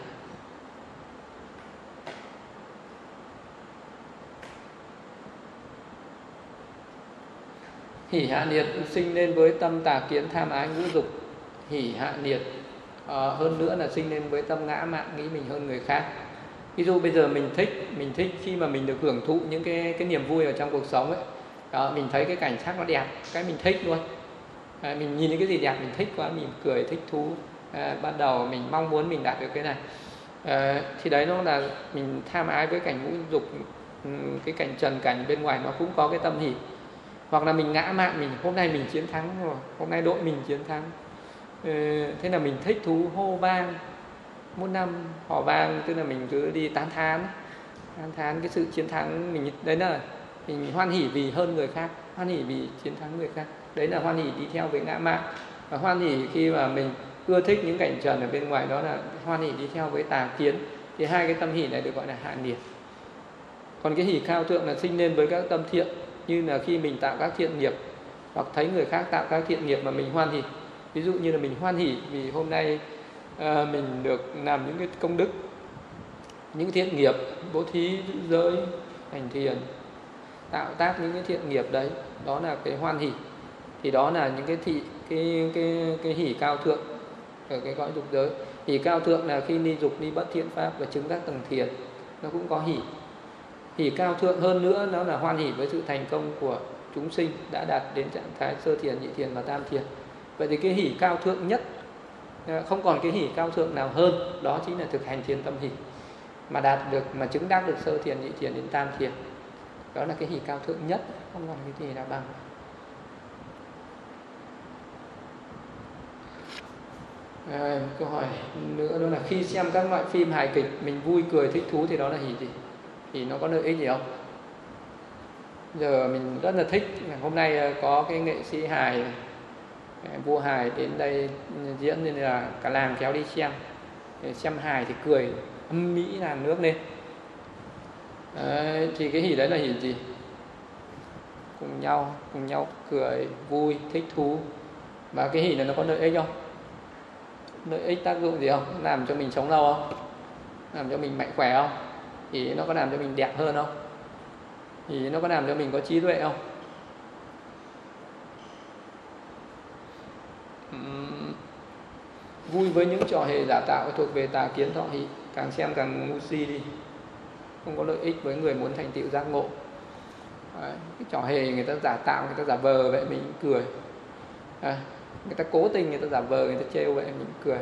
Speaker 3: Hỷ hạ liệt sinh lên với tâm tà kiến tham ái ngũ dục. Hỷ hạ liệt à, hơn nữa là sinh lên với tâm ngã mạn, nghĩ mình hơn người khác. Ví dụ bây giờ mình thích, mình thích khi mà mình được hưởng thụ những cái cái niềm vui ở trong cuộc sống ấy. Đó, mình thấy cái cảnh sắc nó đẹp, cái mình thích luôn. À, mình nhìn thấy cái gì đẹp mình thích quá, mình cười thích thú. À, ban đầu mình mong muốn mình đạt được cái này. À, thì đấy nó là mình tham ái với cảnh ngũ dục, cái cảnh trần cảnh bên ngoài nó cũng có cái tâm hỷ. Hoặc là mình ngã mạn, mình hôm nay mình chiến thắng rồi, hôm nay đội mình chiến thắng, thế là mình thích thú hô vang, một năm hò vang, tức là mình cứ đi tán thán tán thán cái sự chiến thắng mình. Đấy là mình hoan hỉ vì hơn người khác, hoan hỉ vì chiến thắng người khác. Đấy là hoan hỉ đi theo với ngã mạn. Và hoan hỉ khi mà mình ưa thích những cảnh trần ở bên ngoài, đó là hoan hỉ đi theo với tà kiến. Thì hai cái tâm hỷ này được gọi là hạ nhiệt. Còn cái hỷ cao thượng là sinh lên với các tâm thiện, như là khi mình tạo các thiện nghiệp hoặc thấy người khác tạo các thiện nghiệp mà mình hoan hỉ. Ví dụ như là mình hoan hỉ vì hôm nay à, mình được làm những cái công đức, những thiện nghiệp, bố thí, giữ giới, hành thiền, tạo tác những cái thiện nghiệp đấy, đó là cái hoan hỉ. Thì đó là những cái thị cái cái cái hỷ cao thượng ở cái cõi dục giới. Hỷ cao thượng là khi ly dục, ly bất thiện pháp và chứng các tầng thiền, nó cũng có hỷ. Hỷ cao thượng hơn nữa đó là hoan hỷ với sự thành công của chúng sinh đã đạt đến trạng thái sơ thiền, nhị thiền và tam thiền. Vậy thì cái hỷ cao thượng nhất, không còn cái hỷ cao thượng nào hơn, đó chính là thực hành thiền tâm hỷ, mà đạt được, mà chứng đắc được sơ thiền, nhị thiền đến tam thiền. Đó là cái hỷ cao thượng nhất, không còn cái gì nào bằng. À, câu hỏi nữa đó là khi xem các loại phim hài kịch mình vui cười thích thú thì đó là hỷ gì? Thì nó có lợi ích gì không? Giờ mình rất là thích, hôm nay có cái nghệ sĩ hài, vua hài đến đây diễn, nên là cả làng kéo đi xem. Xem hài thì cười âm mỹ làn nước lên. Đấy, thì cái hỷ đấy là hỷ gì? Cùng nhau, cùng nhau cười, vui, thích thú. Và cái hỷ này nó có lợi ích không? Lợi ích tác dụng gì không? Làm cho mình sống lâu không? Làm cho mình mạnh khỏe không? Thì nó có làm cho mình đẹp hơn không? Thì nó có làm cho mình có trí tuệ không? Uhm, vui với những trò hề giả tạo thuộc về tà kiến thọ hỷ, càng xem càng ngu si đi, không có lợi ích với người muốn thành tựu giác ngộ. Đấy, cái trò hề người ta giả tạo, người ta giả vờ vậy mình cười. À, người ta cố tình người ta giả vờ, người ta trêu vậy mình cười.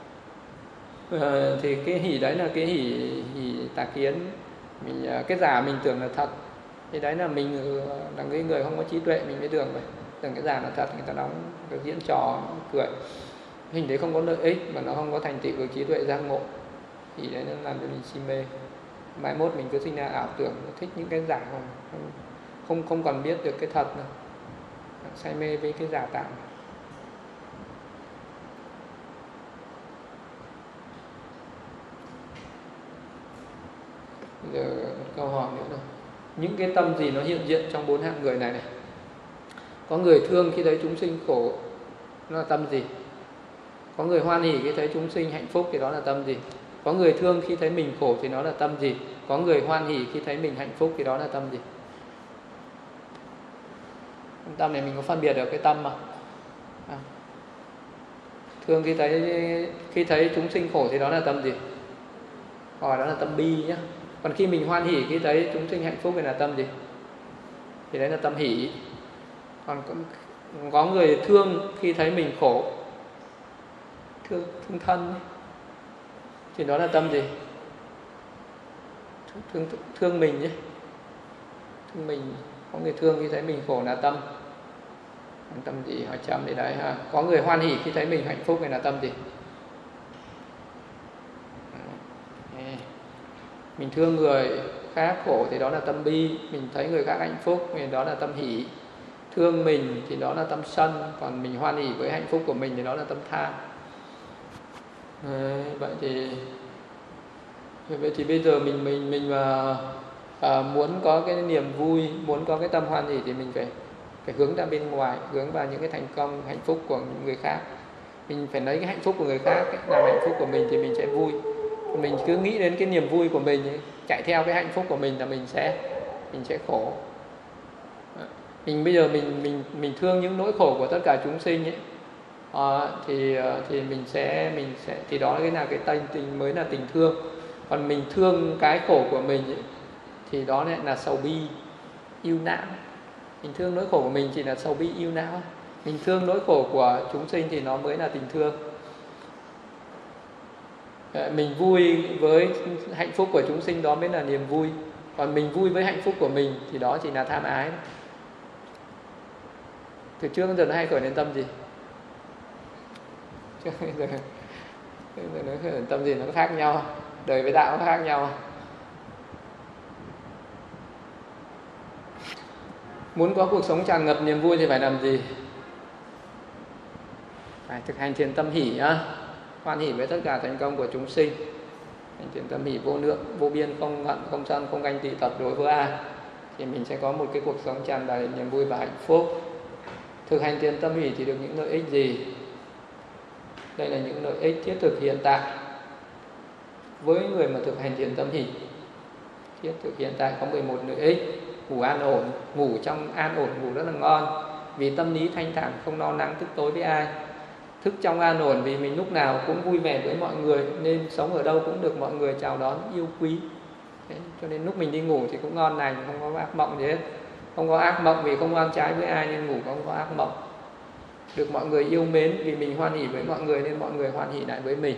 Speaker 3: À, thì cái hỷ đấy là cái hỷ, hỷ tà kiến. Mình, cái giả mình tưởng là thật, thì đấy là mình là cái người không có trí tuệ, mình mới tưởng vậy, tưởng cái giả là thật, người ta đóng cái diễn trò cười. Hình đấy không có lợi ích mà nó không có thành tựu được trí tuệ giác ngộ, thì đấy nó làm cho mình si mê. Mai mốt mình cứ sinh ra ảo tưởng, thích những cái giả, không không không còn biết được cái thật nữa, say mê với cái giả tạo. Giờ câu hỏi nữa rồi. Những cái tâm gì nó hiện diện trong bốn hạng người này này? Có người thương khi thấy chúng sinh khổ, nó là tâm gì? Có người hoan hỉ khi thấy chúng sinh hạnh phúc thì đó là tâm gì? Có người thương khi thấy mình khổ thì nó là tâm gì? Có người hoan hỉ khi thấy mình hạnh phúc thì đó là tâm gì? Tâm này mình có phân biệt được cái tâm mà. À. Thương khi thấy khi thấy chúng sinh khổ thì đó là tâm gì? Hỏi đó là tâm bi nhé. Còn khi mình hoan hỉ khi thấy chúng sinh hạnh phúc thì là tâm gì? Thì đấy là tâm hỷ. Còn có, có người thương khi thấy mình khổ, thương, thương thân ấy, thì đó là tâm gì? Thương, thương, thương mình nhé. Thương mình. Có người thương khi thấy mình khổ là tâm. Tâm gì? Hỏi chấm để đấy ha. Có người hoan hỉ khi thấy mình hạnh phúc thì là tâm gì? Mình thương người khác khổ thì đó là tâm bi. Mình thấy người khác hạnh phúc thì đó là tâm hỷ. Thương mình thì đó là tâm sân. Còn mình hoan hỉ với hạnh phúc của mình thì đó là tâm tham. Đấy, vậy thì vậy thì bây giờ mình mình mình mà à, muốn có cái niềm vui, muốn có cái tâm hoan hỉ thì mình phải phải hướng ra bên ngoài, hướng vào những cái thành công, hạnh phúc của người khác. Mình phải lấy cái hạnh phúc của người khác ấy, làm hạnh phúc của mình thì mình sẽ vui. Mình cứ nghĩ đến cái niềm vui của mình ấy, chạy theo cái hạnh phúc của mình là mình sẽ mình sẽ khổ. Mình bây giờ mình mình mình thương những nỗi khổ của tất cả chúng sinh ấy, à, thì thì mình sẽ mình sẽ thì đó là cái nào cái tình tình mới là tình thương. Còn mình thương cái khổ của mình ấy, thì đó lại là sầu bi ưu não. Mình thương nỗi khổ của mình chỉ là sầu bi ưu não. Mình thương nỗi khổ của chúng sinh thì nó mới là tình thương. Mình vui với hạnh phúc của chúng sinh đó mới là niềm vui. Còn mình vui với hạnh phúc của mình thì đó chỉ là tham ái. Từ trước đến giờ nó hay khởi lên tâm gì? Trước đến giờ, giờ nó khởi lên tâm gì nó có khác nhau? Đời với đạo nó khác nhau. Muốn có cuộc sống tràn ngập niềm vui thì phải làm gì? Phải thực hành thiền tâm hỷ nhá. Hoan hỷ với tất cả thành công của chúng sinh. Hành thiền tâm hỷ vô lượng, vô biên, không hận, không sân, không ganh tị tật đối với ai, thì mình sẽ có một cái cuộc sống tràn đầy niềm vui và hạnh phúc. Thực hành thiền tâm hỷ thì được những lợi ích gì? Đây là những lợi ích thiết thực hiện tại. Với người mà thực hành thiền tâm hỷ, thiết thực hiện tại có mười một lợi ích. Ngủ an ổn, ngủ trong an ổn, ngủ rất là ngon, vì tâm lý thanh thản, không lo lắng tức tối với ai. Thức trong an ổn vì mình lúc nào cũng vui vẻ với mọi người, nên sống ở đâu cũng được mọi người chào đón yêu quý. Đấy, cho nên lúc mình đi ngủ thì cũng ngon lành, không có ác mộng gì hết. Không có ác mộng vì không oan trái với ai nên ngủ không có ác mộng. Được mọi người yêu mến vì mình hoan hỷ với mọi người nên mọi người hoan hỷ lại với mình.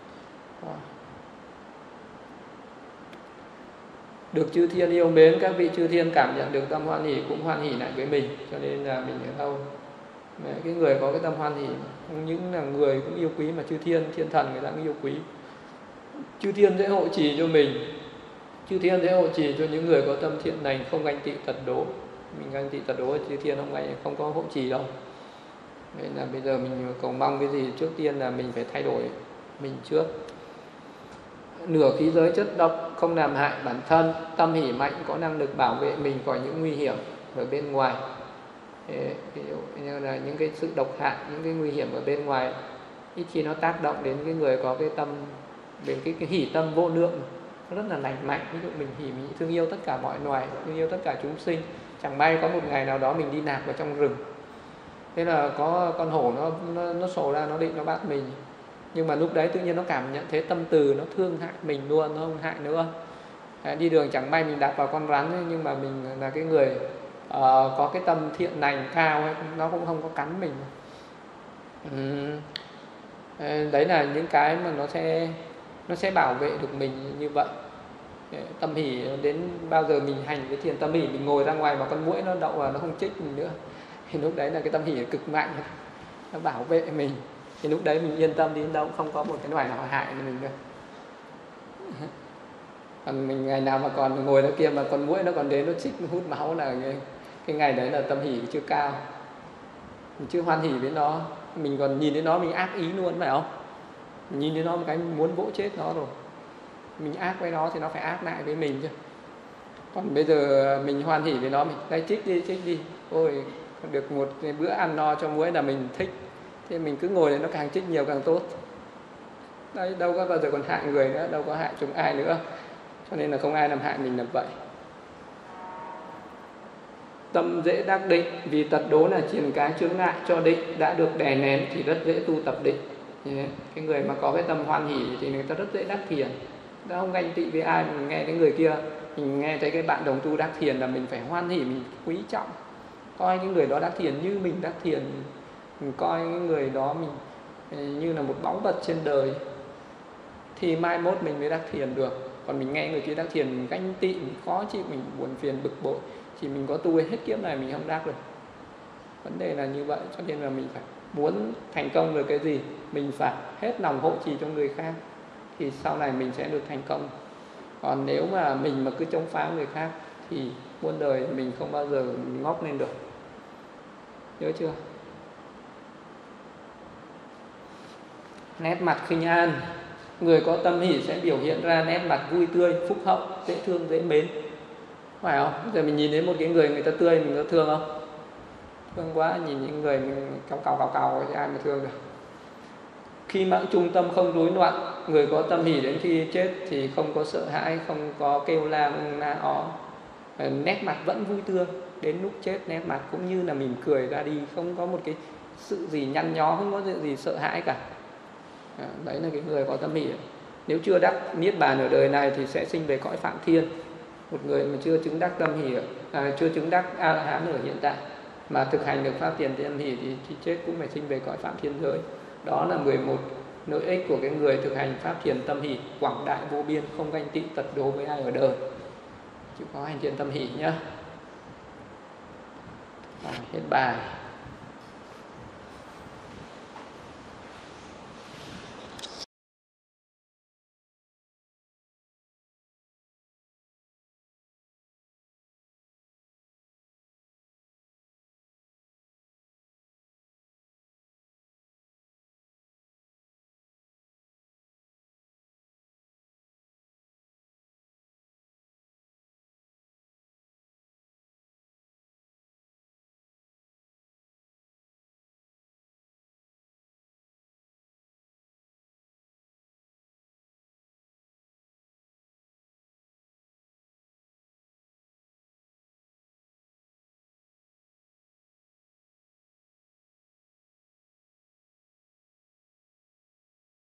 Speaker 3: Được chư thiên yêu mến, các vị chư thiên cảm nhận được tâm hoan hỷ cũng hoan hỷ lại với mình. Cho nên là mình ở đâu cái người có cái tâm hoan hỷ, không những là người cũng yêu quý mà chư thiên, thiên thần người ta cũng yêu quý. Chư thiên sẽ hộ trì cho mình, chư thiên sẽ hộ trì cho những người có tâm thiện lành, không ganh tị tật đố. Mình ganh tị tật đố chư thiên không ganh, không có hộ trì đâu. Nên là bây giờ mình cầu mong cái gì, trước tiên là mình phải thay đổi mình trước. Nửa khí giới chất độc không làm hại bản thân, tâm hỷ mạnh có năng lực bảo vệ mình khỏi những nguy hiểm ở bên ngoài. Ví dụ như là những cái sự độc hại, những cái nguy hiểm ở bên ngoài ít khi nó tác động đến cái người có cái tâm, đến cái, cái hỷ tâm vô lượng, nó rất là lành mạnh. Ví dụ mình hỷ, mình thương yêu tất cả mọi loài, thương yêu tất cả chúng sinh. Chẳng may có một ngày nào đó mình đi nạc vào trong rừng, thế là có con hổ nó nó, nó sổ ra, nó định nó bắt mình. Nhưng mà lúc đấy tự nhiên nó cảm nhận thế tâm từ, nó thương hại mình luôn, nó không hại nữa. À, đi đường chẳng may mình đạp vào con rắn ấy, nhưng mà mình là cái người uh, có cái tâm thiện lành cao ấy, nó cũng không có cắn mình. uhm. Đấy là những cái mà nó sẽ nó sẽ bảo vệ được mình như vậy. Tâm hỷ đến bao giờ mình hành cái thiền tâm hỷ, mình ngồi ra ngoài mà con muỗi nó đậu vào nó không chích mình nữa, thì lúc đấy là cái tâm hỷ cực mạnh, nó bảo vệ mình. Thì lúc đấy mình yên tâm đi, đâu không có một cái loài nào hại mình nữa. Còn mình ngày nào mà còn ngồi đó kia mà con muỗi nó còn đến nó chích, nó hút máu là cái, cái ngày đấy là tâm hỷ chưa cao, mình chưa hoan hỷ với nó. Mình còn nhìn đến nó mình ác ý luôn, phải không? Mình nhìn đến nó một cái muốn vỗ chết nó rồi. Mình ác với nó thì nó phải ác lại với mình chứ. Còn bây giờ mình hoan hỷ với nó, mình đây chích đi, chích đi. Ôi, được một cái bữa ăn no cho muỗi là mình thích. Thế mình cứ ngồi đấy, nó càng chích nhiều càng tốt. Đấy, đâu có bao giờ còn hại người nữa, đâu có hại chúng ai nữa. Cho nên là không ai làm hại mình là vậy. Tâm dễ đắc định, vì tật đố là triền cái chướng ngại cho định đã được đè nén thì rất dễ tu tập định. Cái người mà có cái tâm hoan hỷ thì người ta rất dễ đắc thiền. Đã không ganh tị với ai, mình nghe cái người kia, mình nghe thấy cái bạn đồng tu đắc thiền là mình phải hoan hỷ, mình quý trọng, coi cái người đó đắc thiền như mình đắc thiền. Mình coi cái người đó mình như là một báu vật trên đời, thì mai mốt mình mới đắc thiền được. Còn mình nghe người kia đắc thiền, mình ganh tị, mình khó chịu, mình buồn phiền, bực bội, thì mình có tu hết kiếp này mình không đắc được. Vấn đề là như vậy. Cho nên là mình phải muốn thành công được cái gì, mình phải hết lòng hộ trì cho người khác, thì sau này mình sẽ được thành công. Còn nếu mà mình mà cứ chống phá người khác thì muôn đời mình không bao giờ ngóc lên được. Nhớ chưa? Nét mặt khinh an. Người có tâm hỷ sẽ biểu hiện ra nét mặt vui tươi, phúc hậu, dễ thương, dễ mến. Phải không? Bây giờ mình nhìn đến một cái người người ta tươi, mình có thương không? Thương quá, nhìn những người mình cào cào cào cào thì ai mà thương được. Khi mãng trung tâm không rối loạn, người có tâm hỷ đến khi chết thì không có sợ hãi, không có kêu la la ó, nét mặt vẫn vui tươi. Đến lúc chết nét mặt cũng như là mình cười ra đi, không có một cái sự gì nhăn nhó, không có sự gì sợ hãi cả. Đấy là cái người có tâm hỷ. Nếu chưa đắc niết bàn ở đời này thì sẽ sinh về cõi Phạm Thiên. Một người mà chưa chứng đắc tâm hỷ, à, chưa chứng đắc A La Hán ở hiện tại mà thực hành được pháp tiền tâm hỷ thì, thì chết cũng phải sinh về cõi Phạm Thiên giới. Đó là mười một lợi ích của cái người thực hành pháp thiền tâm hỷ quảng đại vô biên, không ganh tị tật đố với ai ở đời. chịu khó hành thiện tâm hỷ nhá. Hết bài.